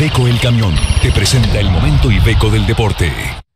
Iveco El Camión te presenta el momento Iveco del deporte.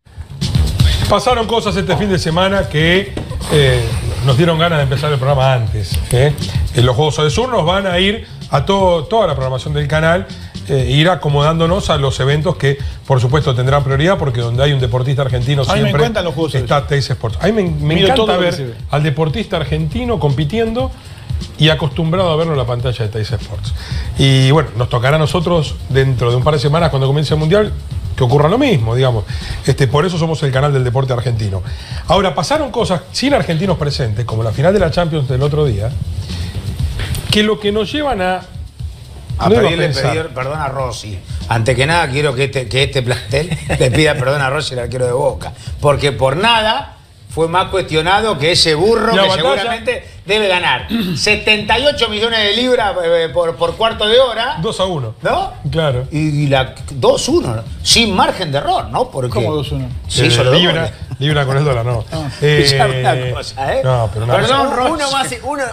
Pasaron cosas este fin de semana que nos dieron ganas de empezar el programa antes. En los Juegos del Sur nos van a ir a toda la programación del canal, ir acomodándonos a los eventos que, por supuesto, tendrán prioridad, porque donde hay un deportista argentino siempre me encantan los Juegos está Teis Sports. A mí me encanta ver al deportista argentino compitiendo y acostumbrado a verlo en la pantalla de Teis Sports. Y bueno, nos tocará a nosotros dentro de un par de semanas, cuando comience el Mundial, que ocurra lo mismo, digamos. Por eso somos el canal del deporte argentino. Ahora, pasaron cosas sin argentinos presentes, como la final de la Champions del otro día, que lo que nos llevan a pedirle perdón a Rossi. Antes que nada, quiero que este plantel le pida perdón a Rossi, el arquero de Boca. Porque por nada fue más cuestionado que ese burro que seguramente debe ganar 78 millones de libras por cuarto de hora. 2-1. ¿No? Claro. Y la 2-1, sin margen de error, ¿no? Porque, ¿cómo 2-1? Sí, libra con el dólar, no. Una cosa, ¿eh? No, pero perdón, Rossi. Uno más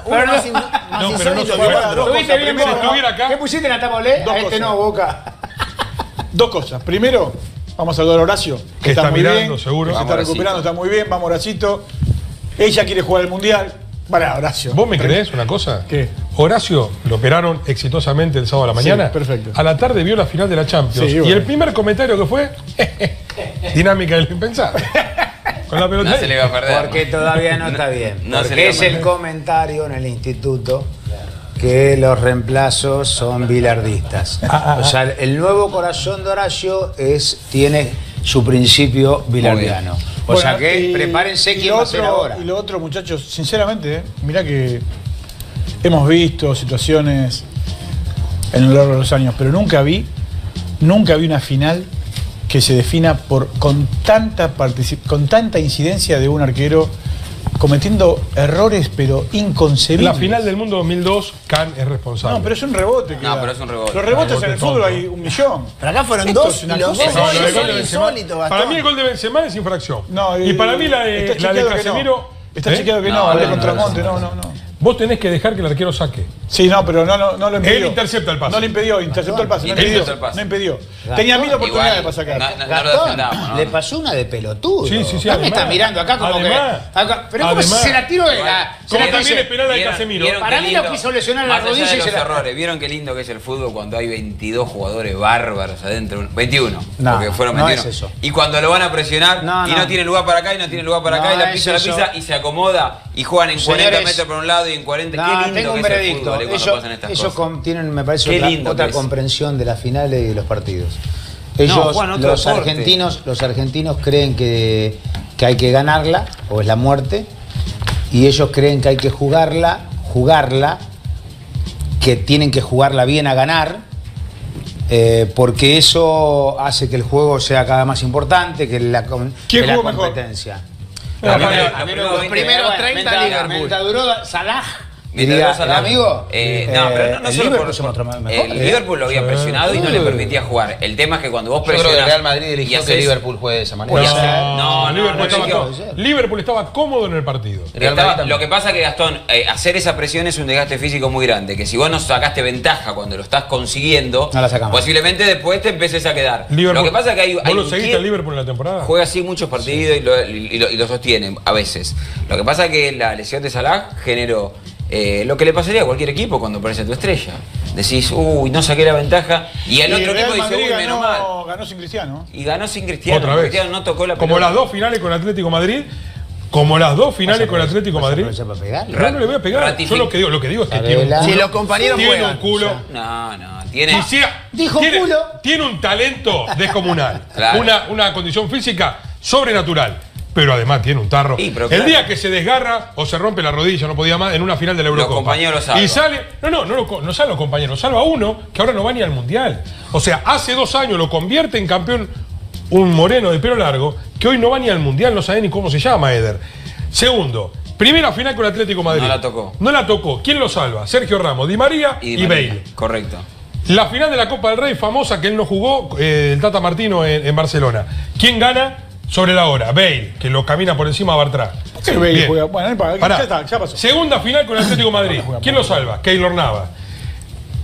no, pero no ¿Estuviste bien vos? Acá? ¿Qué pusiste en la tabolé? A este no, Boca. Dos cosas. Primero, vamos a saludar a Horacio, que está muy mirando, bien, seguro. que se está recuperando, está muy bien. Vamos, Horacito. Ella quiere jugar el Mundial. Vale, Horacio. ¿Vos me creés una cosa? ¿Qué? Horacio lo operaron exitosamente el sábado a la mañana. Sí, perfecto. A la tarde vio la final de la Champions. Sí, y bueno. el primer comentario que fue dinámica del impensable. Con la pelota. No se le va a perder. Porque todavía no está bien. No se porque le va a es el perder. comentario en el instituto que los reemplazos son bilardistas. O sea, el nuevo corazón de Horacio tiene su principio bilardiano. O sea que prepárense quién va a ser ahora. Y lo otro, muchachos, sinceramente, mirá que hemos visto situaciones en lo largo de los años, pero nunca vi una final que se defina con tanta incidencia de un arquero cometiendo errores pero inconcebibles. La final del mundo 2002, Can es responsable. No, pero es un rebote. No, pero es un rebote. Los rebotes Rebote en el fútbol tonto. hay 1 millón. Pero acá fueron Esto dos es y una los cosa. dos No, lo del gol de son Benzema. insólitos, Gastón. Para mí el gol de Benzema es infracción. No, y para mí la de está chequeado que Casemiro. no. Está chequeado que no, hablé con Tramonte, no. Vos tenés que dejar que el arquero saque. Sí, no, pero no lo impidió. Él intercepta el pase. No lo impidió, interceptó el pase. No Interceptó el pase. impió. Tenía 1000 oportunidades para sacar. No lo defendamos, ¿no? Le pasó una de pelotudo. Sí. ¿Qué me además. está mirando acá como Además. que... pero ¿cómo se la tiró de la... Como también es penal la de Casemiro. Para mí lo quiso lesionar la Más allá rodilla de y los se la... errores. ¿Vieron qué lindo que es el fútbol cuando hay 22 jugadores bárbaros adentro? 21. No, porque fueron no 21. es eso. Y cuando lo van a presionar No, y no tiene lugar para acá y no tiene lugar para acá y la es pisa eso. y se acomoda y juegan en 40 Señores, metros por un lado y en 40. Qué lindo tengo un que es el veredicto. fútbol cuando pasan estas Ellos cosas. tienen, me parece, Qué lindo otra que es. comprensión de las finales y de los partidos. Ellos, Juan, otro los deporte. argentinos creen que hay que ganarla, o es la muerte, y ellos creen que hay que jugarla, que tienen que jugarla bien a ganar, porque eso hace que el juego sea cada vez más importante, que la ¿Quién jugó mejor? competencia. Los primeros 30 Liverpool. Mientras duró Salah. Diría, ¿el amigo? No, pero no el solo Liverpool por se mostró mejor. el Liverpool lo había presionado y no le permitía jugar. El tema es que cuando vos presionás... Yo creo que el Real Madrid eligió y haces- que Liverpool juegue de esa manera. y haces- Liverpool estaba cómodo en el partido. Real Madrid también. Lo que pasa que, Gastón, hacer esa presión es un desgaste físico muy grande. Que si vos no sacaste ventaja cuando lo estás consiguiendo, No la sacamos. posiblemente después te empeces a quedar. Liverpool, Lo que pasa es que hay ¿vos lo un seguiste quien al Liverpool en la temporada? juega así muchos partidos y lo sostiene a veces. Lo que pasa es que la lesión de Salah generó lo que le pasaría a cualquier equipo cuando aparece tu estrella. Decís, uy, no saqué la ventaja. Y el otro equipo dice, uy, menos mal. Ganó sin Cristiano. Y ganó sin Cristiano. Otra vez. Cristiano no tocó la Como pelota. las dos finales con Atlético Madrid. Como las dos finales con Atlético Madrid. ¿Vas a pegar? No, no le voy a pegar. Yo lo que digo es que tiene un Adela. culo. Si los compañeros tiene juegan. un culo. No, tiene... Dijo tiene, culo. tiene un talento descomunal. Claro. Una condición física sobrenatural. Pero además tiene un tarro. Sí, pero el claro. día que se desgarra o se rompe la rodilla, no podía más, en una final de la Eurocopa. compañeros lo salvan. Y sale. No sale los compañeros, salva uno que ahora no va ni al Mundial. O sea, hace 2 años lo convierte en campeón un moreno de pelo largo que hoy no va ni al Mundial, no sabe ni cómo se llama, Eder. Segundo, primera final con Atlético de Madrid. No la tocó. No la tocó. ¿Quién lo salva? Sergio Ramos, Di María y María. Bale. Correcto. La final de la Copa del Rey, famosa, que él no jugó, el Tata Martino en Barcelona. ¿Quién gana? Sobre la hora, Bale, que lo camina por encima a Bartra. ¿Qué Bale juega? Bueno, Pará. ya está, ya pasó. Segunda final con el Atlético de Madrid. ¿Quién lo salva? Keylor Navas.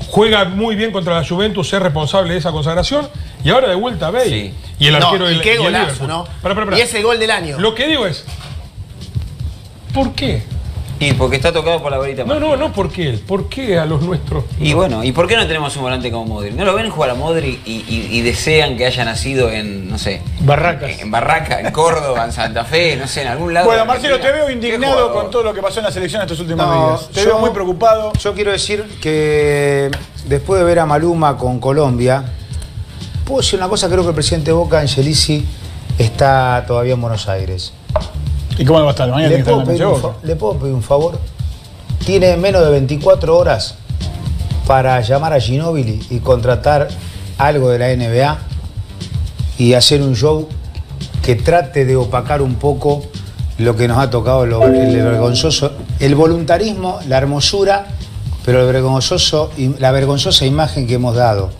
juega muy bien contra la Juventus, es responsable de esa consagración, y ahora de vuelta a Bale. Sí. Y el arquero del qué golazo, ¿no? Para. Y ese gol del año. Lo que digo es, ¿por qué? Y porque está tocado por la varita mágica. No, ¿por qué? ¿Por qué a los nuestros? Y bueno, ¿y por qué no tenemos un volante como Modric? ¿No lo ven jugar a Modric y desean que haya nacido en, no sé... Barracas. En Barraca, en Córdoba, en Santa Fe, no sé, en algún lado. Bueno, Marcelo, te veo indignado con todo lo que pasó en la selección estos últimos días. Te veo muy preocupado. Yo quiero decir que después de ver a Maluma con Colombia, puedo decir una cosa, creo que el presidente Boca, Angelici, está todavía en Buenos Aires. ¿Y cómo va a estar? Mañana ¿Le puedo pedir un favor? Tiene menos de 24 horas para llamar a Ginóbili y contratar algo de la NBA y hacer un show que trate de opacar un poco lo que nos ha tocado, el vergonzoso, el voluntarismo, la hermosura, pero la vergonzosa imagen que hemos dado.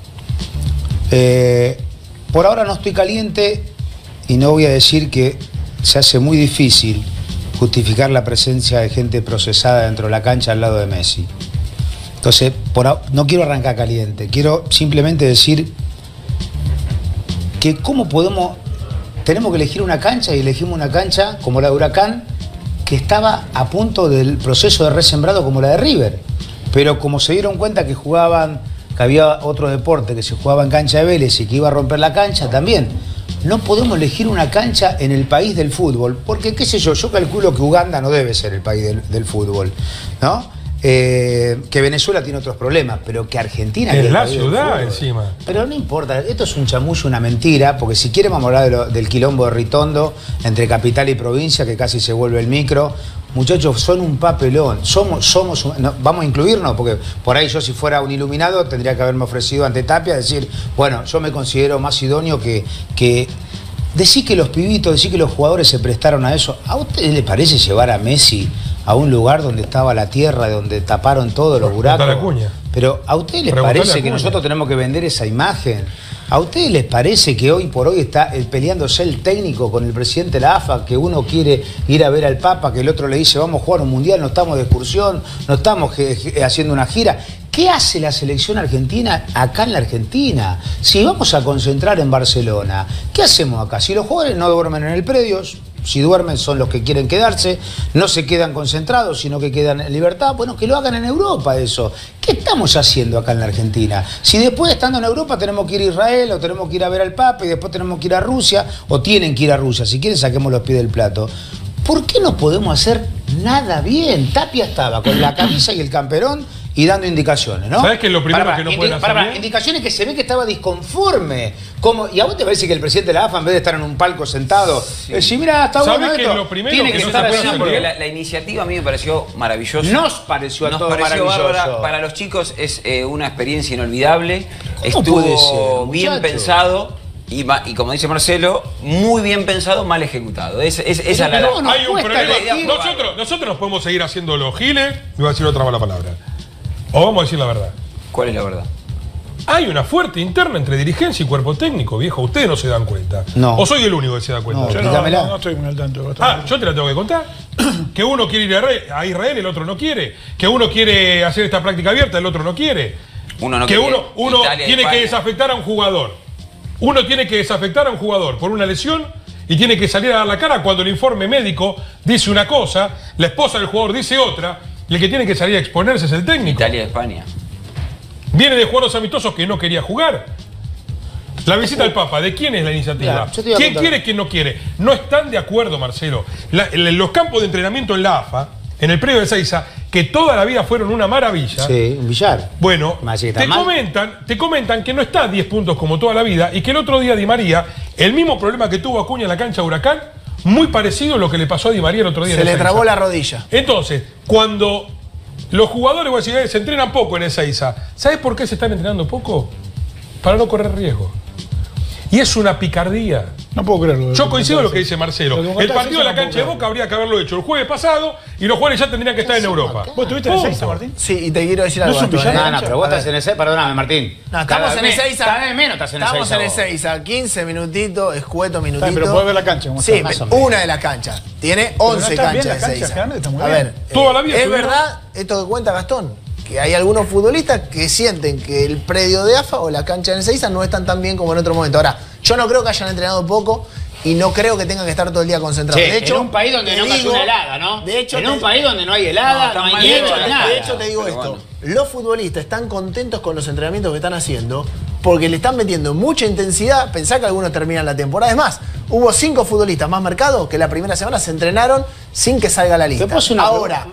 Por ahora no estoy caliente y no voy a decir que se hace muy difícil justificar la presencia de gente procesada dentro de la cancha al lado de Messi. Entonces, no quiero arrancar caliente, quiero simplemente decir que tenemos que elegir una cancha y elegimos una cancha como la de Huracán, que estaba a punto del proceso de resembrado como la de River. Pero como se dieron cuenta que había otro deporte que se jugaba en cancha de Vélez y que iba a romper la cancha también, no podemos elegir una cancha en el país del fútbol, porque qué sé yo calculo que Uganda no debe ser el país del fútbol, ¿no? Que Venezuela tiene otros problemas, pero que Argentina... Es la ciudad encima. Pero no importa, esto es un chamullo, una mentira, porque si quieren vamos a hablar del quilombo de Ritondo entre capital y provincia, que casi se vuelve el micro. Muchachos, son un papelón, vamos a incluirnos, porque por ahí yo si fuera un iluminado tendría que haberme ofrecido ante Tapia, decir, bueno, yo me considero más idóneo que decir que los pibitos, decir que los jugadores se prestaron a eso. ¿A ustedes les parece llevar a Messi a un lugar donde estaba la tierra, donde taparon todos los buracos? Pero ¿a ustedes les parece que nosotros tenemos que vender esa imagen? ¿A ustedes les parece que hoy por hoy está peleándose el técnico con el presidente de la AFA, que uno quiere ir a ver al Papa, que el otro le dice vamos a jugar un mundial, no estamos de excursión, no estamos haciendo una gira? ¿Qué hace la selección argentina acá en la Argentina? Si vamos a concentrar en Barcelona, ¿qué hacemos acá? Si los jugadores no duermen en el predio, si duermen son los que quieren quedarse, no se quedan concentrados, sino que quedan en libertad, bueno, que lo hagan en Europa eso. ¿Qué estamos haciendo acá en la Argentina? Si después, estando en Europa, tenemos que ir a Israel, o tenemos que ir a ver al Papa, y después tenemos que ir a Rusia, o tienen que ir a Rusia, si quieren saquemos los pies del plato. ¿Por qué no podemos hacer nada bien? Tapia estaba con la camisa y el camperón y dando indicaciones, ¿no? ¿Sabes qué es lo primero que no pueden hacer bien? Indicaciones que se ve que estaba disconforme. ¿Y a vos te parece que el presidente de la AFA, en vez de estar en un palco sentado, si mira, está bueno esto, que lo primero tiene que no estar así? La iniciativa a mí me pareció maravillosa. Nos pareció a todos maravilloso. Bárbara. Para los chicos es una experiencia inolvidable. Estuvo bien pensado. Y como dice Marcelo, muy bien pensado, mal ejecutado. Esa es la... Hay un problema. Nosotros nos podemos seguir haciendo los giles, me voy a decir otra mala palabra. O vamos a decir la verdad. ¿Cuál es la verdad? Hay una fuerte interna entre dirigencia y cuerpo técnico, viejo. Ustedes no se dan cuenta. No. ¿O soy el único que se da cuenta? No, yo no estoy muy al tanto. Yo te la tengo que contar. Que uno quiere ir a Israel, el otro no quiere. Que uno quiere hacer esta práctica abierta, el otro no quiere. Uno tiene que desafectar a un jugador. Uno tiene que desafectar a un jugador por una lesión y tiene que salir a dar la cara cuando el informe médico dice una cosa, la esposa del jugador dice otra, y el que tiene que salir a exponerse es el técnico. Italia y España. Viene de jugadores amistosos que no quería jugar. La visita al Papa, ¿de quién es la iniciativa? ¿Quién quiere, quién no quiere? No están de acuerdo, Marcelo. Los campos de entrenamiento en la AFA, en el predio de Ezeiza, que toda la vida fueron una maravilla. Sí, un billar. Bueno, te comentan que no está a 10 puntos como toda la vida y que el otro día Di María, el mismo problema que tuvo Acuña en la cancha de Huracán, muy parecido a lo que le pasó a Di María el otro día. Se le trabó la rodilla. Entonces, cuando los jugadores voy a decir, se entrenan poco en Ezeiza, ¿sabes por qué se están entrenando poco? Para no correr riesgo. Y es una picardía. No puedo creerlo. Yo coincido con lo que dice Marcelo. El partido de la cancha de Boca habría que haberlo hecho el jueves pasado y los jugadores ya tendrían que estar en Europa. ¿Vos estuviste en Ezeiza, Martín? Sí, y te quiero decir algo. No, pero vos estás en Ezeiza. Perdóname, Martín. No, estamos en Ezeiza. Cada vez menos estás en Ezeiza. Estamos en Ezeiza. 15 minutitos, escueto minutito. Pero podés ver la cancha. Sí, una de las canchas. Tiene 11 canchas de Ezeiza. A ver, toda la vida es verdad esto que cuenta Gastón, que hay algunos futbolistas que sienten que el predio de AFA o la cancha en Ezeiza no están tan bien como en otro momento. Ahora, yo no creo que hayan entrenado poco y no creo que tengan que estar todo el día concentrados. Sí, de hecho, en un país donde no cayó una helada, ¿no? De hecho, en un país donde no hay helada, no hay nieve, nada. De hecho, te digo esto. Los futbolistas están contentos con los entrenamientos que están haciendo porque le están metiendo mucha intensidad. Pensá que algunos terminan la temporada. Es más, hubo 5 futbolistas más marcados que la primera semana se entrenaron sin que salga la lista. Ahora,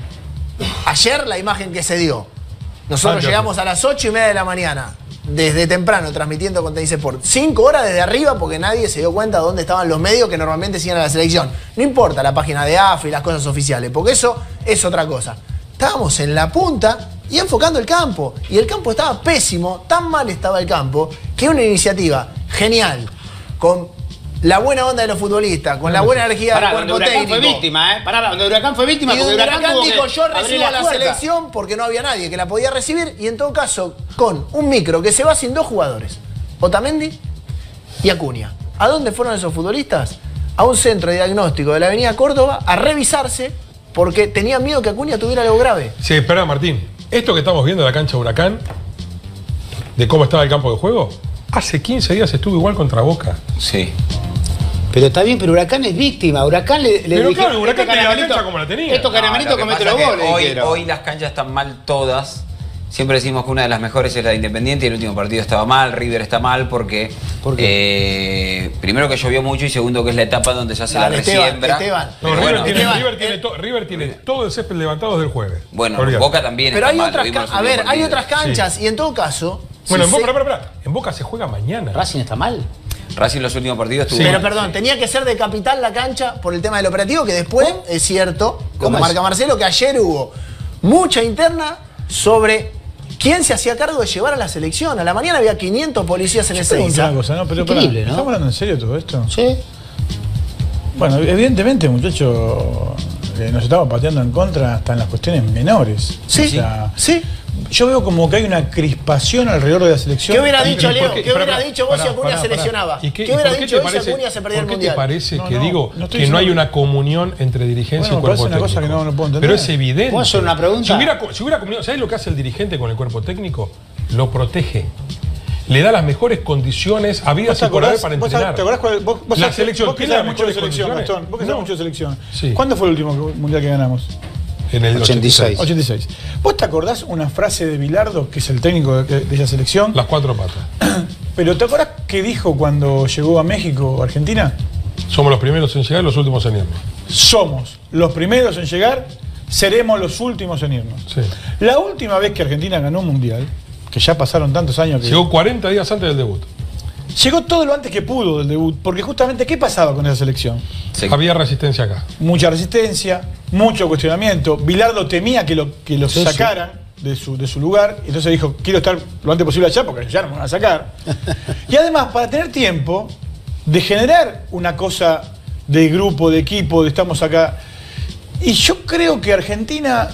ayer la imagen que se dio. Nosotros llegamos a las 8:30 de la mañana, desde temprano, transmitiendo con Teis Sport. 5 horas desde arriba porque nadie se dio cuenta de dónde estaban los medios que normalmente siguen a la selección. No importa la página de AFA y las cosas oficiales, porque eso es otra cosa. Estábamos en la punta y enfocando el campo. Y el campo estaba pésimo, tan mal estaba el campo, que una iniciativa genial, con la buena onda de los futbolistas, con la buena energía del cuerpo técnico. Fue víctima, donde Huracán fue víctima, y porque Huracán dijo, yo recibo a la puerta. selección porque no había nadie que la podía recibir, y en todo caso, con un micro que se va sin 2 jugadores, Otamendi y Acuña. ¿A dónde fueron esos futbolistas? A un centro de diagnóstico de la avenida Córdoba a revisarse porque tenían miedo que Acuña tuviera algo grave. Sí, espera, Martín. Esto que estamos viendo en la cancha de Huracán, de cómo estaba el campo de juego, hace 15 días estuvo igual contra Boca. Sí. Pero está bien, pero Huracán es víctima. Huracán le pero dije, claro, Huracán tenía la cancha como la tenía. Estos caramelitos cometen los goles. Hoy las canchas están mal todas. Siempre decimos que una de las mejores es la de Independiente y el último partido estaba mal. River está mal porque primero que llovió mucho y segundo que es la etapa donde se hace la resiembra. No, River tiene todo el césped levantado desde el jueves. Bueno, Boca también pero está hay mal. otras hay otras canchas y en todo caso... Bueno, en Boca se juega mañana. ¿Racing está mal? Racing los últimos partidos estuvo Pero mal, perdón, tenía que ser de capital la cancha por el tema del operativo, que después es cierto, como marca Marcelo, que ayer hubo mucha interna sobre quién se hacía cargo de llevar a la selección. A la mañana había 500 policías en Ezeiza. Una cosa, ¿no? Pero increíble, ¿no? ¿Estamos hablando en serio todo esto? Sí. Bueno, evidentemente, muchachos, nos estamos pateando en contra hasta en las cuestiones menores. Sí, o sea, sí. Yo veo como que hay una crispación alrededor de la selección. ¿Qué hubiera dicho, Leo? ¿Qué hubiera dicho vos si Acuña seleccionaba? ¿Qué hubiera dicho vos si Acuña se perdía el Mundial? ¿Por qué te parece que no hay una comunión entre dirigencia y cuerpo técnico? Cosa que no puedo entender. Pero es evidente. ¿Puedo hacer una pregunta? Si hubiera comunión, ¿sabes lo que hace el dirigente con el cuerpo técnico? Lo protege. Le da las mejores condiciones habidas y por haber para entrenar. ¿Te acordás cuál? Vos la selección vos que tiene sabés las mucho de mejores selección, condiciones. Gastón. Vos que sabés mucho de selección. Sí. ¿Cuándo fue el último mundial que ganamos? En el 86. 86. ¿Vos te acordás una frase de Bilardo, que es el técnico de esa selección? Las 4 patas. Pero ¿te acordás qué dijo cuando llegó a México, Argentina? Somos los primeros en llegar y los últimos en irnos. Somos los primeros en llegar, seremos los últimos en irnos. Sí. La última vez que Argentina ganó un mundial, que ya pasaron tantos años que... Llegó 40 días antes del debut. Llegó todo lo antes que pudo del debut, porque justamente, ¿qué pasaba con esa selección? Sí. Había resistencia acá. Mucha resistencia, mucho cuestionamiento. Bilardo temía que lo sacaran de su lugar, y entonces dijo, quiero estar lo antes posible allá porque ya no me van a sacar. Y además, para tener tiempo de generar una cosa de grupo, de equipo, de estamos acá. Y yo creo que Argentina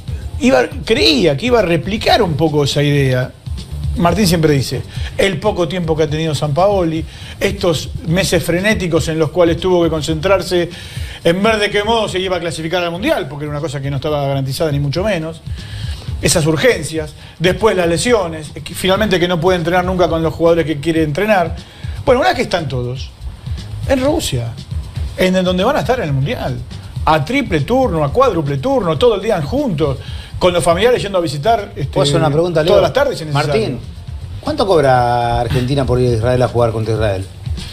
creía que iba a replicar un poco esa idea. Martín siempre dice, el poco tiempo que ha tenido Sampaoli, estos meses frenéticos en los cuales tuvo que concentrarse en ver de qué modo se iba a clasificar al Mundial, porque era una cosa que no estaba garantizada ni mucho menos, esas urgencias, después las lesiones, finalmente que no puede entrenar nunca con los jugadores que quiere entrenar. Bueno, una vez que están todos en Rusia, en donde van a estar en el Mundial, a triple turno, a cuádruple turno, todo el día juntos, con los familiares yendo a visitar ¿Puedo hacer una pregunta, Leo? todas las tardes si es necesario. Martín, ¿cuánto cobra Argentina por ir a Israel a jugar contra Israel?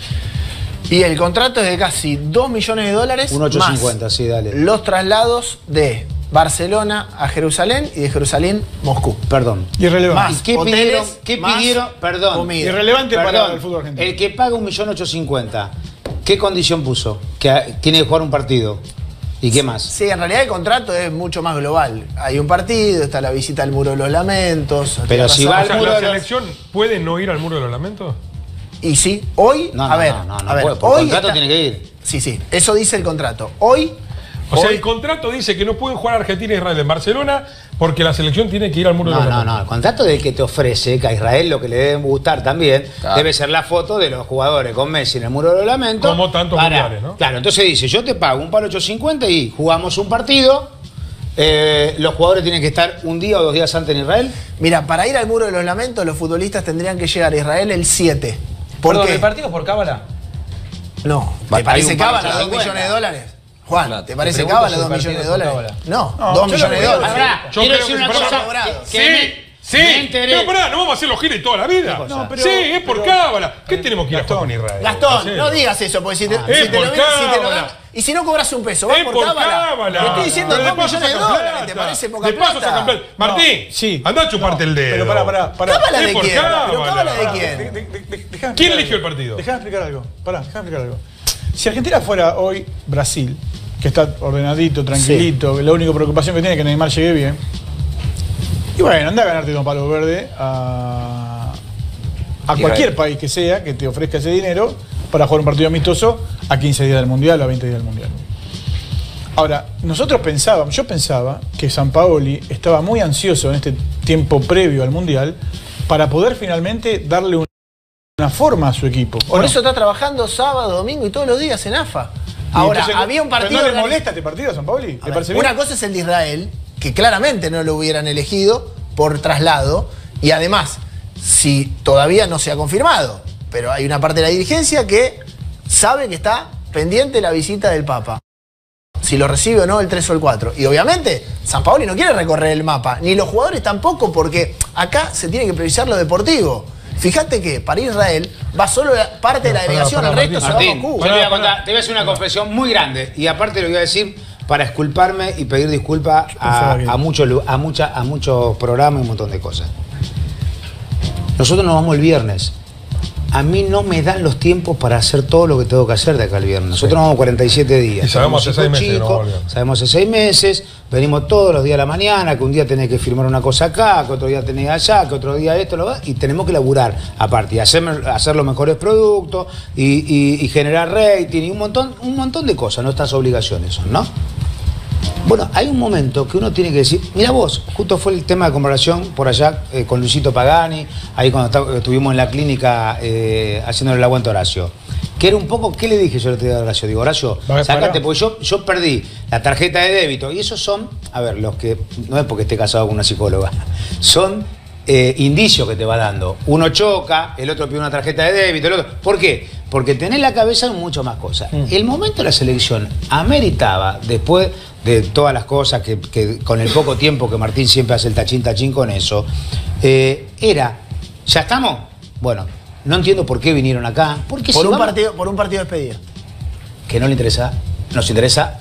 Y el contrato es de casi $2 millones. 1.850, más sí, dale. los traslados de Barcelona a Jerusalén y de Jerusalén Moscú. Perdón. Irrelevante. Más ¿Qué hoteles, pidieron? ¿Qué más pidieron? Perdón. comida. Irrelevante Perdón. para el fútbol argentino. El que paga 1.850.000, ¿qué condición puso? Que tiene que jugar un partido. ¿Y qué más? Sí, en realidad el contrato es mucho más global. Hay un partido, está la visita al Muro de los Lamentos. Pero si va O sea, al Muro ¿la de los... selección puede no ir al Muro de los Lamentos? Y sí, hoy, No, a ver, puede. Por hoy contrato tiene que ir. Sí, eso dice el contrato. Hoy... O sea, el contrato dice que no pueden jugar Argentina e Israel en Barcelona porque la selección tiene que ir al Muro de los Lamentos. No, el contrato del que te ofrece, que a Israel lo que le debe gustar también, claro, debe ser la foto de los jugadores con Messi en el Muro de los Lamentos. Como tantos mundiales, ¿no? Claro, entonces dice, yo te pago un palo 850 y jugamos un partido ¿Los jugadores tienen que estar un día o 2 días antes en Israel? Mira, para ir al Muro de los Lamentos, los futbolistas tendrían que llegar a Israel el 7. Perdón, ¿el partido es por cábala? No. ¿Te parece cábala 2 millones de dólares? Juan, ¿te parece cábala 2 millones de dólares? No, 2 millones de dólares. Quiero decir una cosa. Sí, pero pará, no vamos a hacer los giles toda la vida. No, pero, sí, es por cábala. ¿Qué tenemos que ir a jugar con Israel? Gastón, no digas eso, porque si te lo dan, y si no cobras un peso, vas por cábala. Te estoy diciendo 2 millones de dólares, ¿te parece poca plata? De paso sacan plata. Martín, andá a chuparte el dedo. Pero pará. ¿Cábala de quién? ¿Pero cábala de quién? ¿Quién eligió el partido? Déjame explicar algo. Si Argentina fuera hoy Brasil, que está ordenadito, tranquilito, la única preocupación que tiene es que Neymar llegue bien. Y bueno, anda a ganarte un palo verde a cualquier país que sea que te ofrezca ese dinero para jugar un partido amistoso a 15 días del Mundial o a 20 días del Mundial. Ahora, yo pensaba que Sampaoli estaba muy ansioso en este tiempo previo al Mundial para poder finalmente darle una forma a su equipo. Por eso está trabajando sábado, domingo y todos los días en AFA. Ahora, entonces, había un partido... ¿No le molesta este partido a Sampaoli? ¿Le parece bien? Una cosa es el de Israel, que claramente no lo hubieran elegido por traslado, y además, si todavía no se ha confirmado, pero hay una parte de la dirigencia que sabe que está pendiente la visita del Papa, si lo recibe o no el 3 o el 4. Y obviamente, Sampaoli no quiere recorrer el mapa, ni los jugadores tampoco, porque acá se tiene que priorizar lo deportivo. Fíjate que para Israel va solo parte de la delegación, el resto se va a Cuba. Te voy a hacer una confesión muy grande, y aparte lo voy a decir para exculparme y pedir disculpas a muchos programas y un montón de cosas. Nosotros nos vamos el viernes. A mí no me dan los tiempos para hacer todo lo que tengo que hacer de acá el viernes. Nosotros nos vamos 47 días. Y sabemos hace 6 meses. Sabemos hace 6 meses. Venimos todos los días a la mañana, que un día tenés que firmar una cosa acá, que otro día tenés allá, que otro día esto, y tenemos que laburar aparte. Y hacer los mejores productos y generar rating y un montón de cosas. Nuestras obligaciones son, ¿no? Bueno, hay un momento que uno tiene que decir, mira vos, justo fue el tema de comparación por allá con Luisito Pagani, ahí cuando estuvimos en la clínica haciéndole el aguante a Horacio. Que era un poco, ¿qué le dije yo a Horacio? Digo, Horacio, sácate, porque yo perdí la tarjeta de débito. Y esos son, a ver, los que, no es porque esté casado con una psicóloga, son indicios que te va dando. Uno choca, el otro pide una tarjeta de débito, el otro. ¿Por qué? Porque tenés la cabeza en mucho más cosas. El momento de la selección ameritaba, después de todas las cosas que con el poco tiempo que Martín siempre hace el tachín con eso, ¿ya estamos? Bueno, no entiendo por qué vinieron acá. Porque por un partido de despedida. Que no le interesa, nos interesa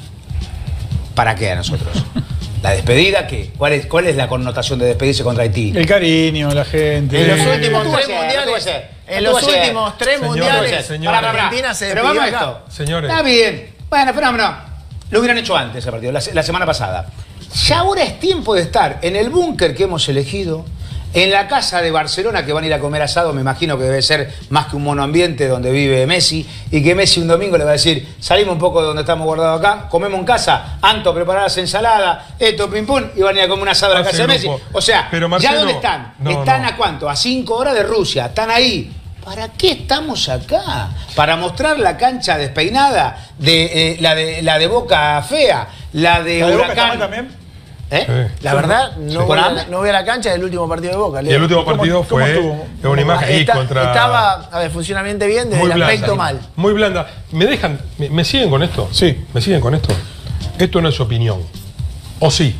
¿para qué a nosotros? ¿La despedida qué? ¿Cuál es la connotación de despedirse contra Haití? El cariño, la gente. En los últimos 3 mundiales. En los últimos 3 mundiales. Argentina se despidió. Pero vamos a esto. Señores. Está bien. Bueno, pero lo hubieran hecho antes el partido, la semana pasada. Ya ahora es tiempo de estar en el búnker que hemos elegido, en la casa de Barcelona, que van a ir a comer asado, me imagino que debe ser más que un monoambiente donde vive Messi, y que Messi un domingo le va a decir, salimos un poco de donde estamos guardados acá, comemos en casa, Anto, preparar las ensaladas, esto, pim pum, y van a ir a comer un asado a la casa de Messi. O sea, pero Marcelo, ¿ya dónde están? ¿Están a cuánto? A 5 horas de Rusia, están ahí. ¿Para qué estamos acá? ¿Para mostrar la cancha despeinada? La de Boca fea, la de Huracán. ¿También? La verdad, no voy a la cancha del último partido de Boca. Y el último partido fue una imagen ahí contra... Estaba, a ver, funcionalmente bien, desde el aspecto mal. Muy blanda. ¿Me siguen con esto? Sí. ¿Me siguen con esto? Esto no es opinión. ¿O sí?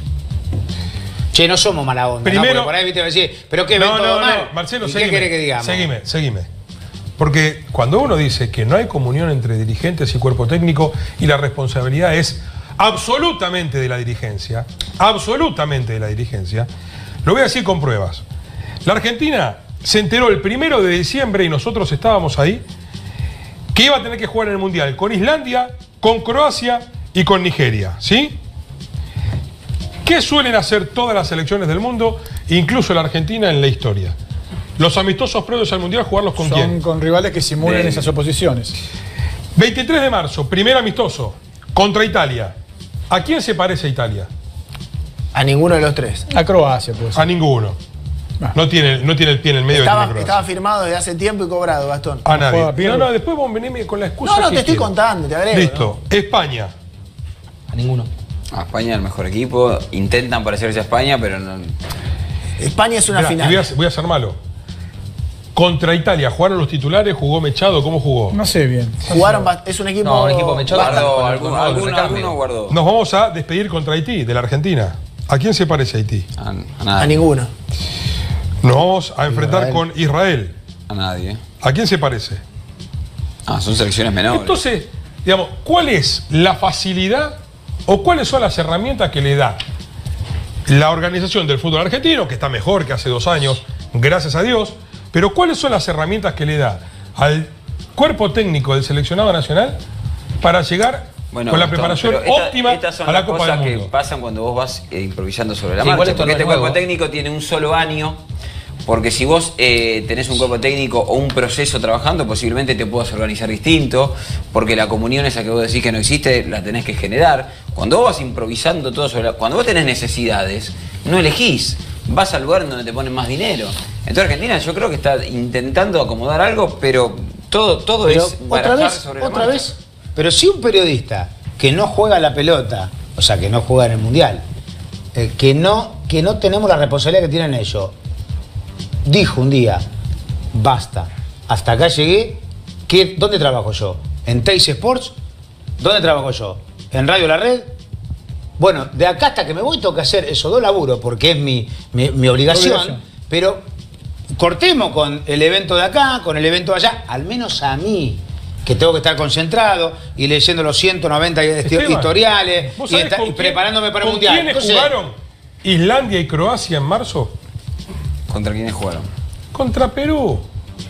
Che, no somos mala onda. Primero, ¿no? Por ahí viste decir, pero qué ven todo mal. Marcelo, ¿Y qué querés que digamos? Seguime. Porque cuando uno dice que no hay comunión entre dirigentes y cuerpo técnico y la responsabilidad es absolutamente de la dirigencia, lo voy a decir con pruebas. La Argentina se enteró el 1 de diciembre, y nosotros estábamos ahí, que iba a tener que jugar en el Mundial con Islandia, con Croacia y con Nigeria, ¿sí? ¿Qué suelen hacer todas las selecciones del mundo, incluso la Argentina, en la historia? Los amistosos previos al Mundial, ¿jugarlos con quién? Son con rivales que simulan esas oposiciones. 23 de marzo, primer amistoso, contra Italia. ¿A quién se parece Italia? A ninguno de los 3. A Croacia, pues. A ninguno. No tiene el pie en el medio. Estaba firmado desde hace tiempo y cobrado, Gastón. A nadie. Después vos venime con la excusa. No, te estoy contando, te agrego. Listo. ¿No? España. A ninguno. A España el mejor equipo. Intentan parecerse a España, pero no. España es una final. Voy a ser malo. Contra Italia, ¿jugaron los titulares? ¿Jugó Mechado? ¿Cómo jugó? No sé bien. Jugaron, es un equipo. No, un equipo Mechado. Alguno guardó. Nos vamos a despedir contra Haití, de la Argentina. ¿A quién se parece Haití? A nadie. A ninguno. Nos vamos a enfrentar con Israel. A nadie. ¿A quién se parece? Son selecciones menores. Entonces, digamos, ¿cuál es la facilidad o cuáles son las herramientas que le da la organización del fútbol argentino, que está mejor que hace 2 años, gracias a Dios, pero cuáles son las herramientas que le da al cuerpo técnico del seleccionado nacional para llegar con la preparación óptima a la Copa del Mundo? Estas son que pasan cuando vos vas improvisando sobre la marcha, porque este cuerpo técnico tiene un solo año. Porque si vos tenés un cuerpo técnico o un proceso trabajando, posiblemente te puedas organizar distinto, porque la comunión esa que vos decís que no existe, la tenés que generar. Cuando vos vas improvisando todo cuando vos tenés necesidades, no elegís, vas al lugar donde te ponen más dinero. Entonces Argentina yo creo que está intentando acomodar algo, pero todo es barajar sobre la marcha. Pero si un periodista que no juega la pelota, o sea, que no juega en el Mundial, que no tenemos la responsabilidad que tienen ellos, dijo un día, basta, hasta acá llegué, ¿dónde trabajo yo? ¿En Teis Sports? ¿Dónde trabajo yo? ¿En Radio La Red? Bueno, de acá hasta que me voy tengo que hacer esos 2 laburos, porque es mi obligación, pero cortemos con el evento de acá, con el evento de allá, al menos a mí, que tengo que estar concentrado y leyendo los 190 historiales y preparándome para el Mundial. ¿Quiénes jugaron Islandia y Croacia en marzo? ¿Contra quiénes jugaron? Contra Perú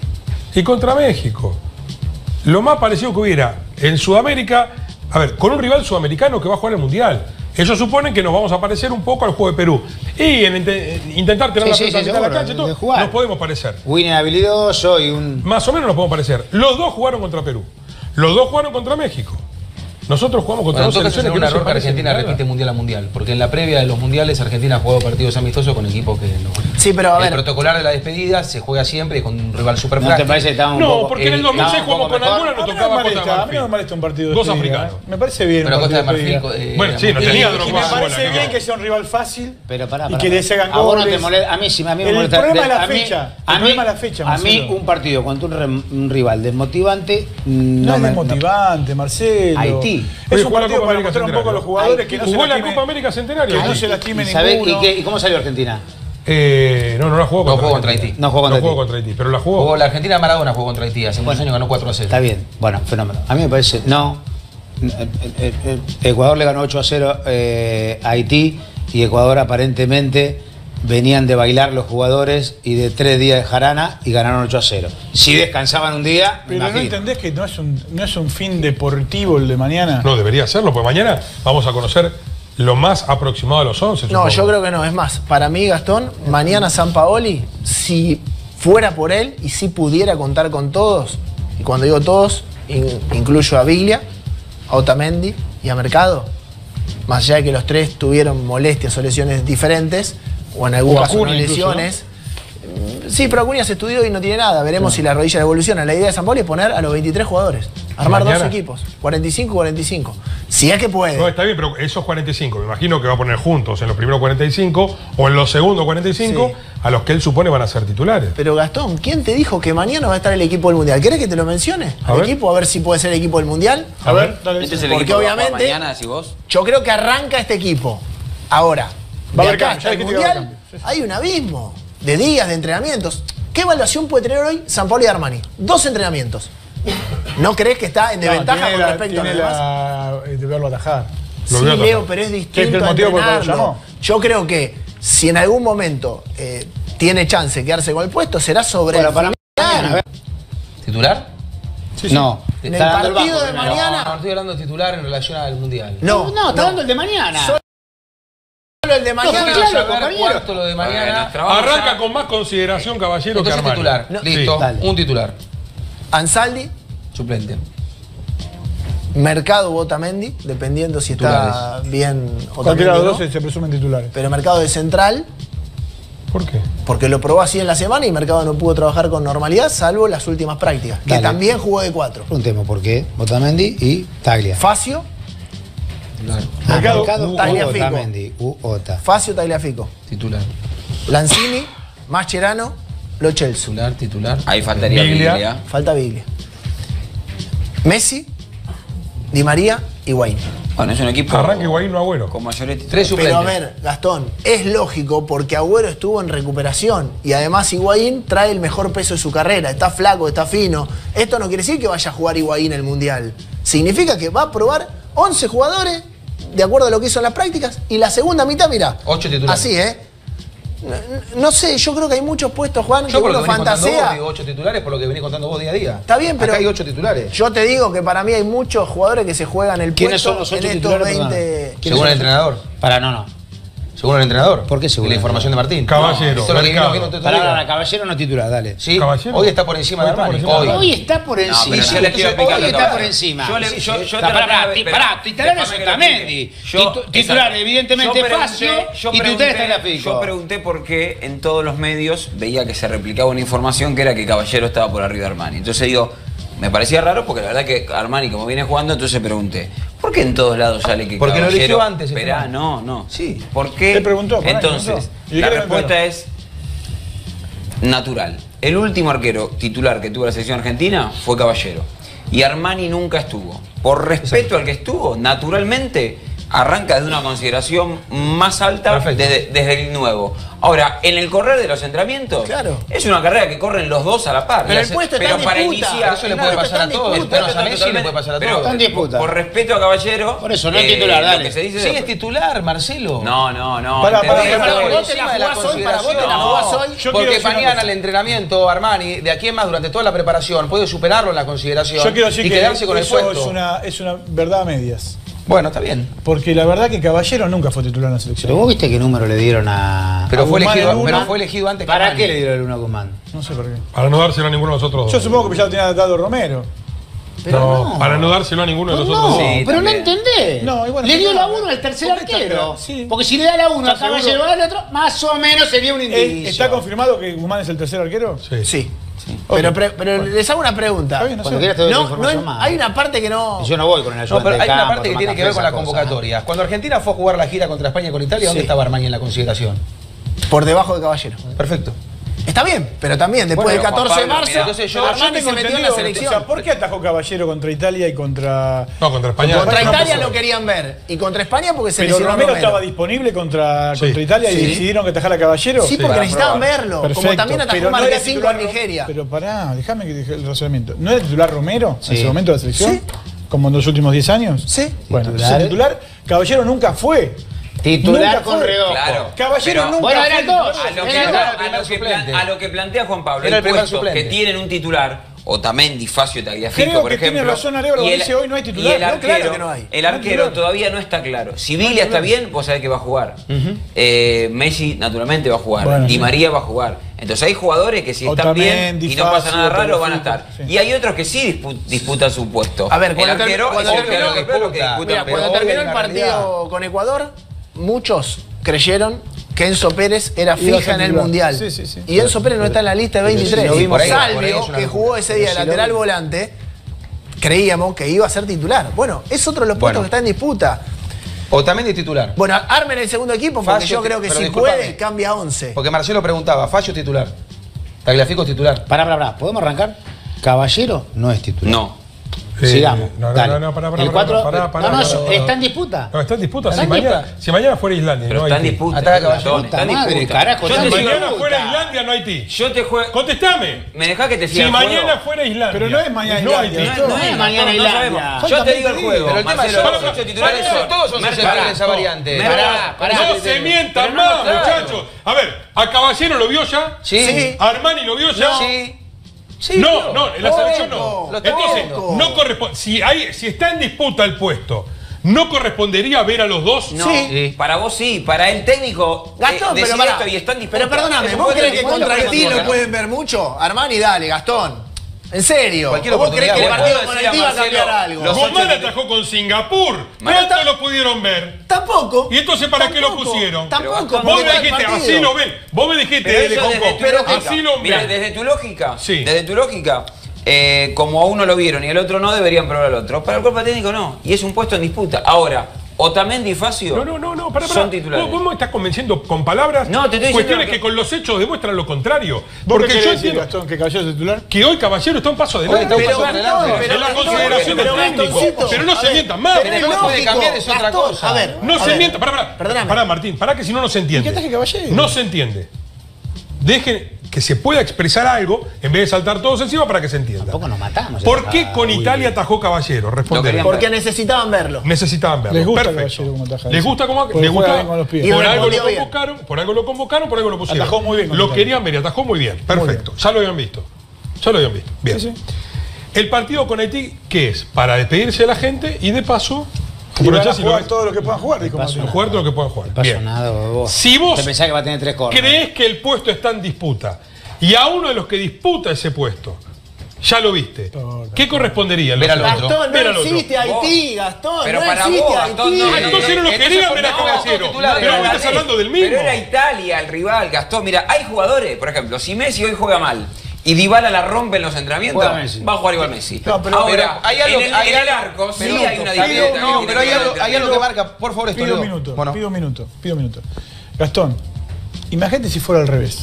y contra México. Lo más parecido que hubiera en Sudamérica, a ver, con un rival sudamericano que va a jugar el Mundial. Ellos suponen que nos vamos a parecer un poco al juego de Perú. Y en intentar tener la pelota en la cancha y todo, nos podemos parecer. Winner habilidoso y un... Más o menos nos podemos parecer. Los 2 jugaron contra Perú. Los 2 jugaron contra México. Nosotros jugamos contra dos selecciones que no se parecen. Argentina repite mundial a mundial, porque en la previa de los mundiales Argentina ha jugado partidos amistosos con equipos que no. Sí, pero a ver. El protocolar de la despedida se juega siempre con un rival súper frágil. ¿No te parece que estaba un poco? No, porque en el 2006 jugamos con alguna, nos tocaba Costa de Marfil. A mí no me molesta un partido de 2 despedida, africanos. Me parece bien. Pero un Costa de partido Marfil. Bueno, sí, no tenía y me parece bien que sea un rival fácil. Pero y que les hagan goles. A mí sí, a mí me molesta. El problema es la fecha. El problema es la fecha, A mí un partido contra un rival desmotivante no es desmotivante, Marcelo. Haití. Es un partido para mostrar un poco a los jugadores que no se jugó la lastimen. Copa América Centenario. Que no se lastime ninguno. ¿Y cómo salió Argentina? No la jugó contra Haití. No jugó contra Haití, pero la jugó. La Argentina de Maradona jugó contra Haití. Hace muchos años ganó 4-0. Está bien, bueno, fenómeno. A mí me parece, Ecuador le ganó 8-0 a Haití y Ecuador aparentemente venían de bailar los jugadores y de 3 días de jarana y ganaron 8-0. Si descansaban un día, pero no entendés que no es un fin deportivo el de mañana. No, debería serlo, porque mañana vamos a conocer lo más aproximado a los 11. No, yo creo que no. Es más, para mí, Gastón, mañana Sampaoli, si fuera por él y si pudiera contar con todos, y cuando digo todos, incluyo a Biglia, a Otamendi y a Mercado, más allá de que los 3 tuvieron molestias o lesiones diferentes, o en algún caso no lesiones. ¿No? Sí, pero Acuña se estudió y no tiene nada. Veremos si la rodilla evoluciona. La idea de Sampaoli es poner a los 23 jugadores. Armar 2 equipos. 45-45. Si es que puede. No, está bien, pero esos 45, me imagino que va a poner juntos en los primeros 45 o en los segundos 45 a los que él supone van a ser titulares. Pero Gastón, ¿quién te dijo que mañana va a estar el equipo del Mundial? ¿Querés que te lo mencione? ¿Al equipo? A ver si puede ser el equipo del Mundial. A ver, dale. Porque obviamente mañana, si vos. Yo creo que arranca este equipo. Ahora, va de a acá hasta el Mundial hay un abismo de días de entrenamientos. ¿Qué evaluación puede tener hoy Sampaoli y Armani? 2 entrenamientos. ¿No crees que está en desventaja con respecto a los demás? De verlo atajar. Sí, Leo, pero es distinto a entrenarlo. Yo creo que si en algún momento tiene chance de quedarse con el puesto, será sobre el final. ¿Titular? Sí. No. En el partido de mañana. No, estoy hablando de titular en relación al Mundial. No, está hablando el de mañana. Solo el de mañana. Cuarto lo de mañana. Arranca con más consideración, caballero, que Armani. Titular. Listo. Un titular. Ansaldi. Suplente. Mercado u Otamendi, dependiendo si está bien Otamendi. Cualquiera de los 2 se presumen titulares. Pero Mercado de central. ¿Por qué? Porque lo probó así en la semana y Mercado no pudo trabajar con normalidad, salvo las últimas prácticas. Que también jugó de 4. Preguntemos por qué. Otamendi y Taglia. Facio. Mercado, Tagliafico. Facio Tagliafico. Titular. Lanzini, Mascherano, Lo Celso. Titular. Ahí faltaría Biglia. Falta Biglia. Messi, Di María, Higuaín. Bueno, es un equipo. Arranca Higuaín, no Agüero. Con mayores Tres suplentes. Pero a ver, Gastón, es lógico porque Agüero estuvo en recuperación y además Higuaín trae el mejor peso de su carrera. Está flaco, está fino. Esto no quiere decir que vaya a jugar Higuaín el Mundial. Significa que va a probar 11 jugadores de acuerdo a lo que hizo en las prácticas y la segunda mitad, mirá. 8 titulares. Así, No sé, yo creo que hay muchos puestos, Juan, Yo que por lo uno que venís contando vos, fantasea. digo 8 titulares por lo que venís contando vos día a día. Está bien, pero acá hay 8 titulares. Yo te digo que para mí hay muchos jugadores que se juegan el ¿Quiénes puesto son los 8 en estos titulares? 20. Según el entrenador. No. Según el entrenador. ¿Por qué según la el información de Martín. Caballero, Esto es lo que Mercado. vino te Para Caballero no titular, dale. Sí, Caballero. hoy está por encima de Hoy está por Armani. encima. Hoy está por encima. pero yo les quiero explicar Hoy lo que está pasa. por encima. Pará, titular es Otamendi. Titular, evidentemente, Facio. Y titular está Tagliafico. Yo pregunté por qué en todos los medios veía que se replicaba una información que era que Caballero estaba por arriba de Armani. Entonces digo, me parecía raro porque la verdad que Armani, como viene jugando, entonces pregunté, ¿por qué en todos lados sale que Porque Caballero? lo eligió antes. Esperá, no. Sí. ¿Por qué? Él preguntó, pará, Entonces, preguntó. ¿Y la qué le respuesta es natural. El último arquero titular que tuvo la selección argentina fue Caballero. Y Armani nunca estuvo. Por respeto al que estuvo, naturalmente arranca desde una consideración más alta desde el nuevo. Ahora, en el correr de los entrenamientos, Claro. es una carrera que corren los dos a la par. Pero el puesto está en para disputa. iniciar, Eso le puede pasar a todos. disputa. A Messi le puede pasar a pero todos. Está en disputa. Por respeto a Caballero. Por eso, no es titular, dale. Lo que se dice Sí, es titular, Marcelo. No. Pará, ¿entendés? pará, vos te la jugás hoy, para vos te la jugás hoy. Yo quiero Porque decir una mañana cosa. el entrenamiento, Armani, de aquí en más, durante toda la preparación, puede superarlo en la consideración Yo quiero decir y que quedarse con el eso puesto. es una verdad a medias. Bueno, está bien. Porque la verdad que Caballero nunca fue titular en la selección. Pero vos viste qué número le dieron a. Pero fue Guzmán elegido, el uno. pero fue elegido antes que ¿Para Armani. qué le dieron el 1 a Guzmán? No sé por qué. Para no dárselo a ninguno de los otros dos. Yo supongo que ya lo tenía dado Romero. No, para no dárselo a ninguno de los otros dos. Sí, pero no también. entendés. No, y bueno, le dio sí, la no, 1 al tercer ¿por qué está arquero. claro? Sí. Porque si le da la 1 a ¿Estás seguro? Caballero al otro, más o menos sería un indicio. ¿Está confirmado que Guzmán es el tercer arquero? Sí. Sí. Pero les hago una pregunta. Está bien, no Cuando sé. quieras te doy No, información más. hay una parte que no. Yo no voy con el No, ayudante pero de hay una campo, parte que tomar tiene que ver café, con las esas cosas. convocatorias. Cuando Argentina fue a jugar la gira contra España y con Italia, ¿dónde Sí. estaba Armani en la consideración? Por debajo de Caballero. Perfecto. Está bien, pero también después Bueno, del 14 de Juan Pablo, marzo, mirá, entonces yo Armani tengo se metió en la entendido, selección. O sea, ¿por qué atajó Caballero contra Italia y contra. No, contra España. Contra no Italia pasó. lo querían ver. Y contra España porque se Pero lesionó Romero Romero. estaba disponible contra Sí. Italia y Sí. decidieron que atajara Caballero? Sí, porque necesitaban verlo. Perfecto, Como también atajó pero no era Marquesín titular con Nigeria. Pero pará, déjame que dije el razonamiento. ¿No era titular Romero en Sí. ese momento de la selección? Sí. ¿Como en los últimos 10 años? Sí. Bueno, Titular. titular, Caballero nunca fue. Titular Nunca con fue. Redojo. Claro. Caballero Pero- nunca Bueno, fue. eran titular. dos. A lo que plantea Juan Pablo, Era hay el primer puestos suplente. que tienen un titular, Otamendi, Facio, Tagliafico, Creo por que ejemplo. tiene razón Arevalo, y el- dice hoy no hay titular. Y el No, arquero, claro que no hay. el No hay arquero titular. todavía no está claro. Si Villa está bien, vos sabés que va a jugar. Messi, naturalmente, va a jugar. Bueno, Di sí. María va a jugar. Entonces hay jugadores que si están Otamendi, bien y no pasa nada Facio, raro, van a estar. Tagliafico, sí. Y hay otros que sí disputan su puesto. A ver, el cuando arquero cuando es el terminó- que disputa. Mira, pero cuando hoy terminó hay el una partido con Ecuador, muchos creyeron que Enzo Pérez era Iba a fija ser en el titular. Mundial. Sí, sí, sí. Y Enzo Pérez no está en la lista de 23. lo vimos, por ahí es Salvio, una que locura. jugó ese día de lateral volante, creíamos que iba a ser titular. Bueno, es otro de los puestos Bueno. que está en disputa. Otamendi titular. Bueno, armen el segundo equipo porque Facio, yo creo que pero si discúlpame. puede, cambia 11. Porque Marcelo preguntaba, Facio titular. Tagliafico titular. Pará. ¿Podemos arrancar? Caballero no es titular. No. Sigamos. No, dale. pará, El 4. pará, No, pará. está en disputa. No, está en disputa. Está Si en mañana, disputa. si mañana fuera Islandia, Pero no está en Haití. disputa. Ataca Caballero. Gastón, está en Puta madre, disputa. carajo, Yo está te en Si digo- mañana disputa. fuera Islandia, no Haití. Yo te juego. Contestame. ¿Me dejás que te Si siga el juego? mañana fuera Islandia. Pero no es mañana no Islandia. Haití. No es mañana no sabemos. Islandia. Yo te digo el juego. Pero el tema Marcelo, es los solo- ocho titulares Marcelo, son- todos son Mercado. susceptibles de esa variante. Pará. No se mientan Pero no, más, claro. muchachos. A ver, ¿a Caballero lo vio ya? Sí. ¿A Armani lo vio ya? Sí. Sí, No, bro. en la selección no. Lo estoy Entonces, viendo. no corresponde. Si está en disputa el puesto, ¿no correspondería ver a los dos? No, Sí. para vos sí, para el técnico Gastón, pero decide pará. esto y está en disputa. Pero perdóname, Es un ¿vos puesto crees en que disputa, contra puesto Haití en lo disputa. pueden ver mucho? Armani, dale, Gastón. ¿En serio? Cualquier ¿O vos crees que el oportunidad, partido puedo con decir a Haití va a cambiar Marcelo, algo? los Guzmán ocho- atajó con Singapur. Pero ¿Cuánto lo pudieron ver? Tampoco. ¿Y entonces para qué lo Tampoco. pusieron? Tampoco. Pero porque Vos me todo el dijiste, partido. así lo ven. Vos me dijiste, Pero eso Hong desde Kong, tu lógica. así lo Mira, ven. desde tu lógica, Sí. desde tu lógica, como a uno lo vieron y al otro no, deberían probar al otro. Para el cuerpo técnico no. Y es un puesto en disputa. Ahora, Otamendi y Facio son titulares. ¿Vos me estás convenciendo con palabras? No, te estoy cuestiones diciendo que con los hechos demuestran lo contrario. Porque yo entiendo, Gastón, que Caballero es titular. Que hoy Caballero está un paso adelante. En la consideración del técnico. Pero no se mientan más. Pero después puede cambiar, es otra cosa. A ver, no se mientan. Pará, Martín. Pará que si no, no se entiende. No se entiende. Dejen que se pueda expresar algo en vez de saltar todos encima para que se entienda. Tampoco nos matamos. ¿Por qué con Italia atajó Caballero? Responde. Porque necesitaban verlo. Necesitaban verlo. Les gusta Perfecto. Caballero como ataja. Les gusta como les gusta con los pies. por algo lo convocaron, por algo lo pusieron. Atajó muy bien. Lo querían ver y atajó muy bien. Perfecto. Ya lo habían visto. Bien. Sí. El partido con Haití, ¿qué es? Para despedirse de la gente y de paso aprovechar si jugar todo lo que puedan jugar, dijo Martín. Jugar todo lo que puedan jugar. Bien. Vos. Si vos te pensás que va a tener 3 corners. crees que el puesto está en disputa y a uno de los que disputa ese puesto ya lo viste, ¿qué correspondería? Ver al otro. Gastón, no existe Haití, Gastón. Pero no para existe vos, Haití. Gastón, no. Entonces no lo querían ver a Caballero. Pero vos me estás hablando del mismo. Pero era Italia el rival, Gastón. Mira, hay jugadores, por ejemplo, si Messi hoy juega mal y Dybala la rompe en los entrenamientos, va a jugar igual Messi. No, pero ahora, hay algo, en el arco sí hay una diferencia. No, pero hay algo que marca, por favor, esto. Pido un minuto. Gastón, imagínate si fuera al revés.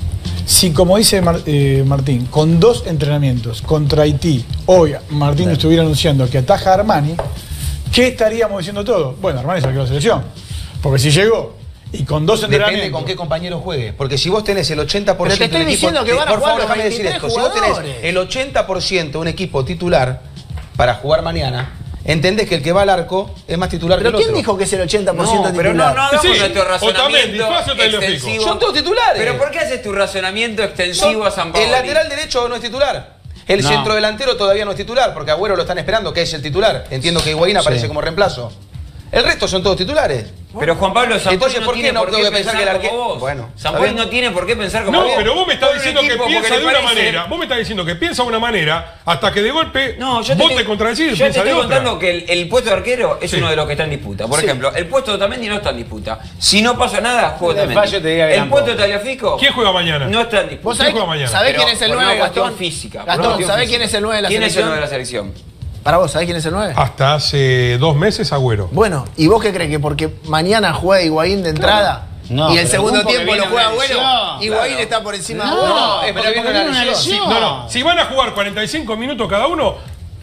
Si, como dice Martín, con 2 entrenamientos contra Haití, hoy Martín estuviera anunciando que ataja a Armani, ¿qué estaríamos diciendo todos? Bueno, Armani salió a la selección. Porque si llegó y con 2 entrenamientos... Depende con qué compañero juegue. Porque si vos tenés el 80% Pero te estoy diciendo que van a jugar los 23 Si vos tenés el 80% de un equipo titular para jugar mañana, entendés que el que va al arco es más titular que el otro. ¿Pero quién dijo que es el 80% titular? Pero no hagamos nuestro Otamendi, razonamiento Facio, extensivo. Son todos titulares. ¿Pero por qué haces tu razonamiento extensivo a San Paolo? El lateral derecho no es titular. El centrodelantero todavía no es titular, porque Agüero lo están esperando, que es el titular. Entiendo que Higuaín aparece como reemplazo. El resto son todos titulares. Pero Juan Pablo, San Paolo Entonces, ¿por qué no tengo que pensar que el arquero? Vos. Bueno, San Paolo no tiene por qué pensar como vos. No, pero vos me estás Todo un diciendo que equipo, piensa porque de le una parece- manera. Vos me estás diciendo que piensa de una manera hasta que de golpe No, yo vos te te contradecís y yo te piensa de estoy otra. contando que el puesto de arquero es Sí. uno de los que está en disputa. Por ejemplo, el puesto de Otamendi no está en disputa. Si no pasa nada, juega Otamendi. El puesto de Tagliafico ¿Quién juega mañana? no está en disputa. ¿Vos sabés, juega mañana? sabés Pero quién es el por 9, una cuestión Gastón? física. Gastón, ¿sabés quién es el 9 de la ¿Quién es el 9 de selección? la selección? Para vos, ¿sabés quién es el 9? Hasta hace 2 meses, Agüero. Bueno, ¿y vos qué crees? ¿Que porque mañana juega Higuaín de entrada No, y el pero segundo Gumpo que tiempo lo viene juega una Agüero? lesión. Higuaín está por encima de No, Agüero. es porque viene una lesión. No. Si van a jugar 45 minutos cada uno.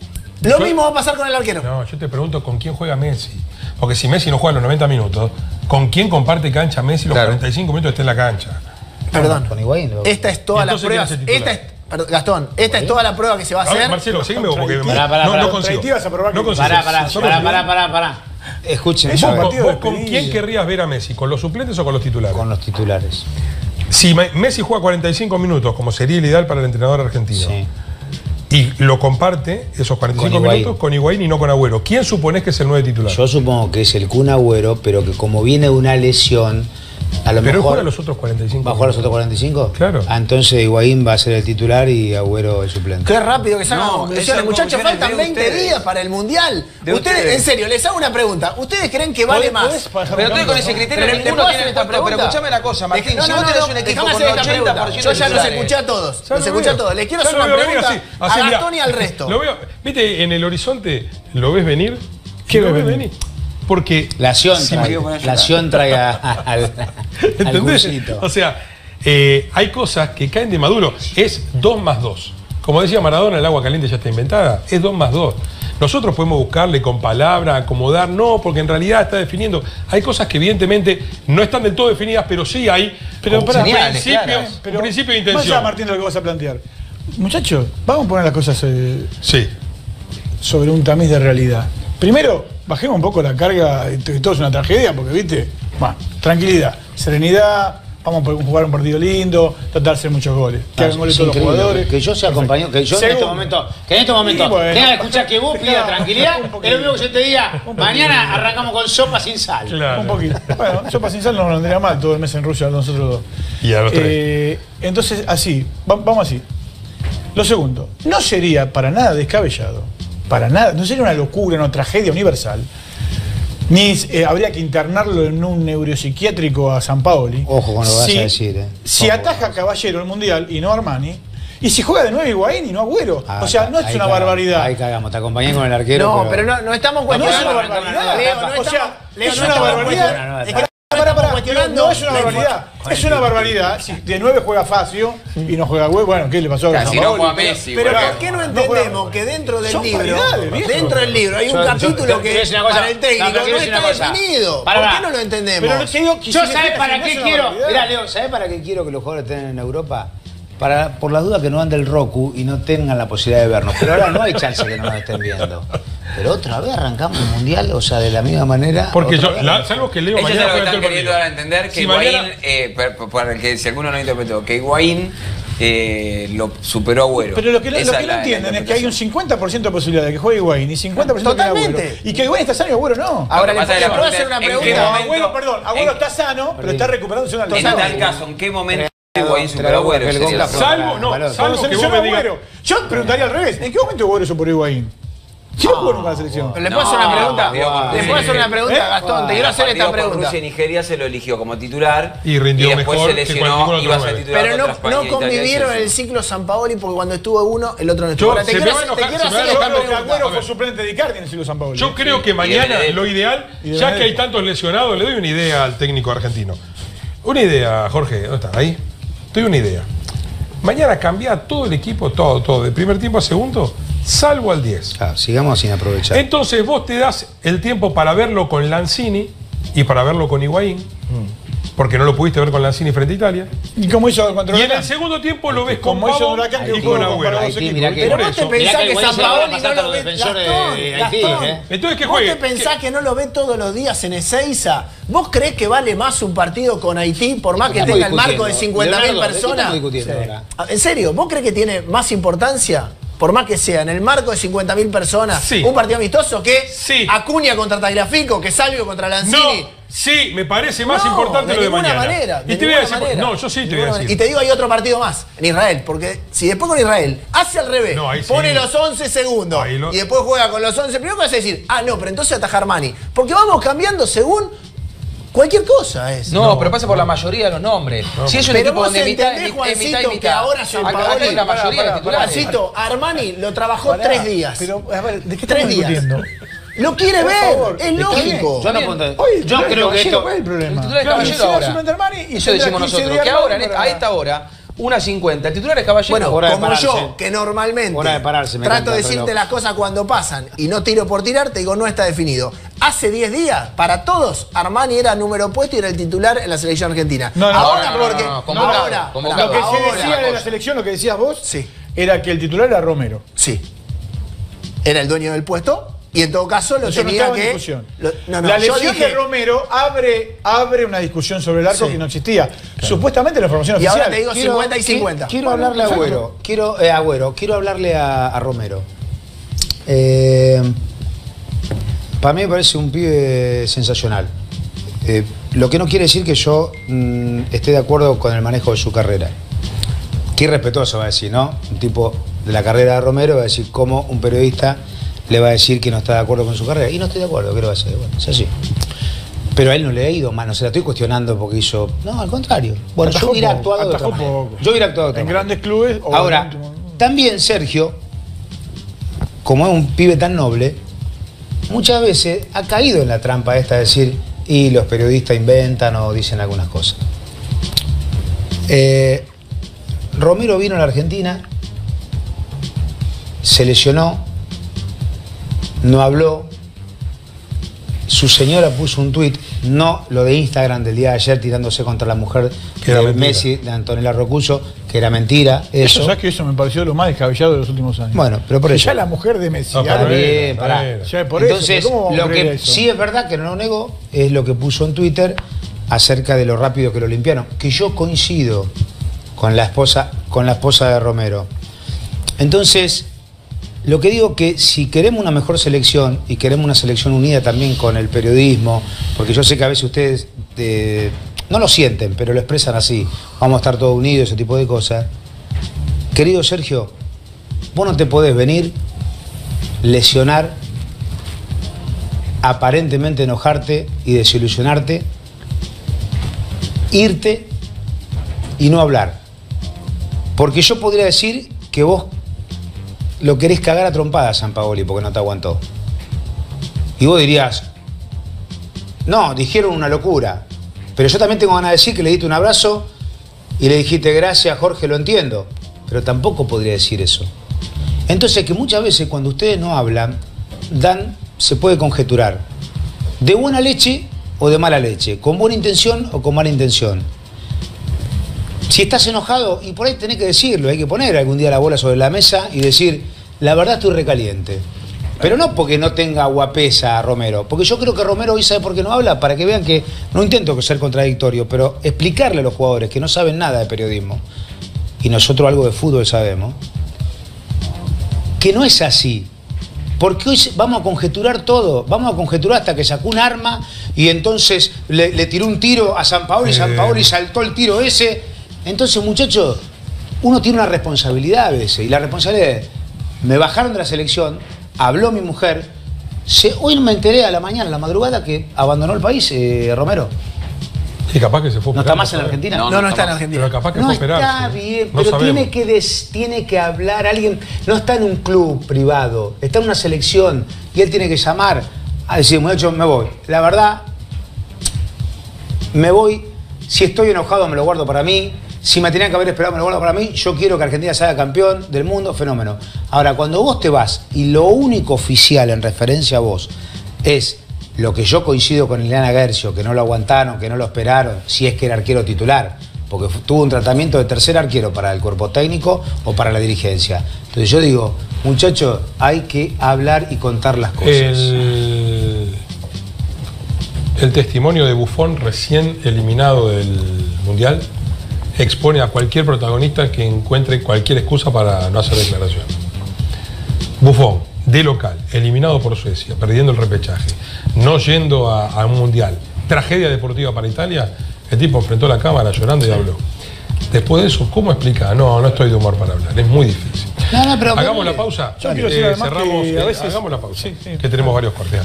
Lo mismo va a pasar con el arquero. No, yo te pregunto con quién juega Messi. Porque si Messi no juega los 90 minutos, ¿con quién comparte cancha Messi los 45 minutos que esté en la cancha? Perdón. Con Higuaín. Esta es toda la Entonces, prueba. ¿quién es el titular? Gastón, esta es toda la prueba que se va a A ver, hacer. Marcelo, seguime vos, porque Pará, no consigo. Contra Haití vas a probar que- No consigo. Pará. Escuchen, Es un ¿Vos, partido vos de con despedida. quién querrías ver a Messi? ¿Con los suplentes o con los titulares? con los titulares. Si Messi juega 45 minutos, como sería el ideal para el entrenador argentino, Sí. y lo comparte esos 45 Con Higuaín. minutos con Higuaín y no con Agüero, ¿quién suponés que es el 9 titular? Yo supongo que es el Kun Agüero, pero que como viene de una lesión, a lo Pero él mejor juega los otros 45 ¿va a jugar los otros 45? Claro. Ah, entonces Higuaín va a ser el titular y Agüero el suplente. Qué rápido que sacan No, conclusiones. esas Muchachos, conclusiones faltan de 20 ustedes. días para el Mundial. De Ustedes, ustedes. en serio, les hago una pregunta. ¿Ustedes creen que vale más? Pero estoy con ese criterio, Pero, ¿te ninguno puedo tiene hacer esta puesto. Pero pregunta? escuchame una cosa, Martín. No, Si no, vos no, tenés no, un equipo déjame con hacer esta 80% pregunta. Yo ya los titulares, escuché a todos. Ya Los lo escuché a veo. todos. Les quiero Ya hacer lo una veo venir pregunta así, a mirá. Gastón y al resto. Lo veo, viste, en el horizonte, ¿lo ves venir? ¿Qué ¿Lo ves ves venir? Porque... La Sion Sí, trae al ¿entendés? cursito. O sea, hay cosas que caen de Maduro. Es 2 más 2. Como decía Maradona, el agua caliente ya está inventada. Es 2 más 2. Nosotros podemos buscarle con palabra, acomodar, no, porque en realidad está definiendo. Hay cosas que evidentemente no están del todo definidas, pero sí hay Pero un pará, señales principio, claras. un principio de Más allá, intención. Martín, de lo que vas a plantear. Muchachos, vamos a poner las cosas Sí. sobre un tamiz de realidad. Primero, bajemos un poco la carga de que todo es una tragedia, porque, viste, bueno, tranquilidad, serenidad, vamos a jugar un partido lindo, tratar de hacer muchos goles. Que hagan goles Es todos los increíble, jugadores. que yo sea compañero, que yo en este momento, Y bueno, tenga que escuchar que vos pidas un tranquilidad, poquito. es lo mismo que yo te diga, mañana arrancamos con sopa sin sal. Claro. Un poquito. Bueno, sopa sin sal no nos vendría mal todo el mes en Rusia nosotros dos. Y a los tres. Entonces, así, vamos así. Lo segundo, no sería para nada descabellado, para nada, no sería una locura, una tragedia universal, ni habría que internarlo en un neuropsiquiátrico a San Paoli. Ojo con lo que vas a decir, Si Ojo. ataja Caballero el Mundial y no Armani, Y si juega de 9 Higuaín y no Agüero. O sea, no es una barbaridad. Ahí cagamos, te acompañé con el arquero. No, pero no estamos cuestionando. No es una barbaridad. Leo, O sea, Leo, es no una estamos barbaridad. No es una barbaridad. Es una barbaridad. Si de 9 juega Facio y no juega Agüero, bueno, ¿qué le pasó a Si no juega Messi. Pero ¿por qué no entendemos que dentro del libro hay un capítulo que para el técnico no está definido? ¿Por qué no lo entendemos? Yo ¿sabés para qué quiero? Mirá, Leo, ¿sabés para qué quiero que los jugadores estén en Europa? Por la duda que no ande el Roku y no tengan la posibilidad de vernos. Pero ahora no hay chance que no nos estén viendo. Pero otra vez arrancamos el Mundial, o sea, de la misma manera. Porque salvo que Leo ellos mañana es lo que juega están todo el queriendo dar a entender, que Higuaín, para el que si alguno no interpretó, que Higuaín lo superó a Agüero. Pero lo que no entienden es que hay un 50% de posibilidad de que juegue Higuaín y 50% de que Agüero. Y que Higuaín está sano y Agüero no. Ahora le puedo hacer una pregunta. Agüero está sano, pero está recuperándose una lesión. En tal caso, ¿en qué momento Higuaín superó a Agüero? Salvo que vos me digas. Yo preguntaría al revés. ¿En qué momento Agüero superó a Higuaín? ¿Quién jugó nunca la selección? ¿Le puedo hacer una pregunta? ¿Le puedo hacer una pregunta, Gastón? Te quiero hacer esta pregunta. Rusia y Nigeria se lo eligió como titular y rindió después mejor se lesionó y iba a ser titular. Pero no convivieron en el ciclo Sampaoli porque cuando estuvo uno, el otro no estuvo. Te quiero hacer esta pregunta. Agüero fue suplente de Icardi en el ciclo Sampaoli. Yo creo que mañana lo ideal, ya que hay tantos lesionados, le doy una idea al técnico argentino. Una idea, Jorge, ¿dónde está? Ahí. Te doy una idea. Mañana cambia todo el equipo, todo, de primer tiempo a segundo, salvo al 10. Sigamos sin aprovechar. Entonces vos te das el tiempo para verlo con Lanzini y para verlo con Higuaín, porque no lo pudiste ver con Lanzini frente a Italia. ¿Y cómo hizo contra Y en el segundo tiempo lo ves con Pavón y con Agüero. Pero vos te pensás que Sampaoli no lo ve. Gastón, entonces, ¿qué ¿vos te pensás que no lo ve todos los días en Ezeiza? ¿Vos creés que vale más un partido con Haití por más que tenga el marco de 50.000 personas? ¿En serio? ¿Vos creés que tiene más importancia? Por más que sea en el marco de 50.000 personas, un partido amistoso que Acuña contra Tagliafico, que Salvio contra Lanzini. Sí, me parece más importante lo de mañana. De ninguna manera. No, yo sí te voy a decir. Y te digo, hay otro partido más, en Israel. Porque si después con Israel hace al revés, pone los 11 segundos y después juega con los 11 primero, ¿qué vas a decir? No, pero entonces ataja Armani. Porque vamos cambiando según cualquier cosa. No, pero pasa por la mayoría de los nombres. Si es un equipo donde mitad y mitad, que ahora acá es la mayoría de titulares. Juancito, Armani lo trabajó 3 días. Pero, a ver, ¿de qué estamos discutiendo? Lo quiere ver, es lógico. Yo creo que esto. ¿Cuál es el problema? El titular es Caballero ahora. Eso decimos nosotros. Que ahora, a esta hora, 1:50. El titular es Caballero. Bueno, como yo, que normalmente trato de decirte las cosas cuando pasan y no tiro por tirar, te digo, no está definido. Hace 10 días, para todos, Armani era número puesto y era el titular en la selección argentina. Ahora, lo que se decía de la selección, lo que decías vos, era que el titular era Romero. Sí. Era el dueño del puesto. Y en todo caso lo tenía que... La lesión de Romero abre una discusión sobre el arco que no existía. Supuestamente la información oficial. Y ahora te digo 50 y 50. Quiero hablarle a Agüero. Quiero hablarle a Romero. Para mí me parece un pibe sensacional. Lo que no quiere decir que yo esté de acuerdo con el manejo de su carrera. Qué irrespetuoso va a decir, ¿no? Un tipo de la carrera de Romero va a decir cómo un periodista le va a decir que no está de acuerdo con su carrera. Y no estoy de acuerdo, ¿qué lo va a hacer? Bueno, es así. Pero a él no le ha ido mal, no se la estoy cuestionando porque hizo... No, al contrario. Bueno, yo hubiera actuado de otra manera. Yo hubiera actuado de otra manera. En grandes clubes... Ahora, también Sergio, como es un pibe tan noble, muchas veces ha caído en la trampa esta de decir, y los periodistas inventan o dicen algunas cosas. Romero vino a la Argentina, se lesionó, no habló, su señora puso un tuit, no lo de Instagram del día de ayer tirándose contra la mujer de Messi, de Antonella Rocuso, que era mentira. Eso, ¿sabes que eso me pareció lo más descabellado de los últimos años? Bueno, pero por eso. Ya la mujer de Messi. Entonces, lo que sí es verdad que no lo nego es lo que puso en Twitter acerca de lo rápido que lo limpiaron. Que yo coincido con la esposa de Romero. Entonces, lo que digo que si queremos una mejor selección y queremos una selección unida también con el periodismo, porque yo sé que a veces ustedes no lo sienten, pero lo expresan así, vamos a estar todos unidos, ese tipo de cosas. Querido Sergio, vos no te podés venir, lesionar, aparentemente enojarte y desilusionarte, irte y no hablar. Porque yo podría decir que vos lo querés cagar a trompadas a Sampaoli porque no te aguantó. Y vos dirías, no, dijeron una locura. Pero yo también tengo ganas de decir que le diste un abrazo y le dijiste gracias, Jorge, lo entiendo. Pero tampoco podría decir eso. Entonces, que muchas veces cuando ustedes no hablan, se puede conjeturar de buena leche o de mala leche, con buena intención o con mala intención. Si estás enojado, y por ahí tenés que decirlo, hay que poner algún día la bola sobre la mesa y decir, la verdad estoy recaliente. Pero no porque no tenga guapesa Romero, porque yo creo que Romero hoy sabe por qué no habla, para que vean que no intento ser contradictorio, pero explicarle a los jugadores que no saben nada de periodismo, y nosotros algo de fútbol sabemos, que no es así. Porque hoy vamos a conjeturar todo, vamos a conjeturar hasta que sacó un arma y entonces le tiró un tiro a Sampaoli, Sampaoli saltó el tiro ese. Entonces, muchachos, uno tiene una responsabilidad a veces, y la responsabilidad es, me bajaron de la selección, habló mi mujer, hoy me enteré a la mañana, a la madrugada, que abandonó el país, Romero. Y capaz que se fue. ¿No está más en Argentina? No está en Argentina. Pero capaz que no fue operarse. Está bien, no pero sabemos. tiene que hablar alguien. No está en un club privado, está en una selección y él tiene que llamar a decir, muchachos, me voy. La verdad, me voy. Si estoy enojado, me lo guardo para mí. Si me tenían que haber esperado, me lo guardo para mí. Yo quiero que Argentina sea campeón del mundo, fenómeno. Ahora, cuando vos te vas y lo único oficial en referencia a vos es lo que yo coincido con Ileana Guercio, que no lo aguantaron, que no lo esperaron, si es que era arquero titular, porque tuvo un tratamiento de tercer arquero para el cuerpo técnico o para la dirigencia. Entonces yo digo, muchachos, hay que hablar y contar las cosas. El testimonio de Buffon, recién eliminado del Mundial, expone a cualquier protagonista que encuentre cualquier excusa para no hacer declaración. Buffon, de local, eliminado por Suecia, perdiendo el repechaje, no yendo a un mundial, tragedia deportiva para Italia, el tipo enfrentó la cámara llorando y habló. Después de eso, ¿cómo explica? No estoy de humor para hablar, es muy difícil. No, pero hagamos la pausa. Yo quiero decir además cerramos, que a veces... hagamos la pausa, sí. que tenemos varios cortes.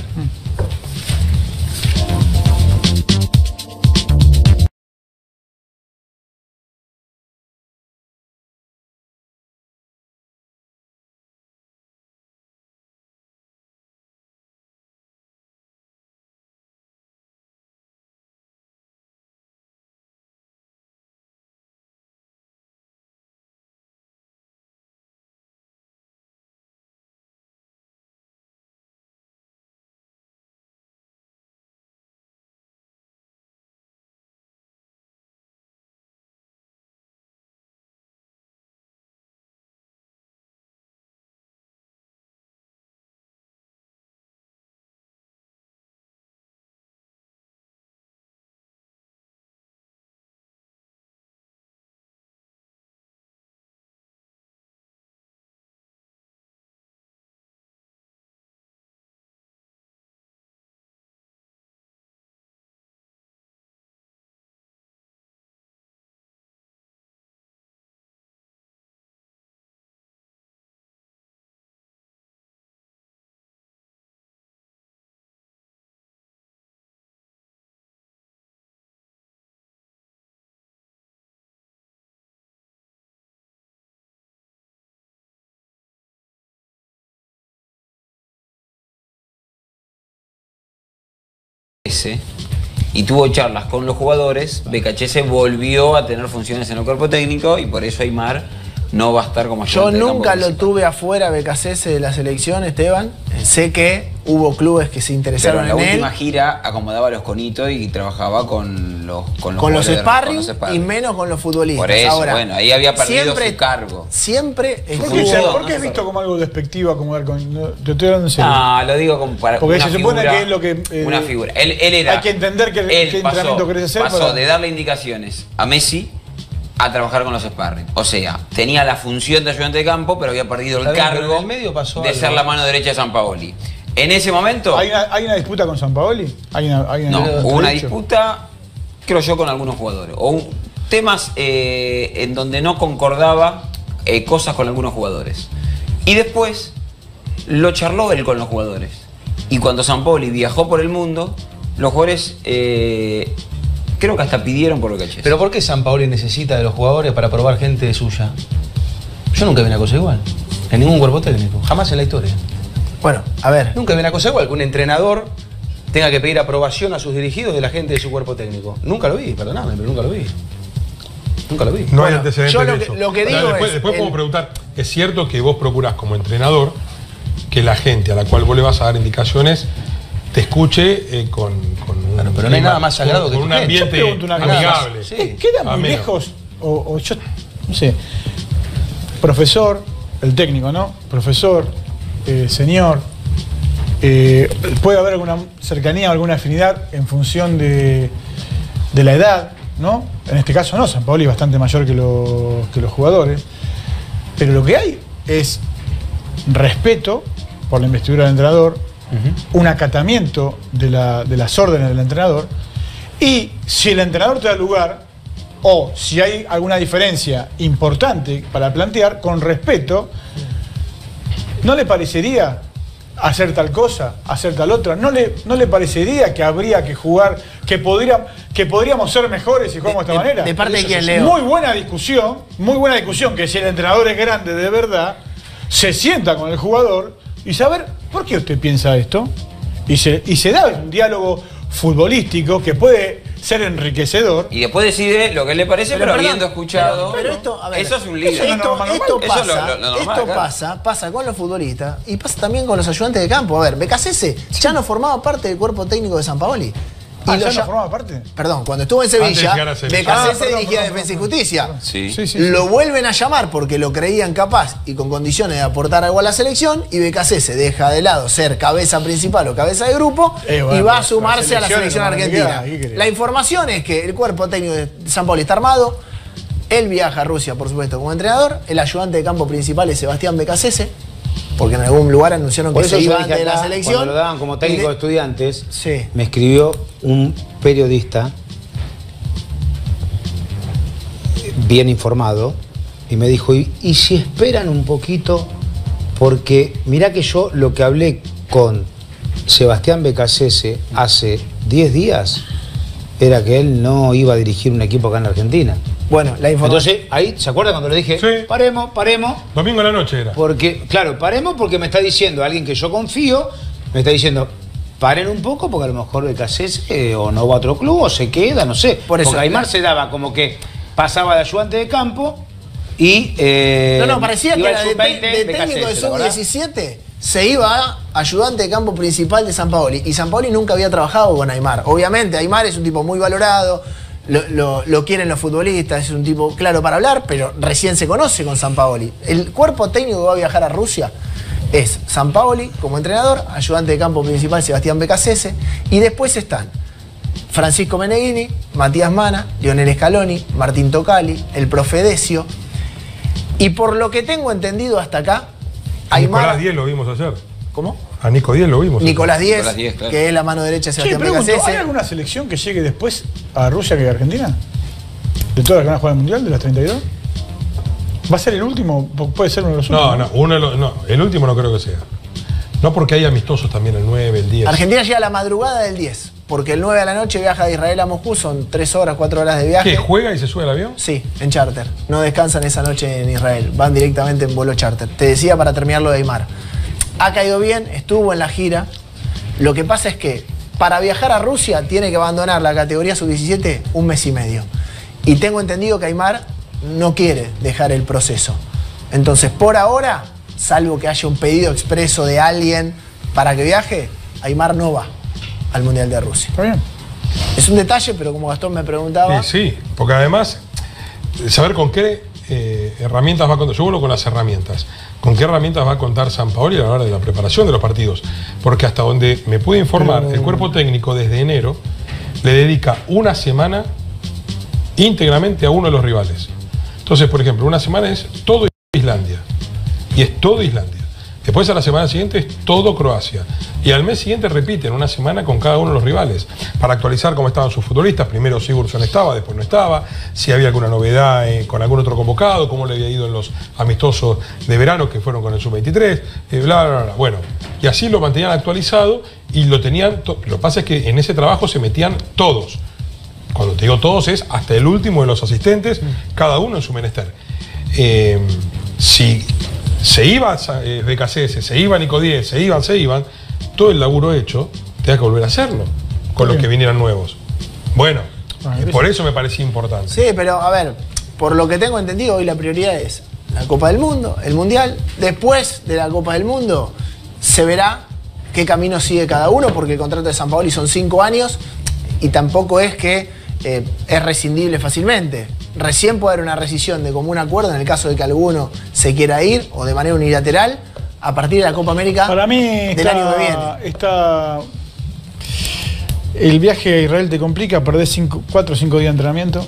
Y tuvo charlas con los jugadores, Becachese volvió a tener funciones en el cuerpo técnico y por eso Aimar no va a estar como yo nunca lo tuve afuera Becachese de la selección, Esteban. Sé que hubo clubes que se interesaron en él. En la última gira acomodaba los conitos y trabajaba con los sparring y menos con los futbolistas. Por eso, ahora, bueno, ahí había perdido su cargo. Siempre ¿Por qué es visto como algo despectivo acomodar con...? Te estoy hablando en serio. No, lo digo como para porque una se supone figura, que es lo que... una figura. Él era... Hay que entender qué entrenamiento querés hacer. Pasó de darle indicaciones a Messi a trabajar con los sparring. O sea, tenía la función de ayudante de campo, pero había perdido el cargo de ser la mano derecha de Sampaoli. En ese momento... ¿Hay una disputa con Sampaoli? No, hubo una disputa, creo yo, con algunos jugadores. O temas en donde no concordaba cosas con algunos jugadores. Y después lo charló él con los jugadores. Y cuando Sampaoli viajó por el mundo, los jugadores creo que hasta pidieron por lo que Pero ¿por qué Sampaoli necesita de los jugadores para probar gente suya? Yo nunca vi una cosa igual. En ningún cuerpo técnico. Jamás en la historia. Bueno, a ver. Nunca vi una cosa igual, que un entrenador tenga que pedir aprobación a sus dirigidos de la gente de su cuerpo técnico. Nunca lo vi, perdóname, pero nunca lo vi. Nunca lo vi. No hay antecedentes yo de eso. lo que digo después podemos preguntar, ¿es cierto que vos procurás como entrenador que la gente a la cual vos le vas a dar indicaciones te escuche con bueno, pero no hay nada más sagrado que con un ambiente amigable? Sí. Queda muy lejos, o yo, no sé, profesor, el técnico, ¿no? Profesor, señor, puede haber alguna cercanía o alguna afinidad en función de la edad, ¿no? En este caso no, Sampaoli es bastante mayor que los jugadores, pero lo que hay es respeto por la investidura del entrenador, un acatamiento de las órdenes del entrenador, y si el entrenador te da lugar, o si hay alguna diferencia importante para plantear, con respeto, ¿no le parecería hacer tal cosa, hacer tal otra? ¿No le parecería que habría que jugar, que podríamos ser mejores si jugamos de esta manera? ¿De parte de quién, Leo? Muy buena discusión, que si el entrenador es grande de verdad, se sienta con el jugador y saber por qué usted piensa esto. Y se da un diálogo futbolístico que puede ser enriquecedor. Y después decide lo que le parece, pero habiendo escuchado. Pero esto, a ver, eso es un líder. Esto pasa con los futbolistas y pasa también con los ayudantes de campo. A ver, Becasese ya no formaba parte del cuerpo técnico de Sampaoli. ¿Ya no formaba parte? Perdón, cuando estuvo en Sevilla, Becasese dirigía Defensa y Justicia. Lo vuelven a llamar porque lo creían capaz y con condiciones de aportar algo a la selección, y Becasese deja de lado ser cabeza principal o cabeza de grupo y va a sumarse a la selección argentina. La información es que el cuerpo técnico de Sampaoli está armado, él viaja a Rusia, por supuesto, como entrenador, el ayudante de campo principal es Sebastián Becasese, porque en algún lugar anunciaron que se iban de la selección. Cuando lo daban como técnico de estudiantes, me escribió un periodista bien informado y me dijo, ¿y si esperan un poquito? Porque mirá que yo lo que hablé con Sebastián Becasese hace 10 días era que él no iba a dirigir un equipo acá en Argentina. Bueno, la información. Entonces, ahí, ¿se acuerda cuando le dije? Sí. Paremos. Domingo a la noche era. Porque, claro, paremos porque me está diciendo alguien que yo confío, me está diciendo, paren un poco porque a lo mejor Becasese o no va a otro club o se queda, no sé. Por eso, porque Aymar se daba como que pasaba de ayudante de campo y... parecía que era de técnico de sub-17 se iba a ayudante de campo principal de Sampaoli. Y Sampaoli nunca había trabajado con Aymar. Obviamente, Aymar es un tipo muy valorado, lo quieren los futbolistas, es un tipo claro para hablar, pero recién se conoce con Sampaoli. El cuerpo técnico que va a viajar a Rusia es Sampaoli como entrenador, ayudante de campo principal Sebastián Becasese, y después están Francisco Meneghini, Matías Mana, Lionel Scaloni, Martín Tocali, el profe Decio, y por lo que tengo entendido hasta acá, Aymar... Nicolás Díez lo vimos ayer. ¿Cómo? A Nico Díez lo vimos. Nicolás Díez, claro, que es la mano derecha de Sebastián Becasese. ¿Hay alguna selección que llegue después a Rusia que a Argentina? ¿De todas las que van a jugar el Mundial, de las 32? ¿Va a ser el último? ¿Puede ser uno de los últimos? No, el último no creo que sea. No, porque hay amistosos también el 9, el 10. Argentina llega a la madrugada del 10, porque el 9 a la noche viaja de Israel a Moscú, son 3 horas, 4 horas de viaje. ¿Qué, juega y se sube al avión? Sí, en charter. No descansan esa noche en Israel, van directamente en vuelo charter. Te decía para terminar lo de Aymar. Ha caído bien, estuvo en la gira. Lo que pasa es que para viajar a Rusia tiene que abandonar la categoría sub-17 un mes y medio. Y tengo entendido que Aymar no quiere dejar el proceso. Entonces, por ahora, salvo que haya un pedido expreso de alguien para que viaje, Aymar no va al Mundial de Rusia. Está bien. Es un detalle, pero como Gastón me preguntaba... Sí, porque además, saber con qué herramientas va a contar. Yo vuelvo con las herramientas. ¿Con qué herramientas va a contar Sampaoli a la hora de la preparación de los partidos? Porque hasta donde me pude informar, el cuerpo técnico desde enero le dedica una semana íntegramente a uno de los rivales. Entonces, por ejemplo, una semana es todo Islandia. Y es todo Islandia. Después a la semana siguiente es todo Croacia. Y al mes siguiente repiten una semana con cada uno de los rivales. Para actualizar cómo estaban sus futbolistas. Primero Sigurdsson estaba, después no estaba. Si había alguna novedad con algún otro convocado. Cómo le había ido en los amistosos de verano que fueron con el sub-23. Bla, bla, bla. Bueno, y así lo mantenían actualizado y lo tenían. Lo que pasa es que en ese trabajo se metían todos. Cuando te digo todos es hasta el último de los asistentes, cada uno en su menester. Si se iba BKCS, se iba Nico Díez, se iban, todo el laburo hecho, tenés que volver a hacerlo con los que vinieran nuevos. Bueno, por eso me parecía importante. Sí, pero a ver, por lo que tengo entendido, hoy la prioridad es la Copa del Mundo, el Mundial. Después de la Copa del Mundo se verá qué camino sigue cada uno, porque el contrato de Sampaoli son 5 años y tampoco es que es rescindible fácilmente. Recién puede haber una rescisión de común acuerdo en el caso de que alguno se quiera ir o de manera unilateral a partir de la Copa América para mí del año que viene. El viaje a Israel te complica, perdés 4 o 5 días de entrenamiento.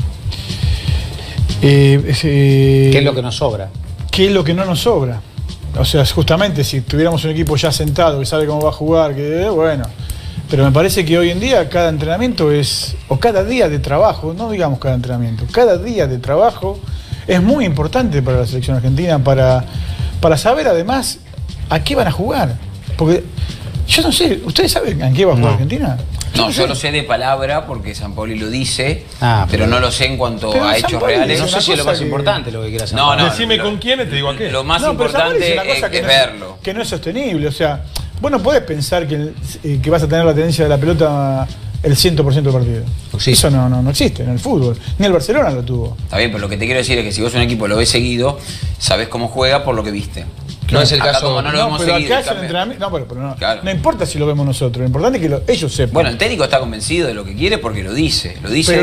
¿Qué es lo que nos sobra? ¿Qué es lo que no nos sobra? O sea, justamente si tuviéramos un equipo ya sentado, que sabe cómo va a jugar, que bueno. Pero me parece que hoy en día cada entrenamiento o cada día de trabajo, no digamos cada entrenamiento, cada día de trabajo es muy importante para la selección argentina, para saber además a qué van a jugar. Porque yo no sé, ¿ustedes saben a qué va a jugar Argentina? Yo lo sé de palabra porque Sampaoli lo dice, pero no lo sé en cuanto a hechos reales. No sé si es lo más importante lo que quiera hacer. No, decime con quién y te digo a qué. Lo más importante es verlo. Que no es sostenible, o sea, vos no podés pensar que vas a tener la tendencia de la pelota el 100% del partido. Sí. Eso no existe en el fútbol. Ni el Barcelona lo tuvo. Está bien, pero lo que te quiero decir es que si vos un equipo lo ves seguido, sabés cómo juega por lo que viste. No es el caso. Como no lo vemos pero seguido, acá hacen entrenamiento. No, claro. No importa si lo vemos nosotros, lo importante es que ellos sepan. Bueno, el técnico está convencido de lo que quiere porque lo dice. Lo dice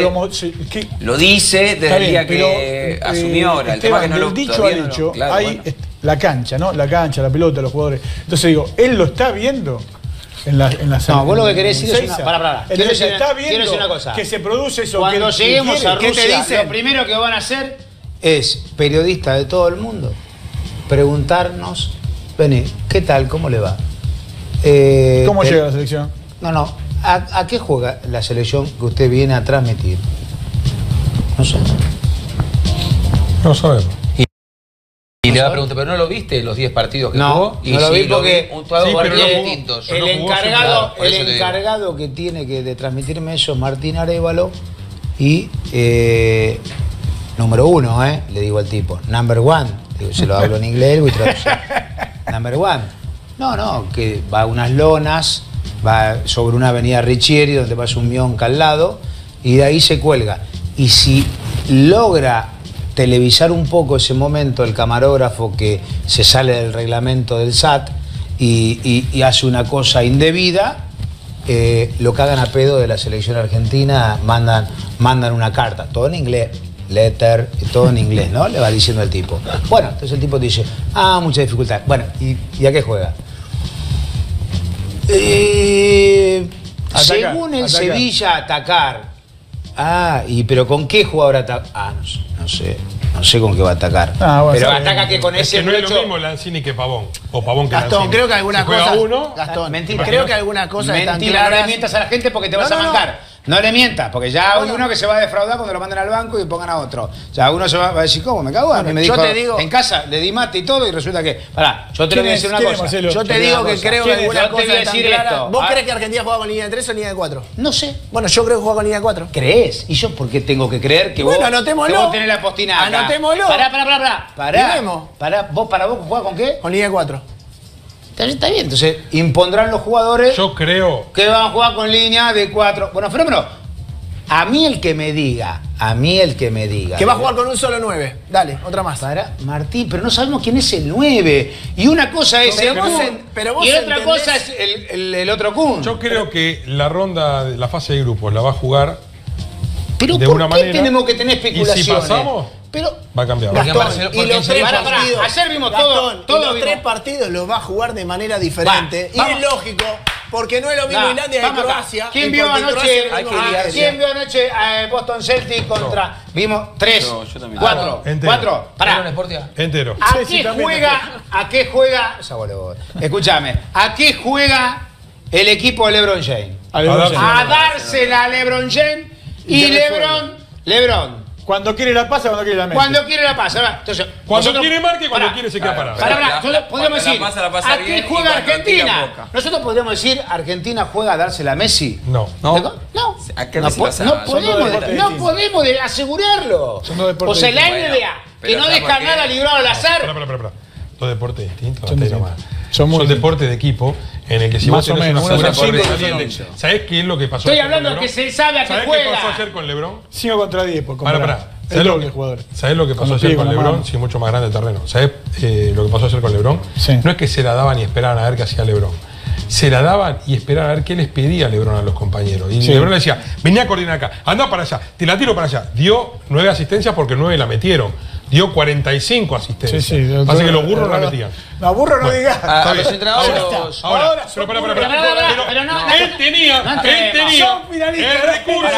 desde el día que asumió. El tema que no lo dicho al hecho, hay la cancha, ¿no? La cancha, la pelota, los jugadores. Entonces digo, él lo está viendo. No, vos lo que querés decir es una... Quiero decir una cosa. Que se produce eso. Cuando lleguemos a Rusia, lo primero que van a hacer es, periodistas de todo el mundo, preguntarnos, vení, ¿qué tal? ¿Cómo le va? ¿Cómo llega la selección? No. ¿A qué juega la selección que usted viene a transmitir? No sé. No sabemos. Y le va a preguntar, ¿pero no lo viste los 10 partidos que jugó? No lo vi porque distintos. El encargado que tiene que de transmitirme eso es Martín Arévalo y número 1, le digo al tipo, number 1, se lo hablo en inglés, voy a traducir. Number 1. No, que va a unas lonas, va sobre una avenida Richieri donde pasa un Mionca al lado y de ahí se cuelga. Y si logra televisar un poco ese momento el camarógrafo que se sale del reglamento del SAT y hace una cosa indebida, lo cagan a pedo de la selección argentina, mandan una carta, todo en inglés, letter, todo en inglés, ¿no? Le va diciendo el tipo. Bueno, entonces el tipo te dice, mucha dificultad. Bueno, ¿y a qué juega? Según el Sevilla, atacar. ¿pero con qué jugador ataca? No sé con qué va a atacar. Pero ataca que con ese. Que no es lo mismo Lanzini que Pavón. O Pavón que Gastón, Lanzini. creo que alguna cosa. Gastón, mentira. Creo que alguna cosa están mentira, claras. no le mientas a la gente porque te vas a mancar. No le mientas, porque ya hay uno que se va a defraudar cuando lo mandan al banco y pongan a otro. Ya uno se va a decir, ¿cómo? Me cago. A mí me dijo, yo te digo, en casa le di mate y todo y resulta que. Pará, yo te voy a decir una cosa. Yo te digo que creo que alguna cosa están claras. ¿Vos crees que Argentina juega con línea de 3 o línea de 4? No sé. Bueno, yo creo que juega con línea de 4. ¿Crees? ¿Y yo por qué tengo que creer que vos tenés la postinaca? Anotémoslo. Pará. ¿Vos jugás con qué? Con línea de 4. Está bien, entonces impondrán los jugadores. Yo creo que van a jugar con línea de 4. Bueno, fenómeno. A mí el que me diga. Que va a jugar con un solo 9. Dale, otra más. Martín, pero no sabemos quién es el 9. Y una cosa es el Kun. Y otra cosa es el otro Kun. Yo creo que la fase de grupos la va a jugar pero de ¿por una qué manera, tenemos que tener especulaciones? Y si pasamos, va a cambiar. Gastón, y los 3 partidos. Ayer vimos todo. Los 3 partidos los va a va a jugar de manera diferente. Y es lógico. Porque no es lo mismo Islandia que Croacia. ¿Quién vio anoche Boston Celtic contra? Vimos 3, 4. Pará. Entero. ¿A qué juega? Escúchame. ¿A qué juega el equipo de LeBron James? A dársela a LeBron James y LeBron Cuando quiere la pasa, cuando quiere la mete. Cuando quiere la pasa. Entonces, Cuando quiere marca y cuando quiere se queda parado. Podemos decir, ¿a qué juega Argentina? Nosotros podríamos decir, ¿Argentina juega a dársela a Messi? No. No podemos asegurarlo. O sea, la NBA, que no deja nada librado al azar. Espera. Dos deportes distintos. Son deportes de equipo en el que si vos tenés una figura, ¿sabés qué es lo que pasó? Estoy hablando de que se sabe a qué juega. ¿Sabés qué pasó ayer con LeBron? 5 contra 10 por comparar. ¿Sabés lo que pasó ayer con LeBron? Sí, mucho más grande el terreno. ¿Sabés lo que pasó ayer con LeBron? Sí. No es que se la daban y esperaban a ver qué hacía LeBron. Se la daban y esperaban a ver qué les pedía LeBron a los compañeros. Y LeBron le decía, venía a coordinar acá, andá para allá, te la tiro para allá. Dio 9 asistencias porque 9 la metieron. Dio 45 asistencias. Así que los burros la metían. No, burro no digas. A los entrenadores. Ahora, pero él tenía el recurso.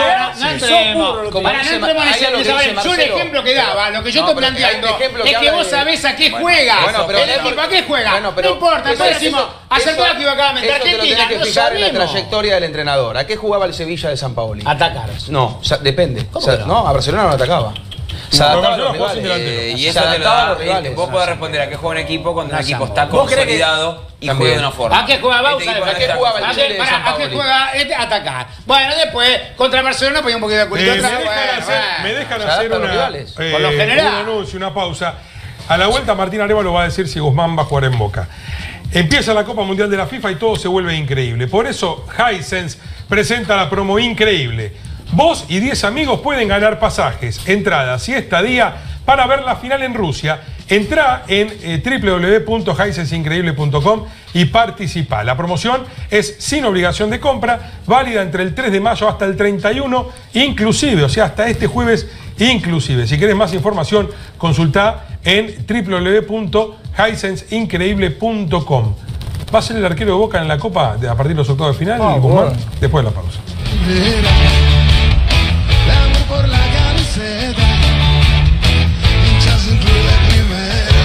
Yo el ejemplo que daba, lo que yo estoy planteando, es que vos sabés a qué juega. El equipo a qué juega. No importa, entonces decimos, acertó equivocadamente. Argentina, no tenés que fijar en la trayectoria del entrenador. ¿A qué jugaba el Sevilla de San Paoli? Atacar. No, depende. No, a Barcelona no atacaba. Se adaptaba a los rivales. Y eso te lo da. Vos podés responder a qué juega un equipo cuando un equipo está consolidado y juega de una forma. ¿A qué juega Bausa? ¿A qué jugaba el Chile de San Paoli? ¿A qué juega atacar? Bueno, después contra Barcelona ponía un poquito de culito. Me dejan hacer por lo general. un anuncio, una pausa. A la vuelta Martín Arévalo va a decir si Guzmán va a jugar en Boca. Empieza la Copa Mundial de la FIFA y todo se vuelve increíble. Por eso Hisense presenta la promo increíble. Vos y 10 amigos pueden ganar pasajes, entradas y estadía para ver la final en Rusia. Entrá en www.hisenseincreíble.com y participa. La promoción es sin obligación de compra, válida entre el 3 de mayo hasta el 31, inclusive, o sea, hasta este jueves inclusive. Si querés más información, consultá en www.hisenseincreíble.com. Va a ser el arquero de Boca en la Copa a partir de los octavos de final y Guzmán después de la pausa. Por la camiseta, hinchas en club de primera.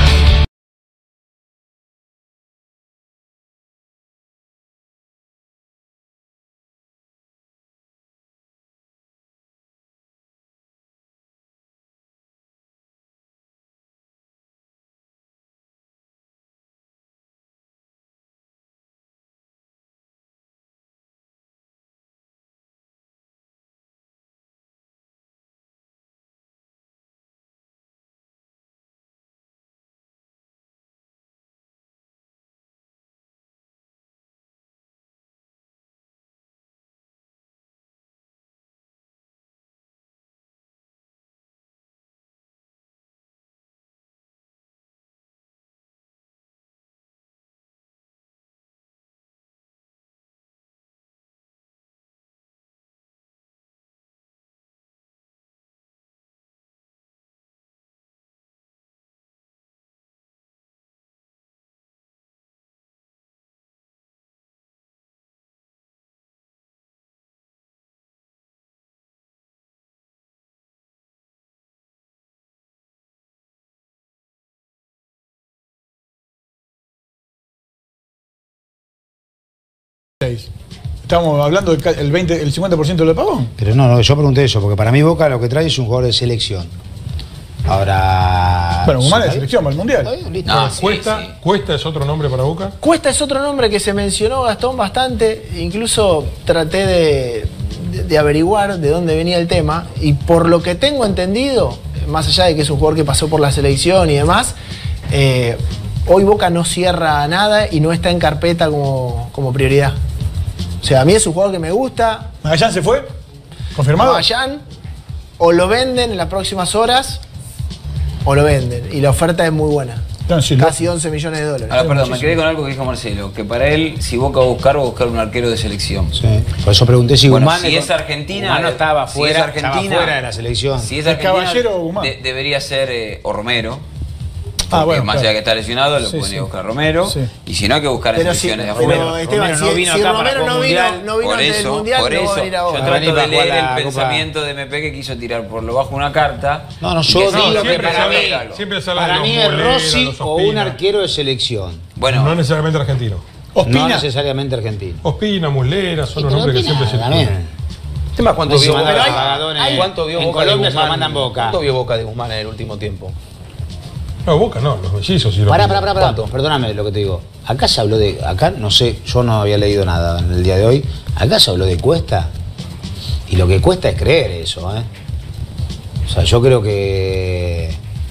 Estamos hablando del el 50% del pagón. Pero no, yo pregunté eso, porque para mí Boca lo que trae es un jugador de selección. Ahora. Bueno, Guzmán es de selección para el mundial. No, Cuesta es otro nombre para Boca. Cuesta es otro nombre que se mencionó, Gastón, bastante. Incluso traté de averiguar de dónde venía el tema. Y por lo que tengo entendido, más allá de que es un jugador que pasó por la selección y demás, hoy Boca no cierra nada y no está en carpeta como prioridad. O sea, a mí es un jugador que me gusta. ¿Magallán se fue? ¿Confirmado? Magallán, o lo venden en las próximas horas, o lo venden. Y la oferta es muy buena. Casi 11 millones de dólares. Ahora, perdón, me quedé con algo que dijo Marcelo, que para él, si Boca va a buscar un arquero de selección. Sí. Por eso pregunté si Guzmán... Si es Argentina... Guzmán no estaba fuera, estaba fuera de la selección. Si es Argentina, Caballero o Guzmán. Debería ser o Romero. Bueno, más allá de que está lesionado, lo pueden ir a buscar a Romero. Sí. Y si no, hay que buscar selecciones de Romero. Esteban, Romero no vino acá para el Mundial. No vino antes del Mundial, por eso, no va a ir ahora. yo trato de leer el pensamiento de MP que quiso tirar por lo bajo una carta. No, yo digo que para mí es Rossi o un arquero de selección. Bueno, no necesariamente argentino. Ospina. No necesariamente argentino. Ospina, Muslera, son los nombres que siempre se tiran. tema es cuánto vio Boca. ¿Cuánto vio Boca? En Colombia se lo mandan Boca. ¿Cuánto vio Boca de Guzmán en el último tiempo? No, Boca no, los mellizos sí lo Pará. Perdóname lo que te digo. Acá se habló de. Acá no sé, yo no había leído nada en el día de hoy. Acá se habló de Cuesta. Y lo que cuesta es creer eso, ¿eh? O sea, yo creo que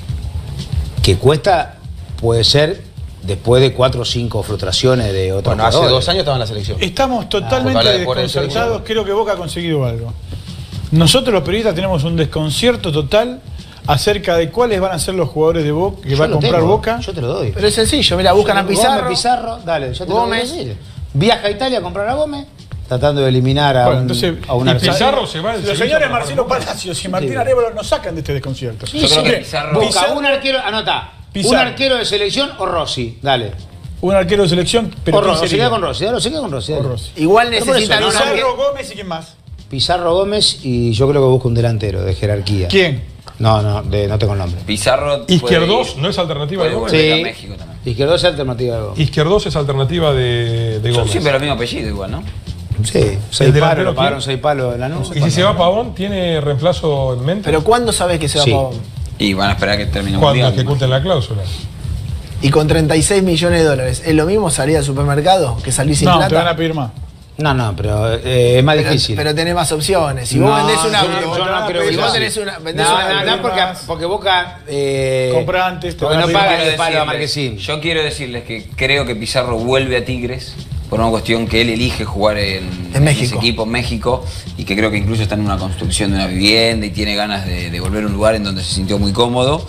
Cuesta puede ser después de 4 o 5 frustraciones de otros jugadores. Hace 2 años estaba en la selección. Estamos totalmente desconcertados. Creo que Boca ha conseguido algo. Nosotros los periodistas tenemos un desconcierto total acerca de cuáles van a ser los jugadores de Boca que va a comprar Boca. Yo te lo doy. Pero es sencillo, mira, buscan a Pizarro. Pizarro, dale, yo te Gómez. Lo voy a decir. Viaja a Italia a comprar a Gómez, tratando de eliminar a y Pizarro se va. Los señores Marcelo Palacios y Martín Arévalo nos sacan de este desconcierto. Yo creo que Pizarro. Busca un arquero, anota. ¿Un arquero de selección o Rossi? Dale. Un arquero de selección, pero Rossi. Se queda con Rossi. Igual necesitan un Pizarro, Gómez y quién más. Pizarro, Gómez y yo creo que busca un delantero de jerarquía. ¿Quién? No tengo el nombre. Pizarro. Izquierdos no es alternativa de Gómez. Sí. México también. Izquierdos es alternativa de Gómez. Izquierdos es alternativa de Gómez. Son siempre el mismo apellido igual, ¿no? Sí, 6 palos, lo pagaron 6 palos en la noche. ¿Y si se va Pavón, tiene reemplazo en mente? ¿Pero cuándo sabes que se va Pavón? Y van a esperar a que termine el Cuando mundial. ejecuten la cláusula. Y con 36 millones de dólares, ¿es lo mismo salir al supermercado que salir sin plata? No, te van a pedir más. No, pero es más difícil. Pero tenés más opciones. Si vos vendés un auto, yo no creo que si vos tenés una... No, porque Boca... compra antes. Porque no paga el palo a Marquesín. Yo quiero decirles que creo que Pizarro vuelve a Tigres por una cuestión que él elige jugar en ese equipo en México y que creo que incluso está en una construcción de una vivienda y tiene ganas de volver a un lugar en donde se sintió muy cómodo.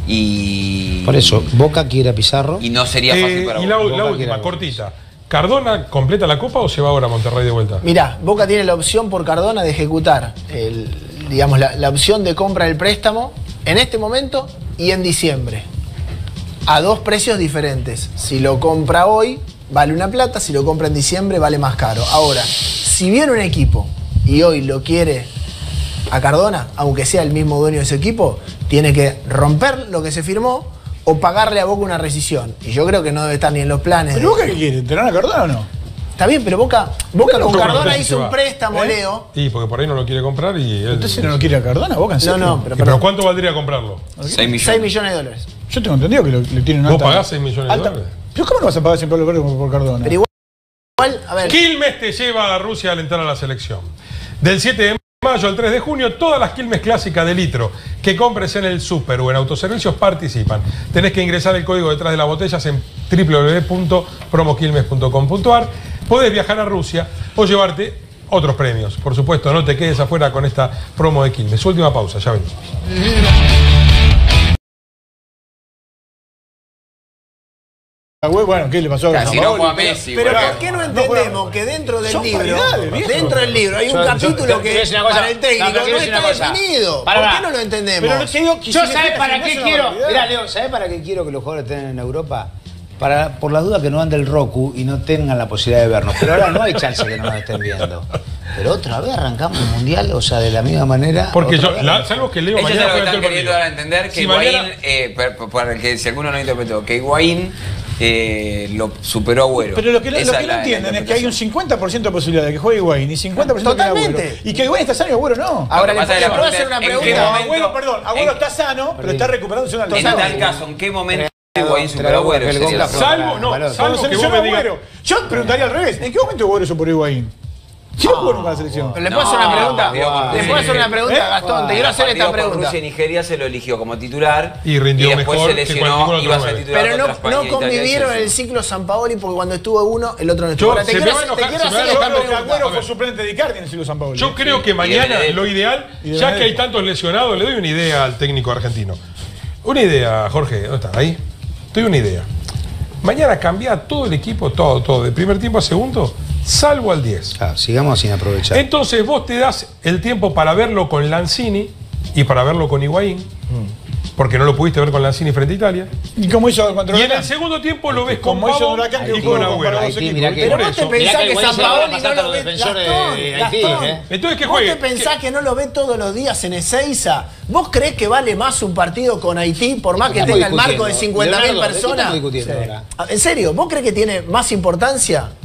Y por eso, Boca quiere a Pizarro. Y no sería fácil para Boca. Y la última, cortita. ¿Cardona completa la Copa o se va ahora a Monterrey de vuelta? Mirá, Boca tiene la opción por Cardona de ejecutar la opción de compra del préstamo en este momento y en diciembre. A 2 precios diferentes. Si lo compra hoy, vale una plata. Si lo compra en diciembre, vale más caro. Ahora, si viene un equipo y hoy lo quiere a Cardona, aunque sea el mismo dueño de ese equipo, tiene que romper lo que se firmó o pagarle a Boca una rescisión. Y yo creo que no debe estar ni en los planes. ¿Pero Boca qué quiere? ¿Tener a Cardona o no? Está bien, pero Boca con Cardona hizo un préstamo, Leo. Sí, porque por ahí no lo quiere comprar y él... ¿Entonces no lo quiere a Cardona, Boca? ¿En serio? No, pero ¿cuánto valdría comprarlo? 6 millones. 6 millones de dólares. Yo tengo entendido que le tienen ¿Vos pagás 6 millones de dólares? ¿Pero cómo no vas a pagar siempre Pablo Verde por Cardona? Pero igual, a ver... Quilmes te lleva a Rusia a alentar a la selección. Del 7 de mayo al 3 de junio, todas las Quilmes clásicas de litro que compres en el súper o en autoservicios participan. Tenés que ingresar el código detrás de las botellas en www.promoquilmes.com.ar. Podés viajar a Rusia o llevarte otros premios. Por supuesto, no te quedes afuera con esta promo de Quilmes. Última pausa, ya venimos. Bueno, ¿qué le pasó a si no fue a Messi? Pero ¿por qué no entendemos que dentro del libro hay un capítulo que para el técnico no está definido? ¿Por qué no lo entendemos? Yo ¿sabés para qué quiero? Mirá, Leo, ¿sabés para qué quiero que los jugadores estén en Europa? Por las dudas que no ande el Roku y no tengan la posibilidad de vernos. Pero ahora no hay chance que no nos estén viendo. Pero otra vez arrancamos el mundial, o sea, de la misma manera. Porque salvo que Leo ellos mañana es lo que están queriendo dar a entender que Higuaín, para que si alguno no interpretó, que Higuaín lo superó a Agüero. Pero lo que no entienden es que hay un 50% de posibilidad de que juegue Higuaín y 50% de que Agüero. Y que Higuain está sano y Agüero no. Ahora le puedo hacer una pregunta. Agüero está sano, pero está recuperándose una lesión. En tal caso, ¿en qué momento Higuaín superó a Agüero? Salvo que vos me digas. Yo preguntaría al revés. ¿En qué momento Agüero superó a Higuaín? ¿Quién jugó nunca la selección? ¿Le puedo hacer una pregunta? ¿Le puedo hacer una pregunta, Gastón? Te quiero hacer esta pregunta. Rusia y Nigeria se lo eligió como titular y rindió y después mejor se lesionó y iba a ser titular. Pero no convivieron en el ciclo Sampaoli porque cuando estuvo uno, el otro no estuvo. Te quiero hacer esta pregunta. Agüero fue suplente de Icardi en el ciclo Sampaoli. Yo creo que mañana lo ideal, ya que hay tantos lesionados, le doy una idea al técnico argentino. Una idea, Jorge, ¿dónde está? Ahí. Te doy una idea. Mañana cambia todo el equipo, todo, de primer tiempo a segundo, salvo al 10. Claro, sigamos sin aprovechar. Entonces vos te das el tiempo para verlo con Lanzini y para verlo con Higuaín, porque no lo pudiste ver con Lanzini frente a Italia. ¿Y cómo hizo contra Y en el segundo tiempo lo ves con Pavón y con Agüero. Pero vos te pensás que Sampaoli no lo ve. Gastón, entonces, ¿qué ¿vos te pensás que no lo ve todos los días en Ezeiza? ¿Vos creés que vale más un partido con Haití por más que tenga el marco de 50.000 personas? ¿En serio? ¿Vos creés que tiene más importancia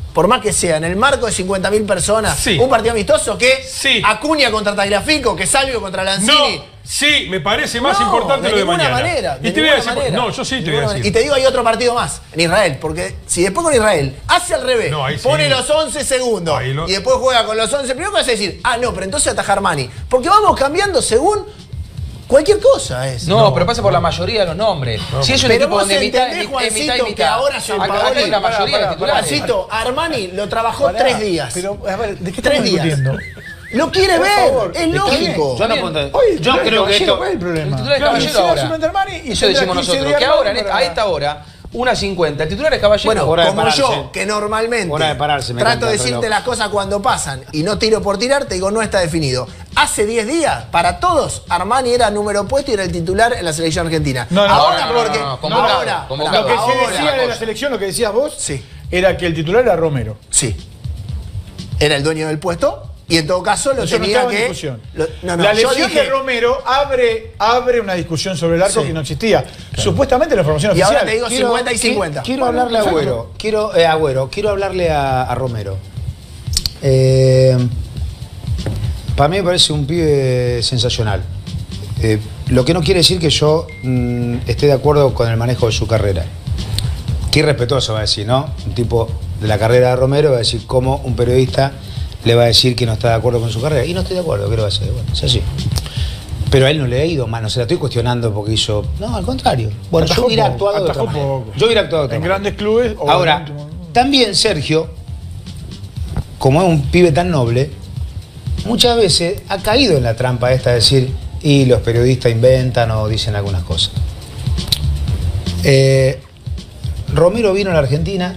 por más que sea en el marco de 50.000 personas, un partido amistoso que Acuña contra Tagliafico, que Salvio contra Lanzini. Sí, me parece más importante lo de mañana. Y te voy a decir, yo sí te voy a decir. Y te digo, hay otro partido más en Israel, porque si después con Israel hace al revés, pone los 11 segundos y después juega con los 11 primero, ¿qué vas a decir? No, pero entonces ataja Armani. Porque vamos cambiando según cualquier cosa. Pero pasa por la mayoría de los nombres. Si es un equipo donde mitad y mitad. Que ahora Acá hay la mayoría de titulares. Armani lo trabajó 3 días. Pero, a ver, ¿de qué 3 días? Lo quiere ver, es lógico. Yo creo que esto es el problema. El titular es Caballero ahora. Y eso decimos nosotros. Que ahora, a esta hora, 1:50. El titular es Caballero. Bueno, como yo, que normalmente trato de decirte las cosas cuando pasan y no tiro por tirar, te digo, no está definido. Hace 10 días, para todos, Armani era número opuesto y era el titular en la selección argentina. Ahora, porque lo que se decía de la selección, lo que decías vos, era que el titular era Romero. Sí. Era el dueño del puesto. Y en todo caso lo tenía que... La lesión de Romero abre una discusión sobre el arco que no existía. Supuestamente la formación oficial. Y ahora te digo 50 y 50. Quiero hablarle a Agüero. Quiero hablarle a Romero. Para mí me parece un pibe sensacional. Lo que no quiere decir que yo esté de acuerdo con el manejo de su carrera. Qué irrespetuoso va a decir, ¿no? Un tipo de la carrera de Romero va a decir cómo un periodista le va a decir que no está de acuerdo con su carrera. Y no estoy de acuerdo, ¿qué lo va a hacer? Bueno, es así. Pero a él no le ha ido mal, no se la estoy cuestionando porque hizo... No, al contrario. Bueno, yo hubiera actuado de otra manera. Yo hubiera actuado de otra manera. En grandes clubes... Ahora, también Sergio, como es un pibe tan noble, muchas veces ha caído en la trampa esta de decir, y los periodistas inventan o dicen algunas cosas. Romero vino a la Argentina,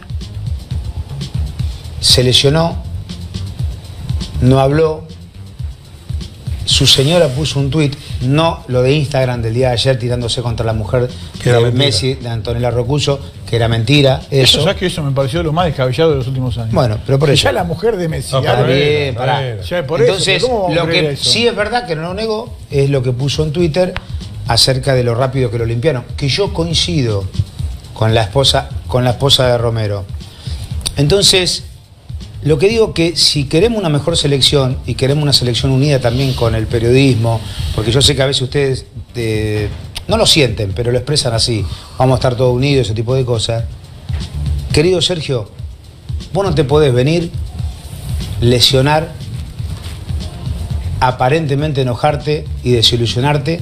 se lesionó, no habló, su señora puso un tuit, no lo de Instagram del día de ayer tirándose contra la mujer de Messi, de Antonella Rocuso, que era mentira. Eso, ¿sabes que eso me pareció lo más descabellado de los últimos años? Bueno, pero por eso. Ya la mujer de Messi. Bien, pará. Entonces, lo que sí es verdad que no lo negó es lo que puso en Twitter acerca de lo rápido que lo limpiaron, que yo coincido con la esposa de Romero. Entonces, lo que digo que si queremos una mejor selección y queremos una selección unida también con el periodismo, porque yo sé que a veces ustedes no lo sienten, pero lo expresan así, vamos a estar todos unidos, ese tipo de cosas. Querido Sergio, vos no te podés venir, lesionar, aparentemente enojarte y desilusionarte,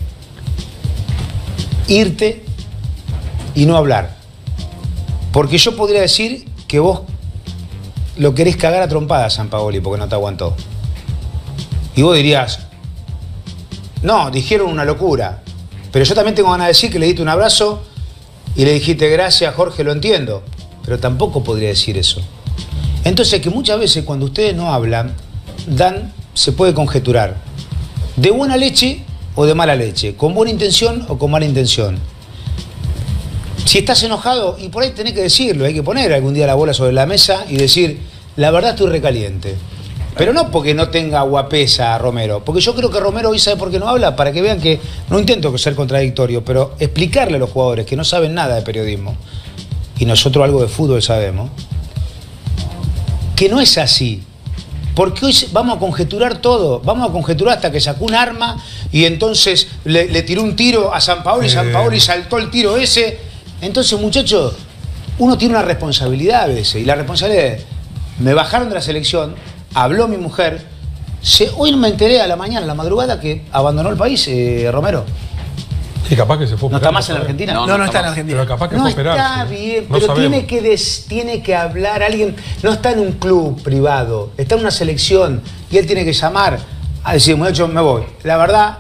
irte y no hablar. Porque yo podría decir que vos lo querés cagar a trompadas, Sampaoli, porque no te aguantó. Y vos dirías, no, dijeron una locura. Pero yo también tengo ganas de decir que le diste un abrazo y le dijiste, gracias, Jorge, lo entiendo. Pero tampoco podría decir eso. Entonces, que muchas veces cuando ustedes no hablan, se puede conjeturar de buena leche o de mala leche, con buena intención o con mala intención. Si estás enojado, y por ahí tenés que decirlo, hay que poner algún día la bola sobre la mesa y decir, la verdad estoy recaliente. Pero no porque no tenga guapesa Romero, porque yo creo que Romero hoy sabe por qué no habla, para que vean que no intento ser contradictorio, pero explicarle a los jugadores que no saben nada de periodismo, y nosotros algo de fútbol sabemos, que no es así. Porque hoy vamos a conjeturar todo, vamos a conjeturar hasta que sacó un arma y entonces le tiró un tiro a Sampaoli y Sampaoli saltó el tiro ese. Entonces, muchachos, uno tiene una responsabilidad a veces, y la responsabilidad es, me bajaron de la selección, habló mi mujer, hoy me enteré a la mañana, a la madrugada, que abandonó el país, Romero. Sí, capaz que se fue. ¿No está más en la Argentina? No está en Argentina. Pero capaz que no fue operarse. Está bien, no pero tiene que hablar alguien, no está en un club privado, está en una selección, y él tiene que llamar a decir, muchachos, me voy. La verdad,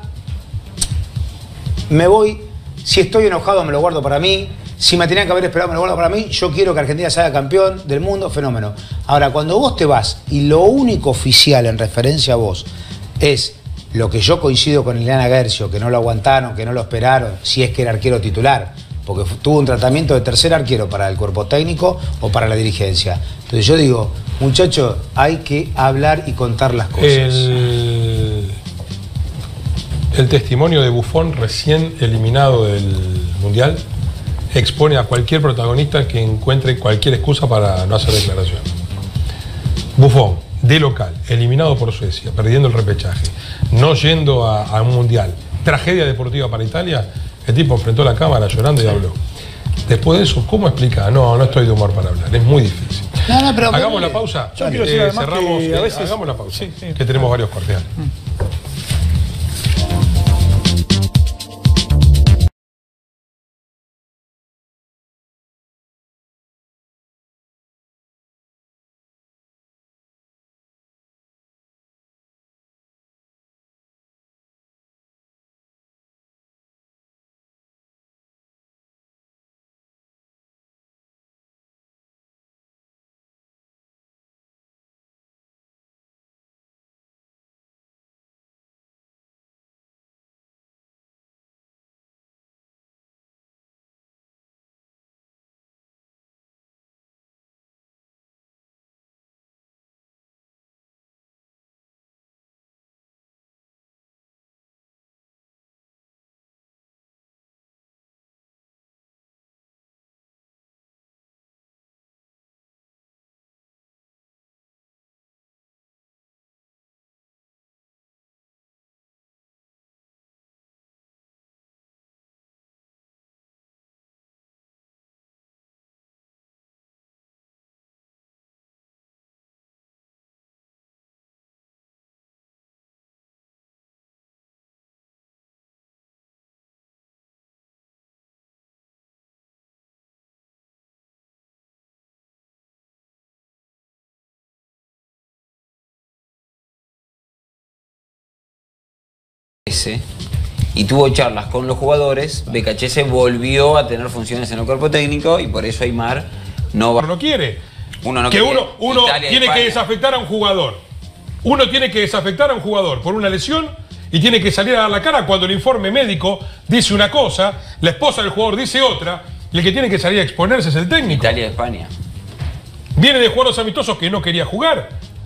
me voy, si estoy enojado me lo guardo para mí. Si me tenían que haber esperado, me lo guardo para mí. Yo quiero que Argentina sea campeón del mundo, fenómeno. Ahora, cuando vos te vas y lo único oficial en referencia a vos es lo que yo coincido con Ileana Guercio, que no lo aguantaron, que no lo esperaron, si es que era arquero titular, porque tuvo un tratamiento de tercer arquero para el cuerpo técnico o para la dirigencia. Entonces yo digo, muchachos, hay que hablar y contar las cosas. El testimonio de Buffon, recién eliminado del Mundial, expone a cualquier protagonista que encuentre cualquier excusa para no hacer declaración. Buffon, de local, eliminado por Suecia, perdiendo el repechaje, no yendo a un mundial, tragedia deportiva para Italia, el tipo enfrentó la cámara llorando y habló. Después de eso, ¿cómo explica? No estoy de humor para hablar, es muy difícil. No, pero hagamos la pausa. Yo quiero decir además cerramos, que a veces... hagamos la pausa, Sí. que tenemos varios cortes. Y tuvo charlas con los jugadores, BKHS volvió a tener funciones en el cuerpo técnico y por eso Aimar no va. No quiere. Uno no que quiere. uno Italia, tiene España. que desafectar a un jugador. Uno tiene que desafectar a un jugador por una lesión y tiene que salir a dar la cara cuando el informe médico dice una cosa, la esposa del jugador dice otra, y el que tiene que salir a exponerse es el técnico. Italia, España. Viene de jugar los amistosos que no quería jugar.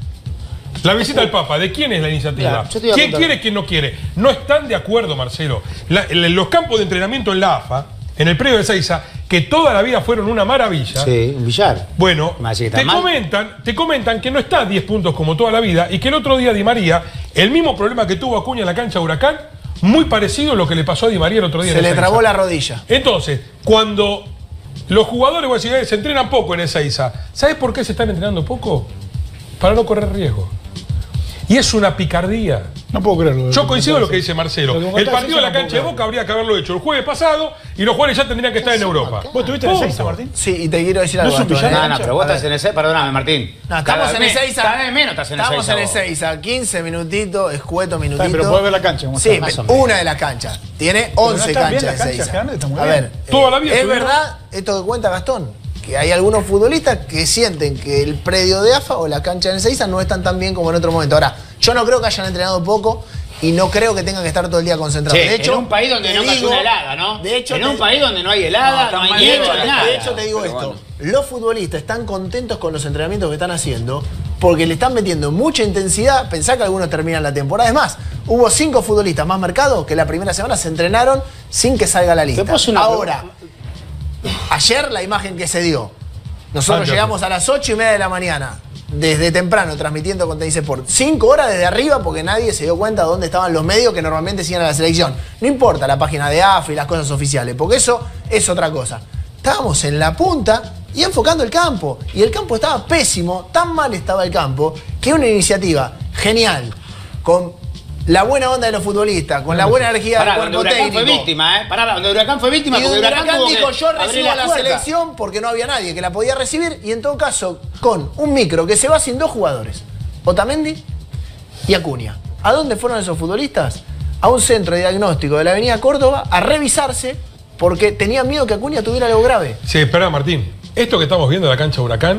La visita al Papa, ¿de quién es la iniciativa? Claro, ¿Quién quiere, quién no quiere? No están de acuerdo, Marcelo. Los campos de entrenamiento en la AFA, en el predio de Ezeiza, que toda la vida fueron una maravilla. Sí, un billar. Bueno, Me hace que está te comentan que no está a 10 puntos como toda la vida y que el otro día Di María, el mismo problema que tuvo Acuña en la cancha de Huracán, muy parecido a lo que le pasó a Di María el otro día Se en le Ezeiza. trabó la rodilla. Entonces, cuando los jugadores, voy a decir, se entrenan poco en Ezeiza, ¿sabes por qué se están entrenando poco? Para no correr riesgo. Y es una picardía. No puedo creerlo. Yo coincido con lo que dice Marcelo. El partido de la cancha de Boca habría que haberlo hecho el jueves pasado y los jugadores ya tendrían que estar en Europa. ¿Vos estuviste en Ezeiza, Martín? Sí, y te quiero decir algo. es un Gastón, villano. No, pero vos estás en Ezeiza, perdóname, Martín. No, estamos Cada en vez- Ezeiza. Cada vez menos estás en Ezeiza. Estamos en vos. Ezeiza, 15 minutitos, escueto minutito. Pero podés ver la cancha. ¿Cómo Sí, está? más o menos. una de las canchas. Tiene no 11 está bien canchas la cancha, Ezeiza. grande, está muy A bien. ver, Toda la vida es estuvieron- verdad esto que cuenta Gastón, que hay algunos futbolistas que sienten que el predio de AFA o la cancha de Ezeiza no están tan bien como en otro momento. Ahora, yo no creo que hayan entrenado poco y no creo que tengan que estar todo el día concentrados. Che, De hecho, en un país donde te no cayó digo- una helada, ¿no? De hecho, en un país donde no hay helada, no, hay de nieve, hecho, no hay nada. de hecho, te digo Pero esto. bueno. Los futbolistas están contentos con los entrenamientos que están haciendo porque le están metiendo mucha intensidad. Pensá que algunos terminan la temporada. Es más, hubo 5 futbolistas más marcados que la primera semana se entrenaron sin que salga la lista. Te puedo hacer una Ahora, ayer la imagen que se dio. Nosotros llegamos a las 8:30 de la mañana, desde temprano, transmitiendo con Teis Sport. 5 horas desde arriba porque nadie se dio cuenta de dónde estaban los medios que normalmente siguen a la selección. No importa la página de AFA y las cosas oficiales, porque eso es otra cosa. Estábamos en la punta y enfocando el campo. Y el campo estaba pésimo, tan mal estaba el campo, que una iniciativa genial, con la buena onda de los futbolistas, con la buena energía Pará, del donde cuerpo Huracán técnico. fue víctima, ¿eh? Pará, donde Huracán fue víctima, Y porque donde Huracán Huracán tuvo dijo, que yo abrir recibo a la puertas. selección porque no había nadie que la podía recibir, y en todo caso, con un micro que se va sin 2 jugadores, Otamendi y Acuña. ¿A dónde fueron esos futbolistas? A un centro de diagnóstico de la avenida Córdoba a revisarse porque tenían miedo que Acuña tuviera algo grave. Sí, espera, Martín. Esto que estamos viendo de la cancha de Huracán,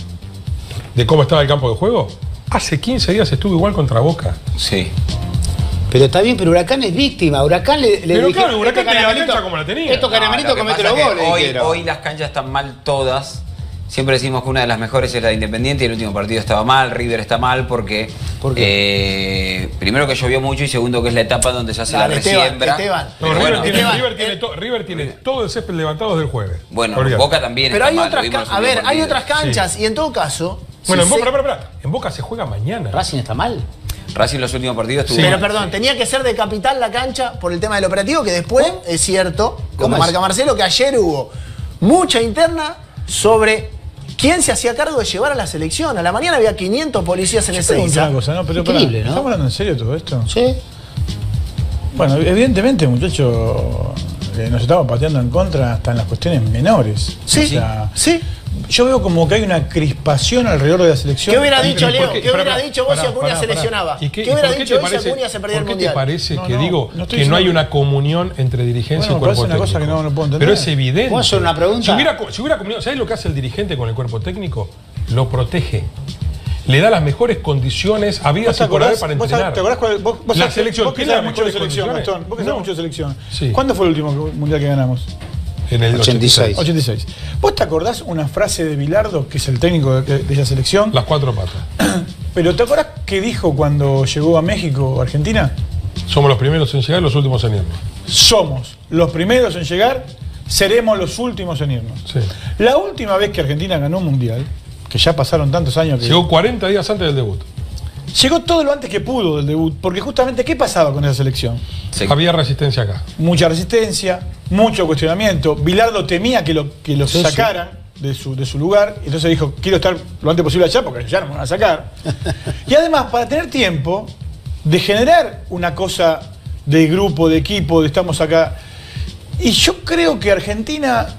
de cómo estaba el campo de juego, hace 15 días estuvo igual contra Boca. Sí. Pero está bien, pero Huracán es víctima. Huracán le Pero dijeron, claro, Huracán tenía la caramelito- cancha como la tenía. Estos caramelitos Lo que cometen pasa los es que goles. hoy, dijeron. hoy las canchas están mal todas. Siempre decimos que una de las mejores es la de Independiente y el último partido estaba mal, River está mal porque ¿Por primero que llovió mucho y segundo que es la etapa donde se hace la Dale, Esteban, resiembra. Esteban. No, Pero River, bueno, tiene, Esteban, River tiene todo el césped levantado desde el jueves. bueno, Olvídate. Boca también Pero está hay mal, otras, lo vimos en a los ver, hay últimos otras partidos. canchas y en todo caso... Bueno, si en se- Boca, espera. En Boca se juega mañana. ¿Racing está mal? Racing los últimos partidos tuvo. Sí. Pero perdón, tenía que ser de capital la cancha por el tema del operativo, que después es cierto, como marca Marcelo, que ayer hubo mucha interna sobre quién se hacía cargo de llevar a la selección. A la mañana había 500 policías en ese una cosa, ¿no? Pero increíble, ¿no? ¿Estamos hablando en serio todo esto? Sí. Bueno, evidentemente, muchachos, nos estamos pateando en contra hasta en las cuestiones menores. Sí, o sea, sí. Yo veo como que hay una crispación alrededor de la selección. ¿Qué hubiera dicho, Leo? ¿Qué hubiera dicho vos si Acuña se lesionaba? ¿Y ¿Qué hubiera dicho vos si Acuña se perdía el Mundial? ¿Por qué te parece No, que no, digo no estoy que no hay diciendo- una comunión entre dirigencia y Bueno, cuerpo parece una técnico? cosa que no puedo entender. Pero es evidente. ¿Puedo hacer una pregunta? Si hubiera comunión, ¿sabes lo que hace el dirigente con el cuerpo técnico? Lo protege. Le da las mejores condiciones habidas y por haber para entrenar. ¿Te acordás cuál? Vos La selección vos que tiene sabés las mucho de mejores selección, condiciones. Gastón. Vos que sabés mucho de selección. Sí. ¿Cuándo fue el último mundial que ganamos? En el 86. 86. ¿Vos te acordás una frase de Bilardo, que es el técnico de esa selección? Las cuatro patas. Pero ¿te acordás qué dijo cuando llegó a México o Argentina? Somos los primeros en llegar y los últimos en irnos. Somos los primeros en llegar, seremos los últimos en irnos. Sí. La última vez que Argentina ganó un mundial, que ya pasaron tantos años que... Llegó 40 días antes del debut. Llegó todo lo antes que pudo del debut, porque justamente ¿qué pasaba con esa selección? Sí. Había resistencia acá. Mucha resistencia, mucho cuestionamiento. Bilardo temía que lo sacaran de su lugar, y entonces dijo, quiero estar lo antes posible allá porque ya no me van a sacar. Y además, para tener tiempo de generar una cosa de grupo, de equipo, de estamos acá. Y yo creo que Argentina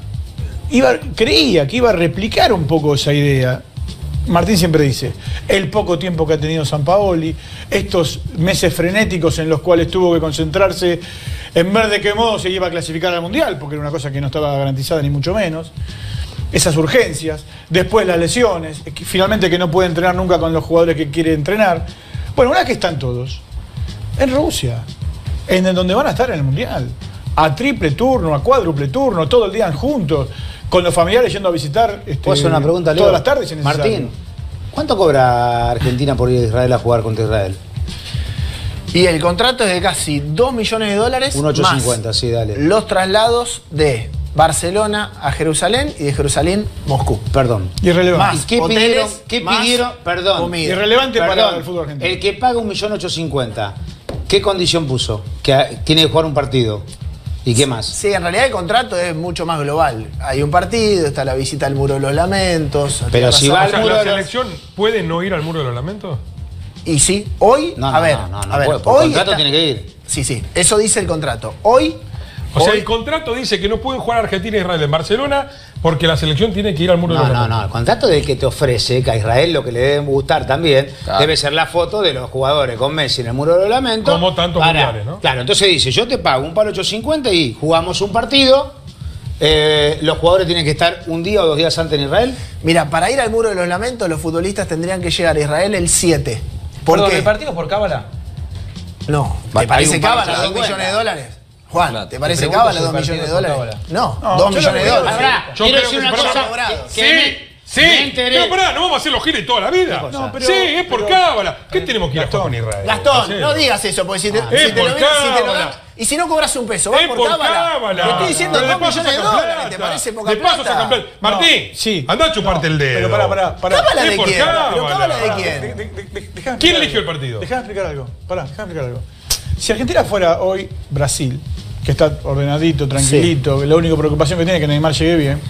creía que iba a replicar un poco esa idea. Martín siempre dice, el poco tiempo que ha tenido Sampaoli, estos meses frenéticos en los cuales tuvo que concentrarse en ver de qué modo se iba a clasificar al Mundial, porque era una cosa que no estaba garantizada ni mucho menos, esas urgencias, después las lesiones, finalmente que no puede entrenar nunca con los jugadores que quiere entrenar. Bueno, una vez que están todos, en Rusia, en donde van a estar en el Mundial, a triple turno, a cuádruple turno, todo el día juntos, con los familiares yendo a visitar ¿Puedo hacer una pregunta, Leo? todas las tardes si es necesario. Martín, ¿cuánto cobra Argentina por ir a Israel a jugar contra Israel? Y el contrato es de casi 2 millones de dólares. 1.850, más sí, dale. los traslados de Barcelona a Jerusalén y de Jerusalén a Moscú. Perdón. Irrelevante. Más ¿Y qué hoteles, pidieron? ¿Qué más pidieron? Perdón. comida. Irrelevante para Perdón, el fútbol argentino. el que paga 1.850.000, ¿qué condición puso? Que tiene que jugar un partido. ¿Y qué más? Sí, en realidad el contrato es mucho más global. Hay un partido, está la visita al Muro de los Lamentos. Pero si va O al sea, Muro ¿la de los- selección puede no ir al Muro de los Lamentos? Y sí, hoy, No, a ver, no a ver, puede. Por hoy contrato está- tiene que ir. Sí, sí, eso dice el contrato. Hoy, O sea, hoy- el contrato dice que no pueden jugar Argentina e Israel en Barcelona porque la selección tiene que ir al Muro de No, los no, Lamentos. no. El contrato del que te ofrece, que a Israel lo que le debe gustar también, Claro. debe ser la foto de los jugadores con Messi en el Muro de los Lamentos. Como tantos mundiales, ¿no? Claro, entonces dice, yo te pago un palo 850 y jugamos un partido. Los jugadores tienen que estar un día o 2 días antes en Israel. mira, para ir al Muro de los Lamentos, los futbolistas tendrían que llegar a Israel el 7. ¿Por Perdón, qué? ¿el partido es por cábala? No, Hay ¿te parece un cábala palo 2 50. millones de dólares? Juan, Claro, ¿te te parece pregunto cábala si 2 el millones de partido es por dólares? cábala. No, No, 2 yo millones lo de veo, dólares. Ahora, Yo quiero creo decir que una se cosa. cobrado. Sí, sí. me enteré. Pero pará, no vamos a hacer los giles toda la vida. No, pero- sí, es por pero- cábala. ¿Qué tenemos que ir a jugar con Israel? Gastón, no digas eso, porque si te, Es si te por lo miras, si te lo cábala. dan, y si no cobras un peso, vas Es por por cábala. cábala. Te estoy diciendo Pero de 2 paso millones de sacan dólares, ¿te plata. parece poca De paso plata? sacan plata. Martín, sí. andá a chuparte el dedo. Pero pará. ¿Cábala Es de por quién? cábala. ¿Pero cábala de Pará. quién? ¿Quién eligió el partido? Déjame explicar algo. Déjame explicar algo. Si Argentina fuera hoy Brasil, que está ordenadito, tranquilito, que la única preocupación que tiene es que Neymar llegue bien.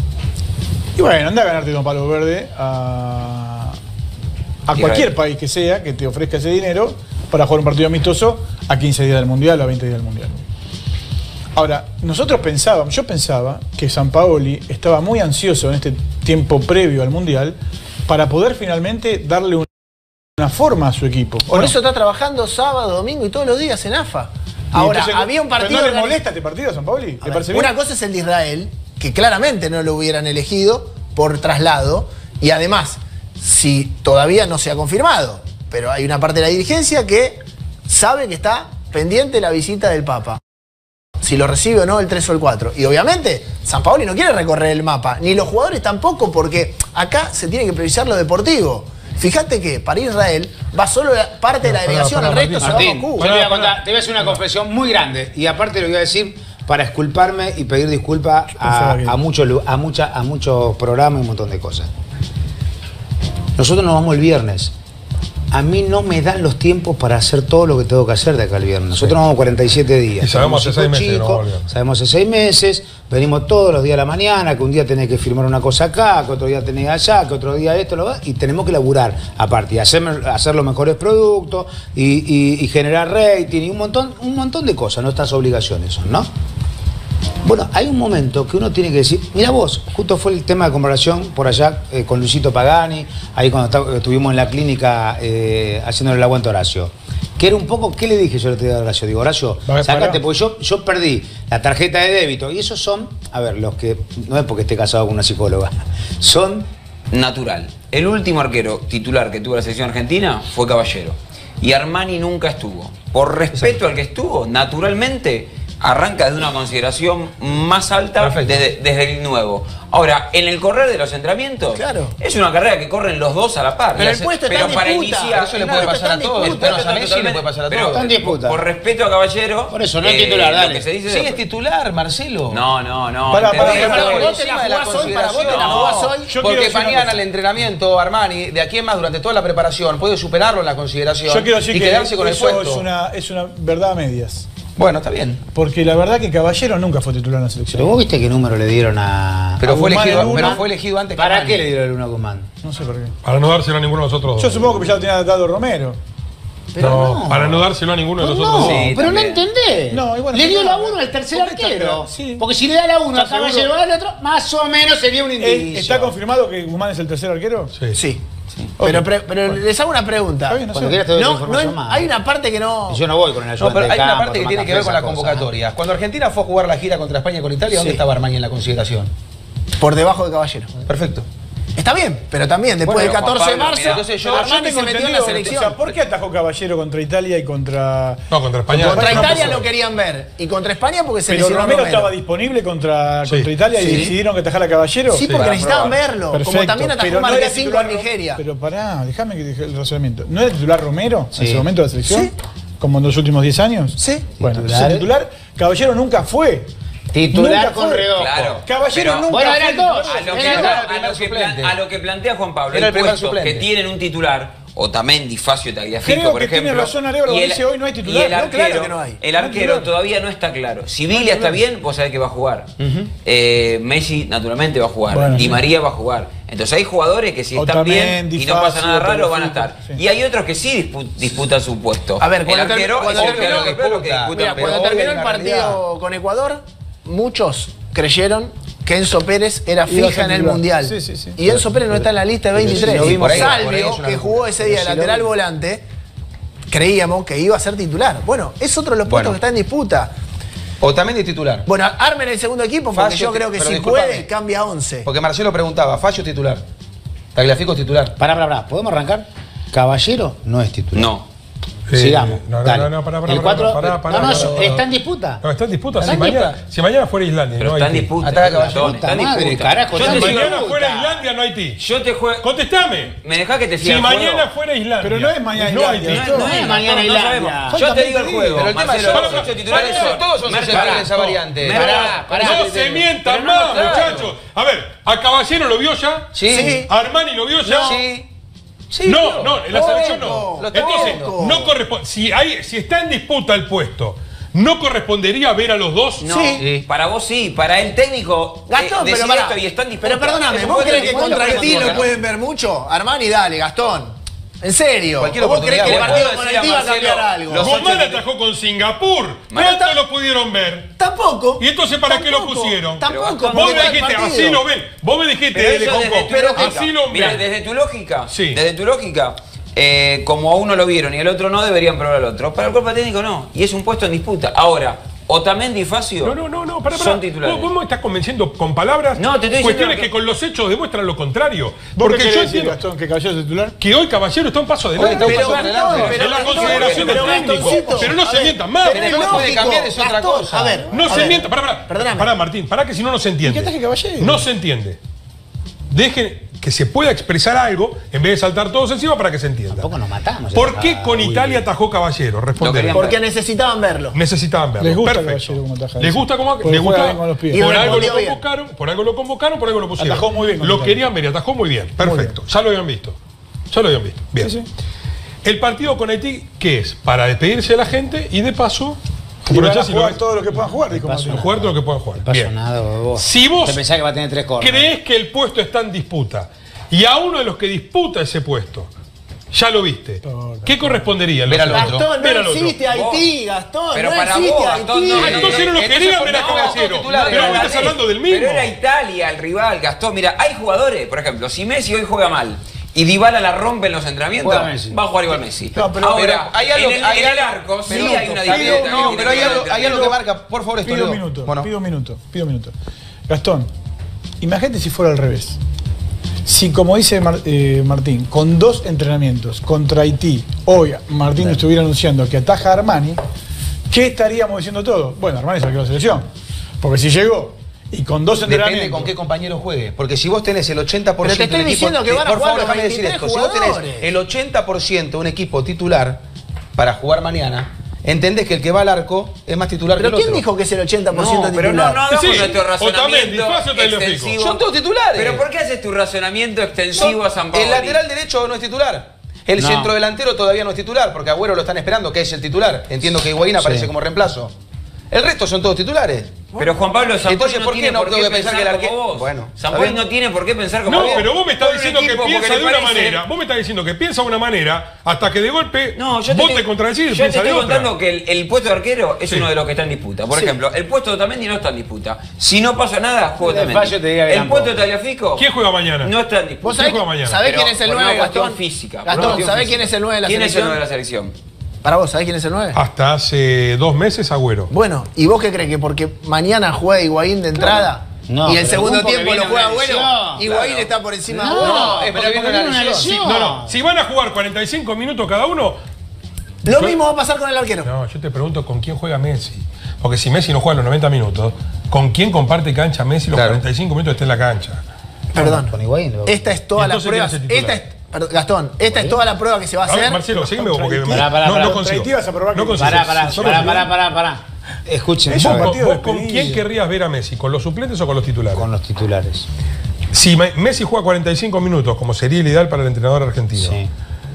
Y bueno, anda a ganarte con palo verde a cualquier país que sea que te ofrezca ese dinero para jugar un partido amistoso a 15 días del Mundial o a 20 días del Mundial. Ahora, yo pensaba que Sampaoli estaba muy ansioso en este tiempo previo al Mundial para poder finalmente darle una forma a su equipo. ¿o Por no? eso está trabajando sábado, domingo y todos los días en AFA. Ahora, Entonces, había un ¿pero partido... ¿No le organiz- molesta este partido a Sampaoli? A ¿Le ver, parece bien? una cosa es el de Israel, que claramente no lo hubieran elegido por traslado, y además, si todavía no se ha confirmado, pero hay una parte de la dirigencia que sabe que está pendiente la visita del Papa. Si lo recibe o no el 3 o el 4. Y obviamente, Sampaoli no quiere recorrer el mapa, ni los jugadores tampoco, porque acá se tiene que priorizar lo deportivo. Fíjate que para Israel va solo parte de la delegación, el resto se va a Martín, Moscú. yo te voy a contar, te voy a hacer una confesión muy grande. Y aparte lo voy a decir para exculparme y pedir disculpas a muchos programas y un montón de cosas. Nosotros nos vamos el viernes. A mí no me dan los tiempos para hacer todo lo que tengo que hacer de acá al viernes. Nosotros nos vamos 47 días. Y sabemos hace 6 meses. Sabemos hace 6 meses. Venimos todos los días de la mañana, que un día tenés que firmar una cosa acá, que otro día tenés allá, que otro día esto, y tenemos que laburar aparte, y hacer los mejores productos, y generar rating, y un montón de cosas. Nuestras obligaciones son, ¿no? Bueno, hay un momento que uno tiene que decir, mira vos, justo fue el tema de conversación por allá con Luisito Pagani, ahí cuando estuvimos en la clínica haciéndole el aguante a Horacio. Que era un poco, ¿qué le dije yo el otro día a Horacio? Digo, Horacio, sácate, porque yo perdí la tarjeta de débito. Y esos son, a ver, los que, no es porque esté casado con una psicóloga, son... Natural. El último arquero titular que tuvo la selección argentina fue Caballero. Y Armani nunca estuvo. Por respeto al que estuvo, naturalmente... arranca de una consideración más alta desde el nuevo. Ahora, en el correr de los entrenamientos, es una carrera que corren los dos a la par. Pero el puesto está en para disputa. iniciar, eso le puede pasar a todos. A Messi le puede pasar a todos. Está en disputa. Por respeto a Caballero. Por eso, no es titular, dale. Que se dice Sí, es titular, Marcelo. No. Para vos te la jugás hoy. Porque mañana el entrenamiento, Armani, de aquí en más, durante toda la preparación, puede superarlo en la consideración. Yo quiero decir y que quedarse con el eso puesto. es una verdad a medias. Bueno, está bien. Porque la verdad que Caballero nunca fue titular en la selección. Pero vos viste qué número le dieron a... Pero fue Guzmán elegido antes que ¿Para Armani. qué le dieron a Luna Guzmán? No sé por qué. Para no dárselo a ninguno de los otros dos. Yo supongo que ya lo tenía dado Romero. No, para no dárselo a ninguno de los otros dos. No, pero no entendés. No, y bueno, le dio no, la 1 al tercer arquero. Sí. Porque si le da la 1 a ¿Estás seguro? Caballero al otro, más o menos sería un indicio. ¿Está confirmado que Guzmán es el tercer arquero? Sí. Pero les hago una pregunta. Está bien, Cuando quieras te doy información más. Hay una parte que no... Yo no voy con el ayudante No, pero hay de una campo, parte que tomar tiene que café, ver con la esa cosa, convocatoria. Cuando Argentina fue a jugar la gira contra España con Italia, ¿dónde estaba Armani en la consideración? Por debajo de Caballero. Perfecto. Está bien, pero también después del 14 de marzo, entonces yo Armani se metió en la selección. O sea, ¿por qué atajó Caballero contra Italia y contra... No, contra España. Contra no Italia puso. lo querían ver. Y contra España porque se Pero lesionó Romero Romero. estaba disponible contra Sí. Italia y Sí. decidieron que atajara Caballero. Sí, porque necesitaban verlo. Perfecto, Como también atajó pero no era Marquesín titular con Nigeria. Pero pará, déjame que deje el razonamiento. ¿No era titular Romero Sí. en ese momento de la selección? Sí. Como en los últimos 10 años. Sí. Bueno, Titular. titular, Caballero nunca fue. Titular Nunca con fue. Redojo. Claro. Caballero Pero- nunca Bueno, fue. eran dos. A lo que plantea Juan Pablo, Era el el primer puesto suplente. que tienen un titular, Otamendi, Facio, Tagliafico, Creo por que ejemplo. tiene razón Arevalo y cuando el- dice hoy no hay titular. Y el No, arquero, claro que no hay. el No hay arquero titular. todavía no está claro. Si Villa está bien, vos sabés que va a jugar. Messi, naturalmente, va a jugar. Bueno, Di sí. María va a jugar. Entonces hay jugadores que si están bien Otamendi, y no pasa Facio, nada raro, van a Tagliafico, estar. sí. Y hay otros que sí disputan su puesto. A ver, el cuando arquero cuando es el terminó- que disputa. Mira, pero cuando hoy terminó hay el una partido con Ecuador, muchos creyeron que Enzo Pérez era Iba a fija ser en el titular. Mundial. Sí, sí, sí. Y Enzo Pérez no está en la lista de 23. si lo vimos, por ahí es Salvio, una que locura. jugó ese día de Pero si lo lateral vimos. volante, creíamos que iba a ser titular. Bueno, es otro de los puestos Bueno. que está en disputa. Otamendi titular. Bueno, armen el segundo equipo porque Facio, yo creo que pero si discúlpame. puede, cambia a 11. Porque Marcelo preguntaba, Facio titular. Tagliafico titular. Pará, ¿podemos arrancar? Caballero no es titular. No. Sigamos. No, dale. pará, El 4 pará. está en disputa. No, está en disputa. Está Si en mañana, disputa. si mañana fuera Islandia, Pero no está en Haití. disputa. Ataca Caballero. Gastón, está en Puta madre, disputa. carajo, Yo está te en Si digo- mañana disputa. fuera Islandia, no Haití. Yo te juego. Contestame. ¿Me dejás que te siga Si el juego? mañana fuera Islandia. Pero no es mañana no Islandia, Haití. esto. No es mañana no sabemos. Islandia. Yo te digo el juego. Pero el tema Marcelo, es los Pará, ocho titulares pará, son- todos son Merca, susceptibles de esa variante. No se mientan más, muchachos. A ver, ¿a Caballero lo vio ya? Sí. ¿A Armani lo vio ya? Sí. Sí, No, en la selección no. Lo está Entonces, viendo. no corresponde. Si está en disputa el puesto, ¿no correspondería ver a los dos? No, para vos sí, para el técnico. Gastón, pero decide pará. esto y está en disputa. Pero perdóname, Es un ¿vos puesto crees en que disputa, contra pero Haití no lo pueden ver mucho? Armani, dale, Gastón. En serio. Cualquier ¿O ¿Vos crees que el oportunidad, partido bueno, con decía Haití va a Marcelo, cambiar algo? los Guzmán ocho- atajó con Singapur. Pero ¿Cuánto lo pudieron ver? Tampoco. ¿Y entonces para qué lo Tampoco, pusieron? Tampoco. Vos porque me está el dijiste, partido. así lo ven. Vos me dijiste Pero de eso Hong desde Kong. tu lógica. Así lo Mira, ven. desde tu lógica, Sí. desde tu lógica, como a uno lo vieron y al otro no, deberían probar al otro. Para el cuerpo técnico no. Y es un puesto en disputa. Ahora, Otamendi y Facio No, pará. son titulares. ¿Vos me estás convenciendo con palabras? No, te estoy diciendo cuestiones que- que con los hechos demuestran lo contrario. ¿Vos Porque qué yo querés decir, entiendo Gastón, que Caballero es titular? que hoy Caballero está un paso adelante. está un paso Pero adelante. Gastón, En la Gastón, consideración del pero técnico. Gastoncito, Pero no a se ver, mientan más. pero es Después puede lógico, cambiar, es otra Gastón, cosa. A ver, No a se ver. mienta, pará, Perdóname. Martín, pará que si no, no se entiende. ¿Y qué ataje Caballero? No se entiende. Dejen que se pueda expresar algo en vez de saltar todos encima para que se entienda. Tampoco nos matamos. ¿Por qué con Uy. Italia atajó Caballero? Responde. querían Porque necesitaban verlo. Necesitaban verlo. Les gusta Perfecto. Caballero como ataja. Les gusta como Porque les juega gusta. bien con los pies. Y Por algo lo respondió bien. convocaron, por algo lo pusieron. Atajó muy bien con Lo Italia. querían ver y atajó muy bien. Perfecto. Ya lo habían visto. Ya lo habían visto. Bien. Sí, sí. El partido con Haití, ¿qué es? Para despedirse de la gente y de paso... Y van a jugar todo lo que puedan jugar, dijo Martín. Jugar todo lo que puedan jugar. Bien. Vos. Si vos te pensás que va a tener 3 corners, creés que el puesto está en disputa y a uno de los que disputa ese puesto ya lo viste, ¿qué correspondería? Ver al otro. Gastón, no existe Haití, Gastón. Pero no para existe vos, Haití. Gastón, no, Entonces no lo querían ver a Caballero. Pero vos estás hablando del mismo. Pero era Italia el rival, Gastón. Mira, hay jugadores, por ejemplo, si Messi hoy juega mal y Dybala la rompe en los entrenamientos, va a jugar igual Messi. No, pero ahora, hay algo, en el arco sí hay una diferencia. No, pero hay algo que marca, por favor, esto. Pido un minuto. Gastón, imagínate si fuera al revés. Si, como dice Martín, con 2 entrenamientos contra Haití, hoy Martín estuviera anunciando que ataja a Armani, ¿qué estaríamos diciendo todos? Bueno, Armani se quedó la selección. Porque si llegó y con 2 entrenamientos... Depende con qué compañero juegue. Porque si vos tenés el 80% Pero te estoy del equipo... diciendo que van a por jugar favor, los déjame decir 23 esto. Si vos tenés jugadores. el 80% de un equipo titular para jugar mañana, entendés que el que va al arco es más titular que el ¿Pero otro. quién dijo que es el 80% titular? Pero no hagamos Sí, nuestro Otamendi, razonamiento fácil te lo explico. extensivo. Son todos titulares. Pero ¿por qué haces tu razonamiento extensivo a San Paolo? El lateral derecho no es titular. El centrodelantero todavía no es titular, porque Agüero lo están esperando, que es el titular. Entiendo que Higuaín aparece como reemplazo. El resto son todos titulares. Pero Juan Pablo, San Entonces, Paoli ¿por qué no tengo que pensar que el como arquero... vos? Bueno, San ¿está Paoli bien? no tiene por qué pensar como No, vos. pero vos me estás Todo el diciendo que equipo, piensa porque de le una parece- manera. Vos me estás diciendo que piensa de una manera hasta que de golpe No, yo vos te contradecís y yo te piensa de estoy otra. contando que el puesto de arquero es Sí. uno de los que está en disputa. Por ejemplo, el puesto de Otamendi no está en disputa. Si no pasa nada, juega De fallo te Otamendi. diga que El puesto de tampoco. Tagliafico ¿Quién juega mañana? no está en disputa. ¿Vos sabés, juega mañana? sabés Pero quién es el por 9, una cuestión Gastón? física, por una Gastón, cuestión ¿sabés física. quién es el 9 de la ¿Quién es el selección? 9 de la selección? Para vos, ¿sabés quién es el 9? Hasta hace 2 meses, Agüero. Bueno, ¿y vos qué crees? ¿Que porque mañana juega Higuaín de entrada No, y el pero segundo porque tiempo viene lo juega una Agüero? lesión, Higuaín claro. está por encima de No, Agüero. es porque viene una lesión. No, si van a jugar 45 minutos cada uno. Lo mismo va a pasar con el arquero. No, yo te pregunto con quién juega Messi. Porque si Messi no juega los 90 minutos, ¿con quién comparte cancha Messi los 45 minutos que esté en la cancha? Perdón. Con Higuaín. Esta es toda ¿Y la entonces prueba. quién es el titular? Perdón, Gastón, esta es toda la prueba que se va a A ver, hacer. Marcelo, seguime vos porque Pará, no consigo. Haití vas a probar que- No consigo. Pará. Escuchen, Es un ¿Vos, partido vos de con despedida. quién querrías ver a Messi? ¿Con los suplentes o con los titulares? con los titulares. Si Messi juega 45 minutos, como sería el ideal para el entrenador argentino, Sí.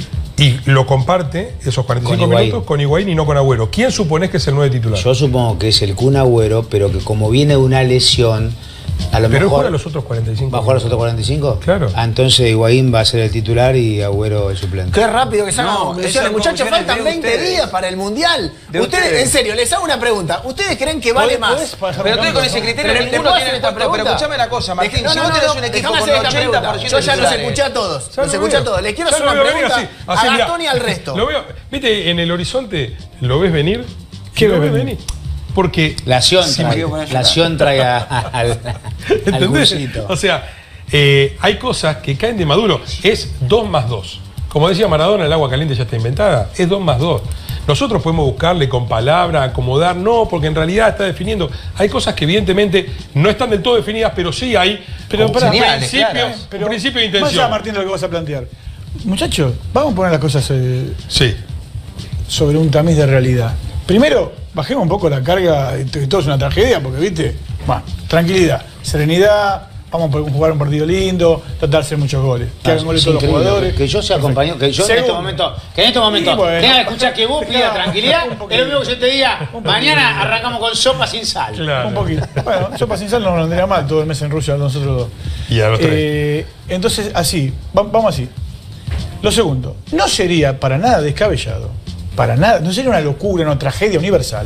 y lo comparte esos 45 Con Higuaín. minutos con Higuaín y no con Agüero, ¿quién suponés que es el 9 titular? Yo supongo que es el Kun Agüero, pero que como viene de una lesión, a lo Pero él mejor... juega los otros 45. ¿Va a jugar los otros 45? Claro. Ah, entonces Higuaín va a ser el titular y Agüero el suplente. Qué rápido que sacan No, conclusiones. esas Muchachos, conclusiones faltan de 20 ustedes. días para el Mundial. De Ustedes, ustedes. en serio, les hago una pregunta. ¿Ustedes creen que vale más? Pero entonces con ese criterio Pero, ninguno ¿le puedo tiene hacer el esta puesto. Pero pregunta? escuchame una cosa, Martín. No, Si no, vos no, tenés no, un equipo déjame con hacer esta 80% pregunta. Yo ya los escuché a todos. Ya Los lo escuché a veo. todos. Les quiero Ya hacer lo una veo venir pregunta así, a mirá. Gastón y al resto. Lo veo, viste, en el horizonte, ¿lo ves venir? ¿Qué ¿Lo ves ves venir? Porque... La acción si trae, me- la acción trae al ¿Entendés? cursito. O sea, hay cosas que caen de maduro. Es 2 más 2. Como decía Maradona, el agua caliente ya está inventada. Es 2 más 2. Nosotros podemos buscarle con palabra, acomodar, no, porque en realidad está definiendo. Hay cosas que evidentemente no están del todo definidas, pero sí hay Pero pará, señales principio, claras. un principio de Más allá, intención. Martín, de lo que vas a plantear. Muchachos, vamos a poner las cosas Sí. sobre un tamiz de realidad. Primero, bajemos un poco la carga de que todo es una tragedia, porque, viste, bueno, tranquilidad, serenidad, vamos a jugar un partido lindo, tratar de hacer muchos goles. Que hagan goles Es todos los increíble, jugadores. que yo sea compañero, que yo Segundo. en este momento Y bueno, tenga que escuchar que vos pidas tranquilidad, un es poquito. lo mismo que yo te diga, mañana arrancamos con sopa sin sal. Claro. Un poquito. Bueno, sopa sin sal no nos vendría mal todo el mes en Rusia, nosotros dos. Y a los tres. Entonces, así, vamos así. Lo segundo, no sería para nada descabellado, para nada, no sería una locura, una tragedia universal,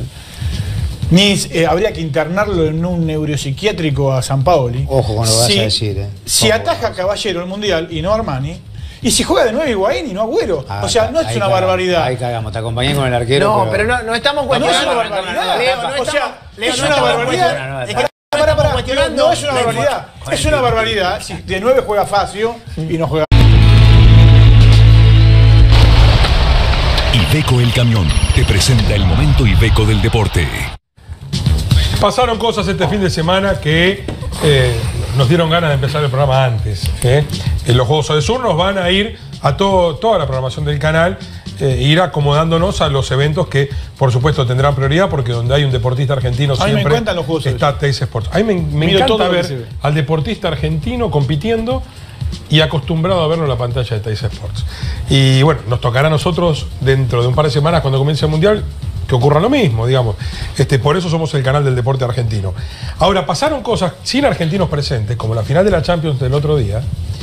ni habría que internarlo en un neuropsiquiátrico a San Paoli. Ojo con lo que vas a decir, Si Ojo. ataja a Caballero el Mundial y no Armani, y si juega de nuevo Higuaín y no Agüero. Ah, o sea, no es ahí una cagamos, barbaridad. Ahí cagamos, te acompañé con el arquero. No, pero no estamos No es cuestionando. una barbaridad. Leo, no o estamos- sea, Leo, es no una estamos barbaridad. cuestionando. Es Es que que pará, estamos cuestionando no es una la barbaridad. Es una barbaridad. Si de 9 juega Facio y no juega. Iveco El Camión te presenta el momento Iveco del deporte. Pasaron cosas este fin de semana que nos dieron ganas de empezar el programa antes. En los Juegos del Sur nos van a ir a toda la programación del canal, ir acomodándonos a los eventos que, por supuesto, tendrán prioridad, porque donde hay un deportista argentino A mí me siempre encantan los Juegos del está Teis Sports. A mí me Miro todo encanta lo que ver se ve. al deportista argentino compitiendo y acostumbrado a verlo en la pantalla de Teis Sports. Y bueno, nos tocará a nosotros dentro de un par de semanas, cuando comience el Mundial, que ocurra lo mismo, digamos. Por eso somos el canal del deporte argentino. Ahora, pasaron cosas sin argentinos presentes, como la final de la Champions del otro día,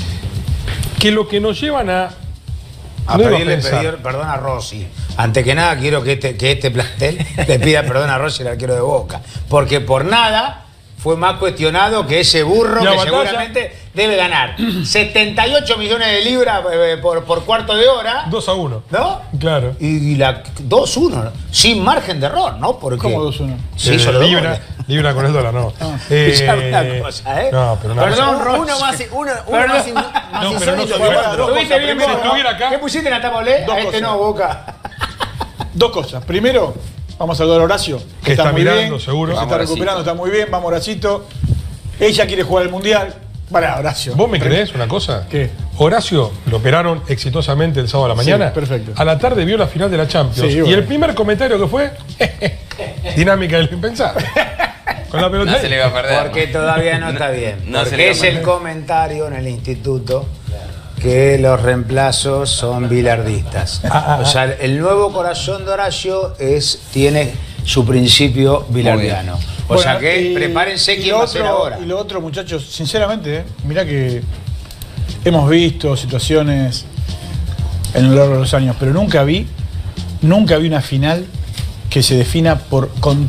que lo que nos llevan a pedir perdón a Rossi. Antes que nada, quiero que este plantel le pida perdón a Rossi, el arquero de Boca. Porque por nada fue más cuestionado que ese burro que seguramente debe ganar 78 millones de libras por cuarto de hora. 2-1. ¿No? Claro. Y la 2-1 sin margen de error, ¿no? Porque ¿Cómo 2-1? Sí, solo libra con el dólar, no. Una cosa, ¿eh? No, pero no. Perdón, Uno más insólito. ¿Estuviste bien, si estuviera acá? ¿Qué pusiste en la tabolé? Dos A este cosas. no, Boca. Dos cosas. Primero, vamos a saludar a Horacio, Que está muy mirando, bien, seguro. que se Vamos, está recuperando, está muy bien. Vamos, Horacito. Ella quiere jugar el Mundial. Para, Horacio. ¿Vos me creés una cosa? ¿Qué? Horacio lo operaron exitosamente el sábado a la mañana. Sí, perfecto. A la tarde vio la final de la Champions. Sí, Y bueno. el primer comentario que fue, dinámica del impensado. Con la pelota. No se le va a perder. Porque todavía no está bien. No se le Porque va a es el perder. comentario en el instituto que los reemplazos son bilardistas. O sea, el nuevo corazón de Horacio tiene su principio bilardiano. O sea que prepárense quién va a ser ahora. Y lo otro, muchachos, sinceramente, mirá que hemos visto situaciones en lo largo de los años, pero nunca vi una final que se defina con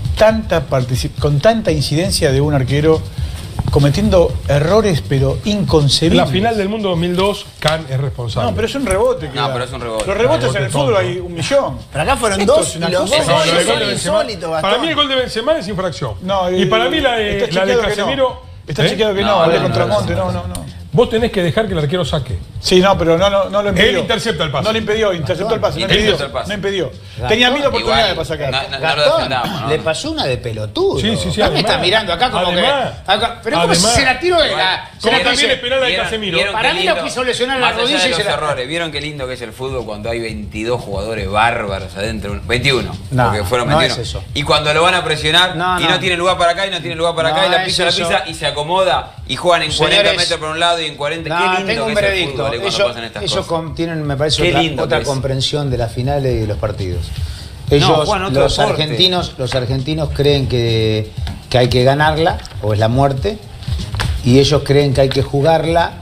tanta incidencia de un arquero cometiendo errores pero inconcebibles. La final del mundo 2002, Can es responsable. No, pero es un rebote. No, pero es un rebote. Los rebotes Rebote en el tonto. fútbol hay 1 millón. Pero acá fueron Esto dos es y una los dos cosa. No, lo del gol de son Benzema. insólitos, Para Gastón. mí el gol de Benzema es infracción. No, y para mí la de está chequeado que Casemiro... no. Está ¿eh? chequeado que no, No, hablé no, con no, Tramonte, no, no. Vos tenés que dejar que el arquero saque. Sí, no, pero no lo impidió. Él intercepta el pase. No le impidió, interceptó el pase, no Él impidió. interceptó el pase. No impidió. Tenía 1000 oportunidades para sacar. No lo Gastón, defendamos, ¿no? le pasó una de pelotudo. Sí. ¿Qué me además. está mirando acá como Además. que... Acá, pero ¿cómo Además. se la tiró de la... se Como la también tiró- es penal la de ¿Vieron- Casemiro. vieron Para qué mí lo lindo? quiso lesionar la Más allá rodilla de y se los la- errores. ¿Vieron qué lindo que es el fútbol cuando hay 22 jugadores bárbaros adentro? 21. No, porque fueron no 21. es eso. Y cuando lo van a presionar No, y no tiene lugar para acá y no tiene lugar para acá No y la es pisa, eso. y se acomoda y juegan en 40 Señores, metros por un lado y en 40. No, qué lindo tengo un que es el veredicto. fútbol cuando pasan estas Ellos cosas. tienen, me parece, Qué lindo otra que es. comprensión de las finales y de los partidos. No, Ellos, Juan, otro los deporte. argentinos creen que hay que ganarla, o es la muerte, y ellos creen que hay que jugarla,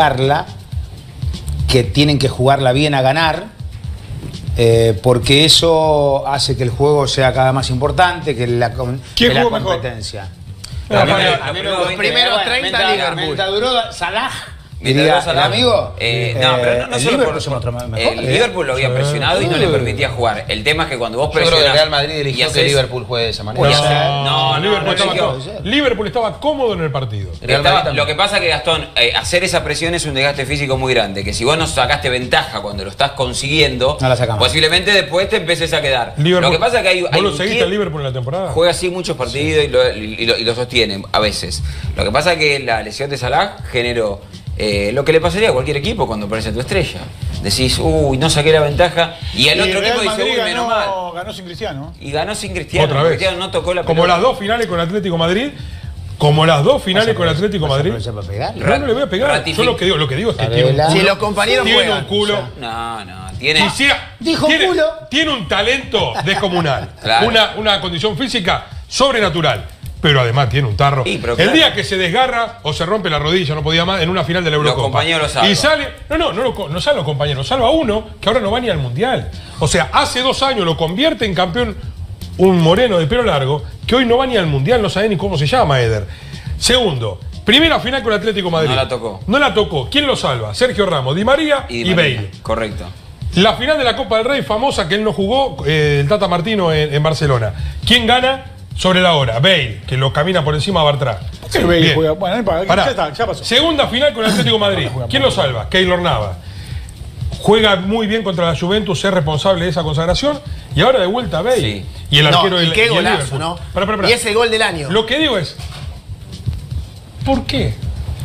que tienen que jugarla bien a ganar, porque eso hace que el juego sea cada vez más importante, que la jugó mejor? competencia. A mí Los primeros 30 Liverpool. Mientras duró Salah, diría el amigo. no, pero no el solo Liverpool por es otro mejor. el Liverpool lo había presionado y no le permitía jugar. El tema es que cuando vos Yo creo presionás que el Real Madrid y eligió que haces- Liverpool juegue de esa manera. Liverpool estaba cómodo en el partido. Real Madrid también. Lo que pasa que, Gastón, hacer esa presión es un desgaste físico muy grande. Que si vos no sacaste ventaja cuando lo estás consiguiendo, No la sacamos. posiblemente después te empeces a quedar. Liverpool- Lo que pasa que ¿Vos hay lo un seguiste quien al Liverpool en la temporada? juega así muchos partidos y lo sostiene a veces. Lo que pasa es que la lesión de Salah generó lo que le pasaría a cualquier equipo cuando aparece tu estrella. Decís, uy, no saqué la ventaja. Y el otro equipo dice, uy, menos mal. Ganó sin Cristiano. Y ganó sin Cristiano. Otra vez. Cristiano no tocó la Como pelota. las dos finales con Atlético Madrid. Como las dos finales con Atlético Madrid. ¿Vas a aprovechar para pegarle? No le voy a pegar. Yo lo que digo es que tiene un Sabela. culo. Si los compañeros tiene juegan. un culo. No, tiene... Tiene un talento descomunal. Claro. Una condición física sobrenatural. Pero además tiene un tarro. Sí, pero El claro. día que se desgarra o se rompe la rodilla, no podía más, en una final de la Eurocopa. compañeros lo salvan. Y sale. No sale los compañeros, salva a uno que ahora no va ni al Mundial. O sea, hace 2 años lo convierte en campeón un moreno de pelo largo que hoy no va ni al Mundial, no sabe ni cómo se llama, Eder. Segundo, primera final con Atlético Madrid. No la tocó. No la tocó. ¿Quién lo salva? Sergio Ramos, Di María y María. Bale. Correcto. La final de la Copa del Rey famosa que él no jugó, el Tata Martino en Barcelona. ¿Quién gana? Sobre la hora, Bale, que lo camina por encima de Bartra. ¿Por qué Bale juega? Bueno, ya pasó. Segunda final con el Atlético de Madrid. ¿Quién lo salva? Keylor Navas. Juega muy bien contra la Juventus, es responsable de esa consagración. Y ahora de vuelta Bale. Sí. Y el arquero y qué el golazo, Liverpool. ¿no? Pará. Y ese gol del año. Lo que digo es, ¿por qué?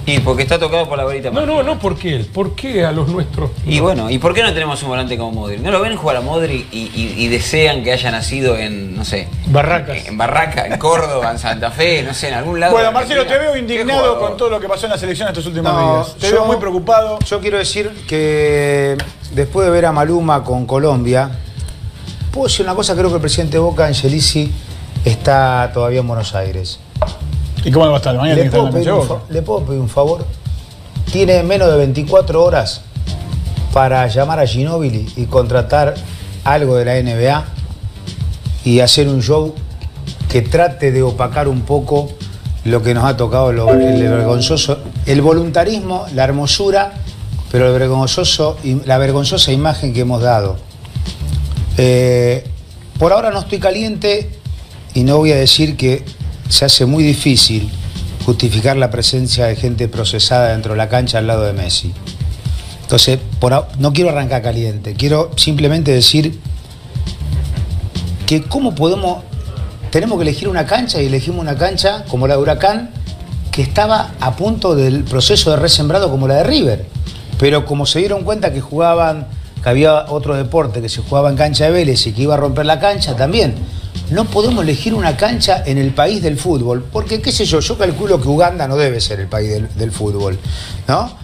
Y porque está tocado por la varita mágica. No, ¿por qué él? ¿Por qué a los nuestros? Y bueno, ¿y por qué no tenemos un volante como Modric? ¿No lo ven jugar a Modric y desean que haya nacido en, no sé... Barracas. En Barraca, en Córdoba, en Santa Fe, no sé, en algún lado. Bueno, Marcelo, te veo indignado con todo lo que pasó en la selección estos últimos días. Te veo muy preocupado. Yo quiero decir que después de ver a Maluma con Colombia, puedo decir una cosa, creo que el presidente Boca, Angelici, está todavía en Buenos Aires. ¿Y cómo va a estar? Mañana ¿Le puedo pedir un favor? Tiene menos de 24 horas para llamar a Ginóbili y contratar algo de la NBA y hacer un show que trate de opacar un poco lo que nos ha tocado, el vergonzoso, el voluntarismo, la hermosura, pero la vergonzosa imagen que hemos dado. Por ahora no estoy caliente y no voy a decir que se hace muy difícil justificar la presencia de gente procesada dentro de la cancha al lado de Messi. Entonces, no quiero arrancar caliente, quiero simplemente decir que tenemos que elegir una cancha y elegimos una cancha como la de Huracán, que estaba a punto del proceso de resembrado como la de River. Pero como se dieron cuenta que había otro deporte que se jugaba en cancha de Vélez y que iba a romper la cancha también, no podemos elegir una cancha en el país del fútbol, porque qué sé yo calculo que Uganda no debe ser el país del fútbol, ¿no?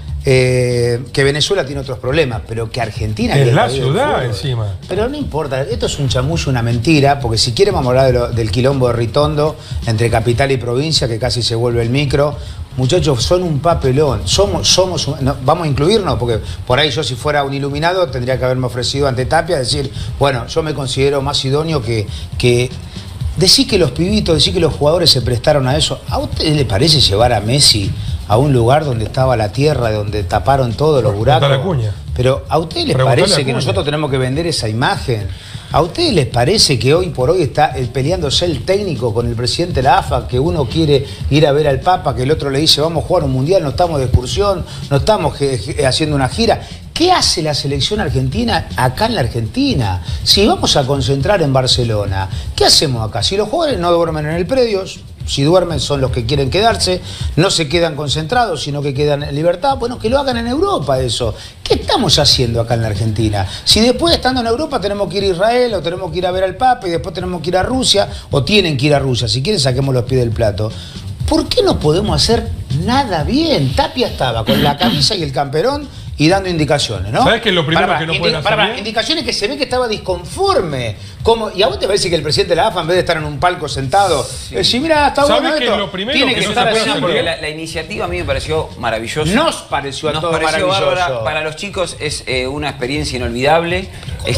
Que Venezuela tiene otros problemas, pero que Argentina... Es la ciudad encima. Pero no importa, esto es un chamullo, una mentira, porque si quieren vamos a hablar del quilombo de Ritondo entre capital y provincia, que casi se vuelve el micro. Muchachos, son un papelón, vamos a incluirnos, porque por ahí yo si fuera un iluminado tendría que haberme ofrecido ante Tapia decir, bueno, yo me considero más idóneo que decir que los pibitos, decir que los jugadores se prestaron a eso. ¿A ustedes les parece llevar a Messi a un lugar donde estaba la tierra, donde taparon todos los buracos? Pero ¿a ustedes les parece que nosotros tenemos que vender esa imagen? ¿A ustedes les parece que hoy por hoy está peleándose el técnico con el presidente de la AFA, que uno quiere ir a ver al Papa, que el otro le dice vamos a jugar un mundial, no estamos de excursión, no estamos haciendo una gira? ¿Qué hace la selección argentina acá en la Argentina? Si vamos a concentrar en Barcelona, ¿qué hacemos acá? Si los jugadores no duermen en el predio, si duermen son los que quieren quedarse, no se quedan concentrados, sino que quedan en libertad, bueno, que lo hagan en Europa eso. ¿Qué estamos haciendo acá en la Argentina? Si después estando en Europa tenemos que ir a Israel, o tenemos que ir a ver al Papa, y después tenemos que ir a Rusia, o tienen que ir a Rusia, si quieren saquemos los pies del plato. ¿Por qué no podemos hacer nada bien? Tapia estaba con la camisa y el camperón y dando indicaciones, ¿no? ¿Sabes qué es lo primero que no pueden hacer bien? Indicaciones que se ve que estaba disconforme. ¿Y a vos te parece que el presidente de la AFA, en vez de estar en un palco sentado, decir, mira, está bueno esto, lo primero tiene que estar haciendo? La iniciativa a mí me pareció maravillosa. Nos pareció a todos maravilloso. Bárbara. Para los chicos es una experiencia inolvidable.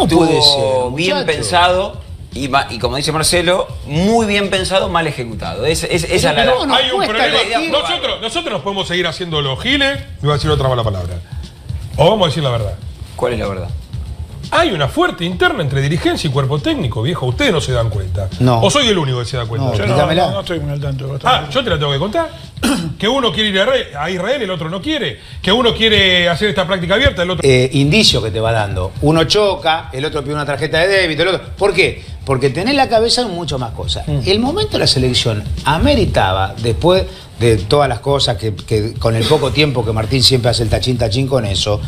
Estuvo bien pensado. Y como dice Marcelo, muy bien pensado, mal ejecutado. Esa es la... Hay un problema. Nosotros nos podemos seguir haciendo los giles. Me voy a decir otra mala palabra. O vamos a decir la verdad. ¿Cuál es la verdad? Hay una fuerte interna entre dirigencia y cuerpo técnico, viejo. Ustedes no se dan cuenta. No. ¿O soy el único que se da cuenta? No, no estoy muy al tanto. Yo te la tengo que contar. Que uno quiere ir a Israel, el otro no quiere. Que uno quiere hacer esta práctica abierta, el otro... Indicio que te va dando. Uno choca, el otro pide una tarjeta de débito, el otro... ¿Por qué? Porque tenés la cabeza en mucho más cosas. El momento de la selección ameritaba, después de todas las cosas que con el poco tiempo que Martín siempre hace el tachín con eso,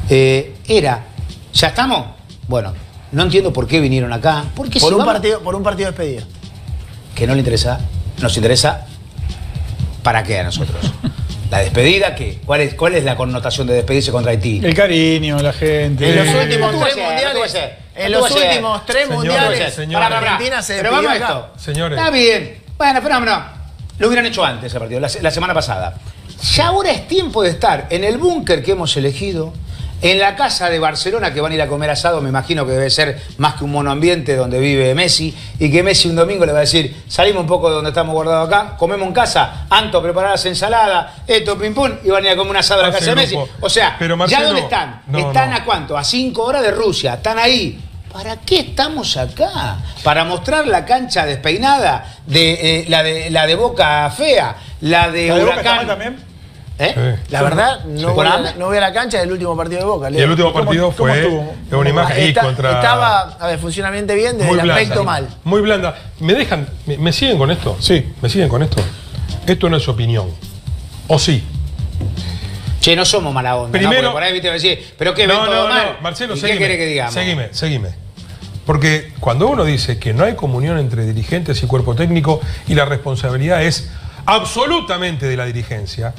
era... ¿Ya estamos? Bueno, no entiendo por qué vinieron acá. Porque por un partido de despedida. Que no le interesa. Nos interesa ¿para qué a nosotros? ¿La despedida qué? ¿Cuál es la connotación de despedirse contra Haití? El cariño, la gente. En los últimos 3 mundiales. En los últimos 3 mundiales. Argentina se despidió acá. Señores. Está bien. Bueno, pero no. Lo hubieran hecho antes ese partido, la semana pasada. Ya ahora es tiempo de estar en el búnker que hemos elegido. En la casa de Barcelona, que van a ir a comer asado, me imagino que debe ser más que un monoambiente donde vive Messi, y que Messi un domingo le va a decir, salimos un poco de donde estamos guardados acá, comemos en casa, Anto preparar las ensaladas, esto, pim pum, y van a ir a comer un asado a la casa de Messi. O sea, Marcelo, ¿ya dónde están? ¿Están a cuánto? A 5 horas de Rusia, están ahí. ¿Para qué estamos acá? ¿Para mostrar la cancha despeinada de la de Boca fea, la de Huracán? También. La verdad, no voy a la cancha del último partido de Boca. Y el último partido fue una imagen contra... Estaba, funcionalmente bien, desde el aspecto mal. Muy blanda. ¿Me siguen con esto? Sí. ¿Me siguen con esto? Esto no es opinión. ¿O sí? Che, no somos mala onda. Primero, ¿no? Por ahí viste a decir, pero que ven todo mal. Marcelo, ¿Y qué querés que digamos? Seguime. Porque cuando uno dice que no hay comunión entre dirigentes y cuerpo técnico y la responsabilidad es absolutamente de la dirigencia,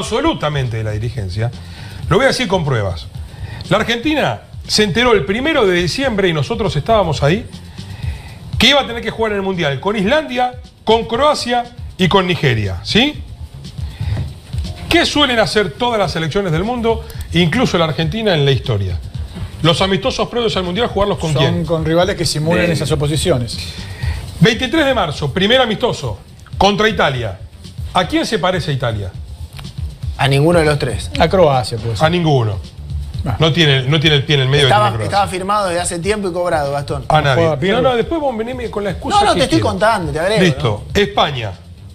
lo voy a decir con pruebas. La Argentina se enteró el 1 de diciembre, y nosotros estábamos ahí, que iba a tener que jugar en el Mundial con Islandia, con Croacia y con Nigeria, ¿sí? ¿Qué suelen hacer todas las selecciones del mundo, incluso la Argentina, en la historia? Los amistosos previos al Mundial, ¿jugarlos con quién? Son con rivales que simulen esas oposiciones. 23 de marzo, primer amistoso, contra Italia. ¿A quién se parece Italia? A ninguno de los tres. A Croacia, pues. A ninguno. No tiene el pie en el medio. Estaba firmado desde hace tiempo y cobrado, Gastón. A nadie. No, después vos venime con la excusa. No, te estoy contando, te agrego. Listo. ¿No? España.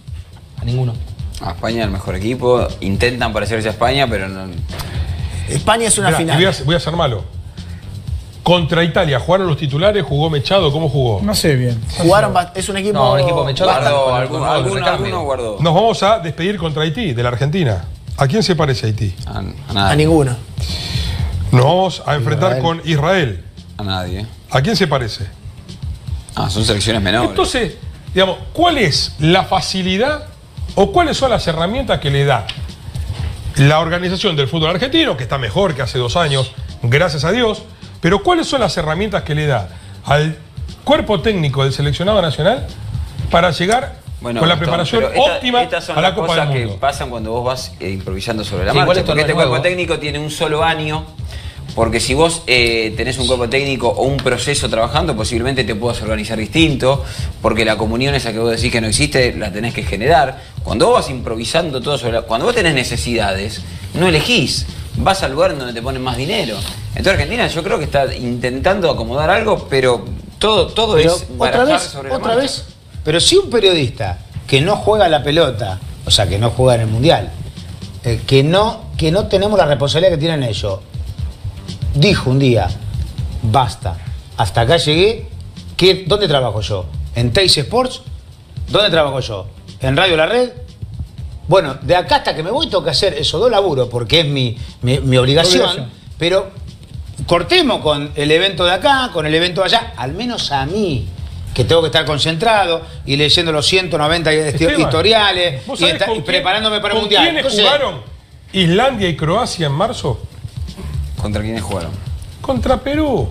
A ninguno. A España es el mejor equipo. Intentan parecerse a España, pero no. España es una final. Voy a ser malo. Contra Italia, ¿jugaron los titulares? ¿Jugó Mechado? ¿Cómo jugó? No sé bien. Jugaron, es un equipo. No, un equipo Mechado. Alguno guardó. Nos vamos a despedir contra Haití, de la Argentina. ¿A quién se parece Haití? A ninguno. Nos vamos a enfrentar con Israel. A nadie. ¿A quién se parece? Son selecciones menores. Entonces, digamos, ¿cuál es la facilidad o cuáles son las herramientas que le da la organización del fútbol argentino, que está mejor que hace 2 años, gracias a Dios, pero cuáles son las herramientas que le da al cuerpo técnico del seleccionado nacional para llegar con la preparación óptima a la Copa del Mundo? Que pasan cuando vos vas improvisando sobre la marcha, porque este cuerpo técnico tiene un solo año. Porque si vos tenés un cuerpo técnico o un proceso trabajando, posiblemente te puedas organizar distinto, porque la comunión esa que vos decís que no existe, la tenés que generar. Cuando vos vas improvisando todo cuando vos tenés necesidades, no elegís, vas al lugar en donde te ponen más dinero. Entonces Argentina yo creo que está intentando acomodar algo, pero todo es barajar sobre la marcha. Otra vez, pero si un periodista que no juega la pelota, o sea, que no juega en el Mundial, que no tenemos la responsabilidad que tienen ellos, dijo un día, basta, hasta acá llegué, ¿dónde trabajo yo? ¿En Teis Sports? ¿Dónde trabajo yo? ¿En Radio La Red? Bueno, de acá hasta que me voy tengo que hacer esos 2 laburos, porque es mi obligación, pero cortemos con el evento de acá, con el evento de allá, al menos a mí, que tengo que estar concentrado y leyendo los 190 historiales y preparándome para el Mundial. ¿Quiénes jugaron Islandia y Croacia en marzo? ¿Contra quiénes jugaron? Contra Perú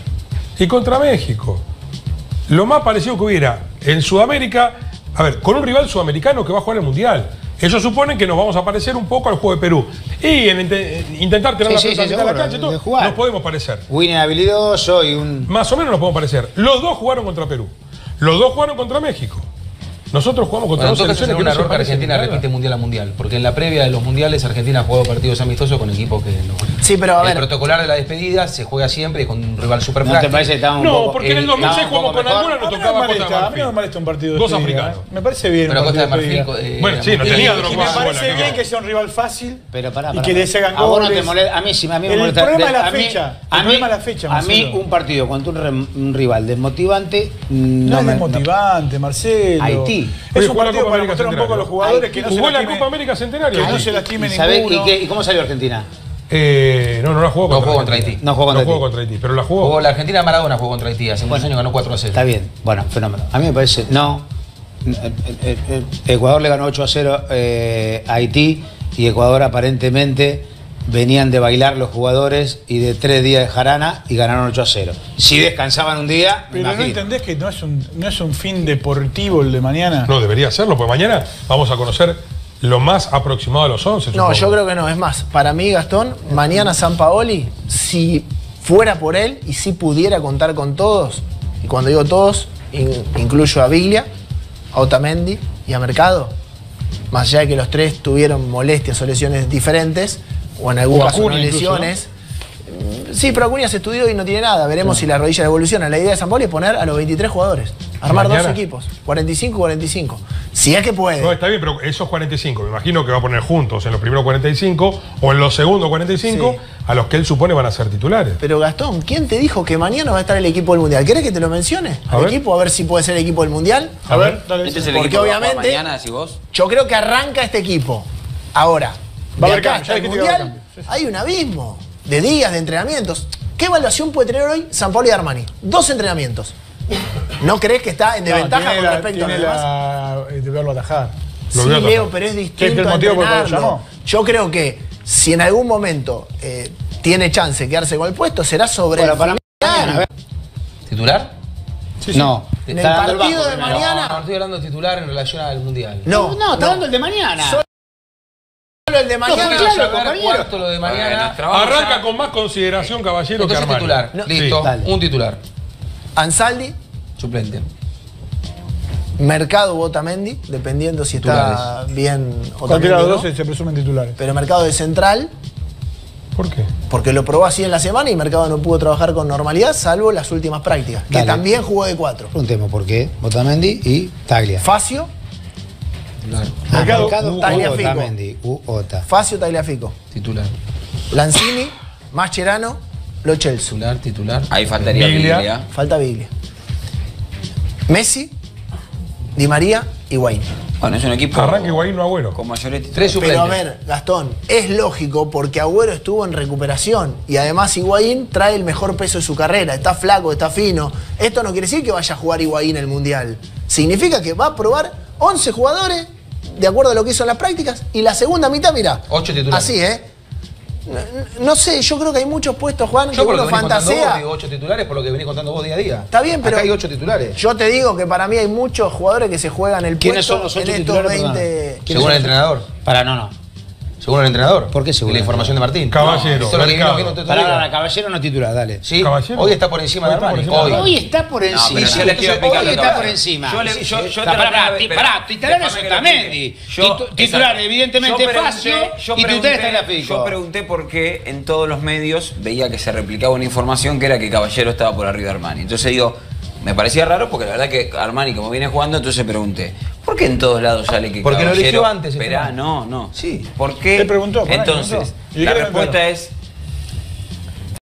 y contra México. Lo más parecido que hubiera en Sudamérica, a ver, con un rival sudamericano que va a jugar el Mundial. Ellos suponen que nos vamos a parecer un poco al juego de Perú. Y en intentar tener la pelota en la cancha, nos podemos parecer. Winner habilidoso y un... Más o menos nos podemos parecer. Los dos jugaron contra Perú. Los dos jugaron contra México. Nosotros jugamos contra dos selecciones que un error que Argentina repite mundial a mundial, porque en la previa de los mundiales Argentina ha jugado partidos amistosos con equipos que no. Sí, pero a ver. El protocolar de la despedida se juega siempre con un rival super frágil. ¿No te parece que estaba un poco? No, porque en el 2006 jugamos con Angola, nos tocaba Costa de Marfil. A mí no me molesta un partido de 2 africanos. Me parece bien. Pero Costa de Marfil. Bueno, sí, no tenía y me parece bien que sea un rival fácil y que les hagan goles. A mí sí, a mí me molesta. El problema es la fecha. El problema es la fecha, a mí un partido contra un rival desmotivante no es desmotivante, Marcelo. Haití. Es un partido para mostrar un poco a los jugadores que no se jugó la Copa América Centenario. Que no se lastime ninguno. ¿Y cómo salió Argentina? No la jugó contra Haití. No jugó contra Haití, pero la jugó. La Argentina Maradona jugó contra Haití, hace muchos años ganó 4-0. Está bien, bueno, fenómeno. A mí me parece, Ecuador le ganó 8-0 a Haití y Ecuador aparentemente venían de bailar los jugadores y de 3 días de jarana y ganaron 8-0. Si descansaban un día, pero no entendés que no es un fin deportivo el de mañana. No, debería serlo, porque mañana vamos a conocer lo más aproximado de los 11. No, yo creo que no. Es más, para mí, Gastón, mañana Sampaoli, si fuera por él y si pudiera contar con todos, y cuando digo todos, incluyo a Biglia, a Otamendi y a Mercado, más allá de que los 3 tuvieron molestias o lesiones diferentes, o en algún caso no lesiones. ¿No? Sí, pero Acuña se estudió y no tiene nada. Veremos si la rodilla evoluciona. La idea de Sampaoli es poner a los 23 jugadores. Armar 2 equipos. 45-45. Si es que puede. No, está bien, pero esos 45, me imagino que va a poner juntos en los primeros 45 o en los segundos 45 a los que él supone van a ser titulares. Pero Gastón, ¿quién te dijo que mañana va a estar el equipo del Mundial? ¿Querés que te lo mencione? ¿Al equipo? A ver si puede ser el equipo del Mundial. A ver, dale. Este es el porque equipo obviamente mañana, si vos. Yo creo que arranca este equipo. Ahora, Va a de haber acá cambio, hasta ya el dijiste que va a haber Mundial, cambio. hay un abismo de días de entrenamientos. ¿Qué evaluación puede tener hoy San Paolo y Armani? 2 entrenamientos. ¿No crees que está en desventaja con respecto a los demás? de verlo atajar. Sí, Leo, pero es ¿Qué es distinto el a motivo por el que lo entrenarlo. llamó? Yo creo que si en algún momento tiene chance de quedarse con el puesto, será sobre Bueno, el para final. ¿Titular? No. En el Está dando partido banco de primero. mañana. No, estoy hablando de titular en relación al Mundial. No, está dando el de mañana. Solo el de mañana. Quiero claro, saber compañero. cuarto lo de mañana. Arranca con más consideración, caballero, Entonces que Armani. titular. No. Listo, Sí, dale. un titular. Ansaldi, Suplente. Mercado, Otamendi, dependiendo si está bien Cualquiera de Otamendi o los no. dos se presumen titulares. Pero Mercado de central, ¿Por qué? porque lo probó así en la semana y Mercado no pudo trabajar con normalidad, salvo las últimas prácticas, que Dale. también jugó de 4. Preguntemos por qué. Otamendi y Taglia. Facio, Mercado, Tagliafico. Otamendi, Ota. Facio, Tagliafico. Titular. Lanzini, Mascherano, Lo Celso. Titular. Ahí faltaría Biglia. Biglia. Falta Biglia. Messi, Di María, Higuaín. Bueno, es un equipo Arranca Higuaín, no Agüero. con mayores titulares. 3 suplentes. Pero a ver, Gastón, es lógico porque Agüero estuvo en recuperación y además Higuaín trae el mejor peso de su carrera, está flaco, está fino. Esto no quiere decir que vaya a jugar Higuaín el Mundial. Significa que va a probar 11 jugadores de acuerdo a lo que hizo en las prácticas y la segunda mitad, mirá. 8 titulares. Así, No sé, yo creo que hay muchos puestos, Juan, Yo que por lo uno que venís contando vos, fantasea. digo 8 titulares por lo que venís contando vos día a día. Está bien, pero Acá hay 8 titulares. Yo te digo que para mí hay muchos jugadores que se juegan el ¿Quiénes puesto son los en 8 estos titulares, 20. Según el entrenador. No. Según el entrenador. ¿Por qué según La el información de Martín. Caballero, Esto es lo que Mercado. vino viendo todo el día. Para Caballero no titular, dale. Sí, Caballero. hoy está por encima de Hoy está por Armani. encima de Hoy. Armani. Hoy está por encima. No, pero yo le estoy explicando Hoy está todo. por encima. Yo Titular es Otamendi. Titular, evidentemente, Facio. Y titular está Tagliafico. Yo pregunté por qué en todos los medios veía que se replicaba una información que era que Caballero estaba por arriba de Armani. Entonces digo, me parecía raro porque la verdad que Armani, como viene jugando, entonces pregunté, ¿por qué en todos lados sale que Porque lo Caballero... eligió antes, Esperá, Fernando. no. Sí. ¿Por qué? Él preguntó, Entonces, ¿Y la qué respuesta preguntó? es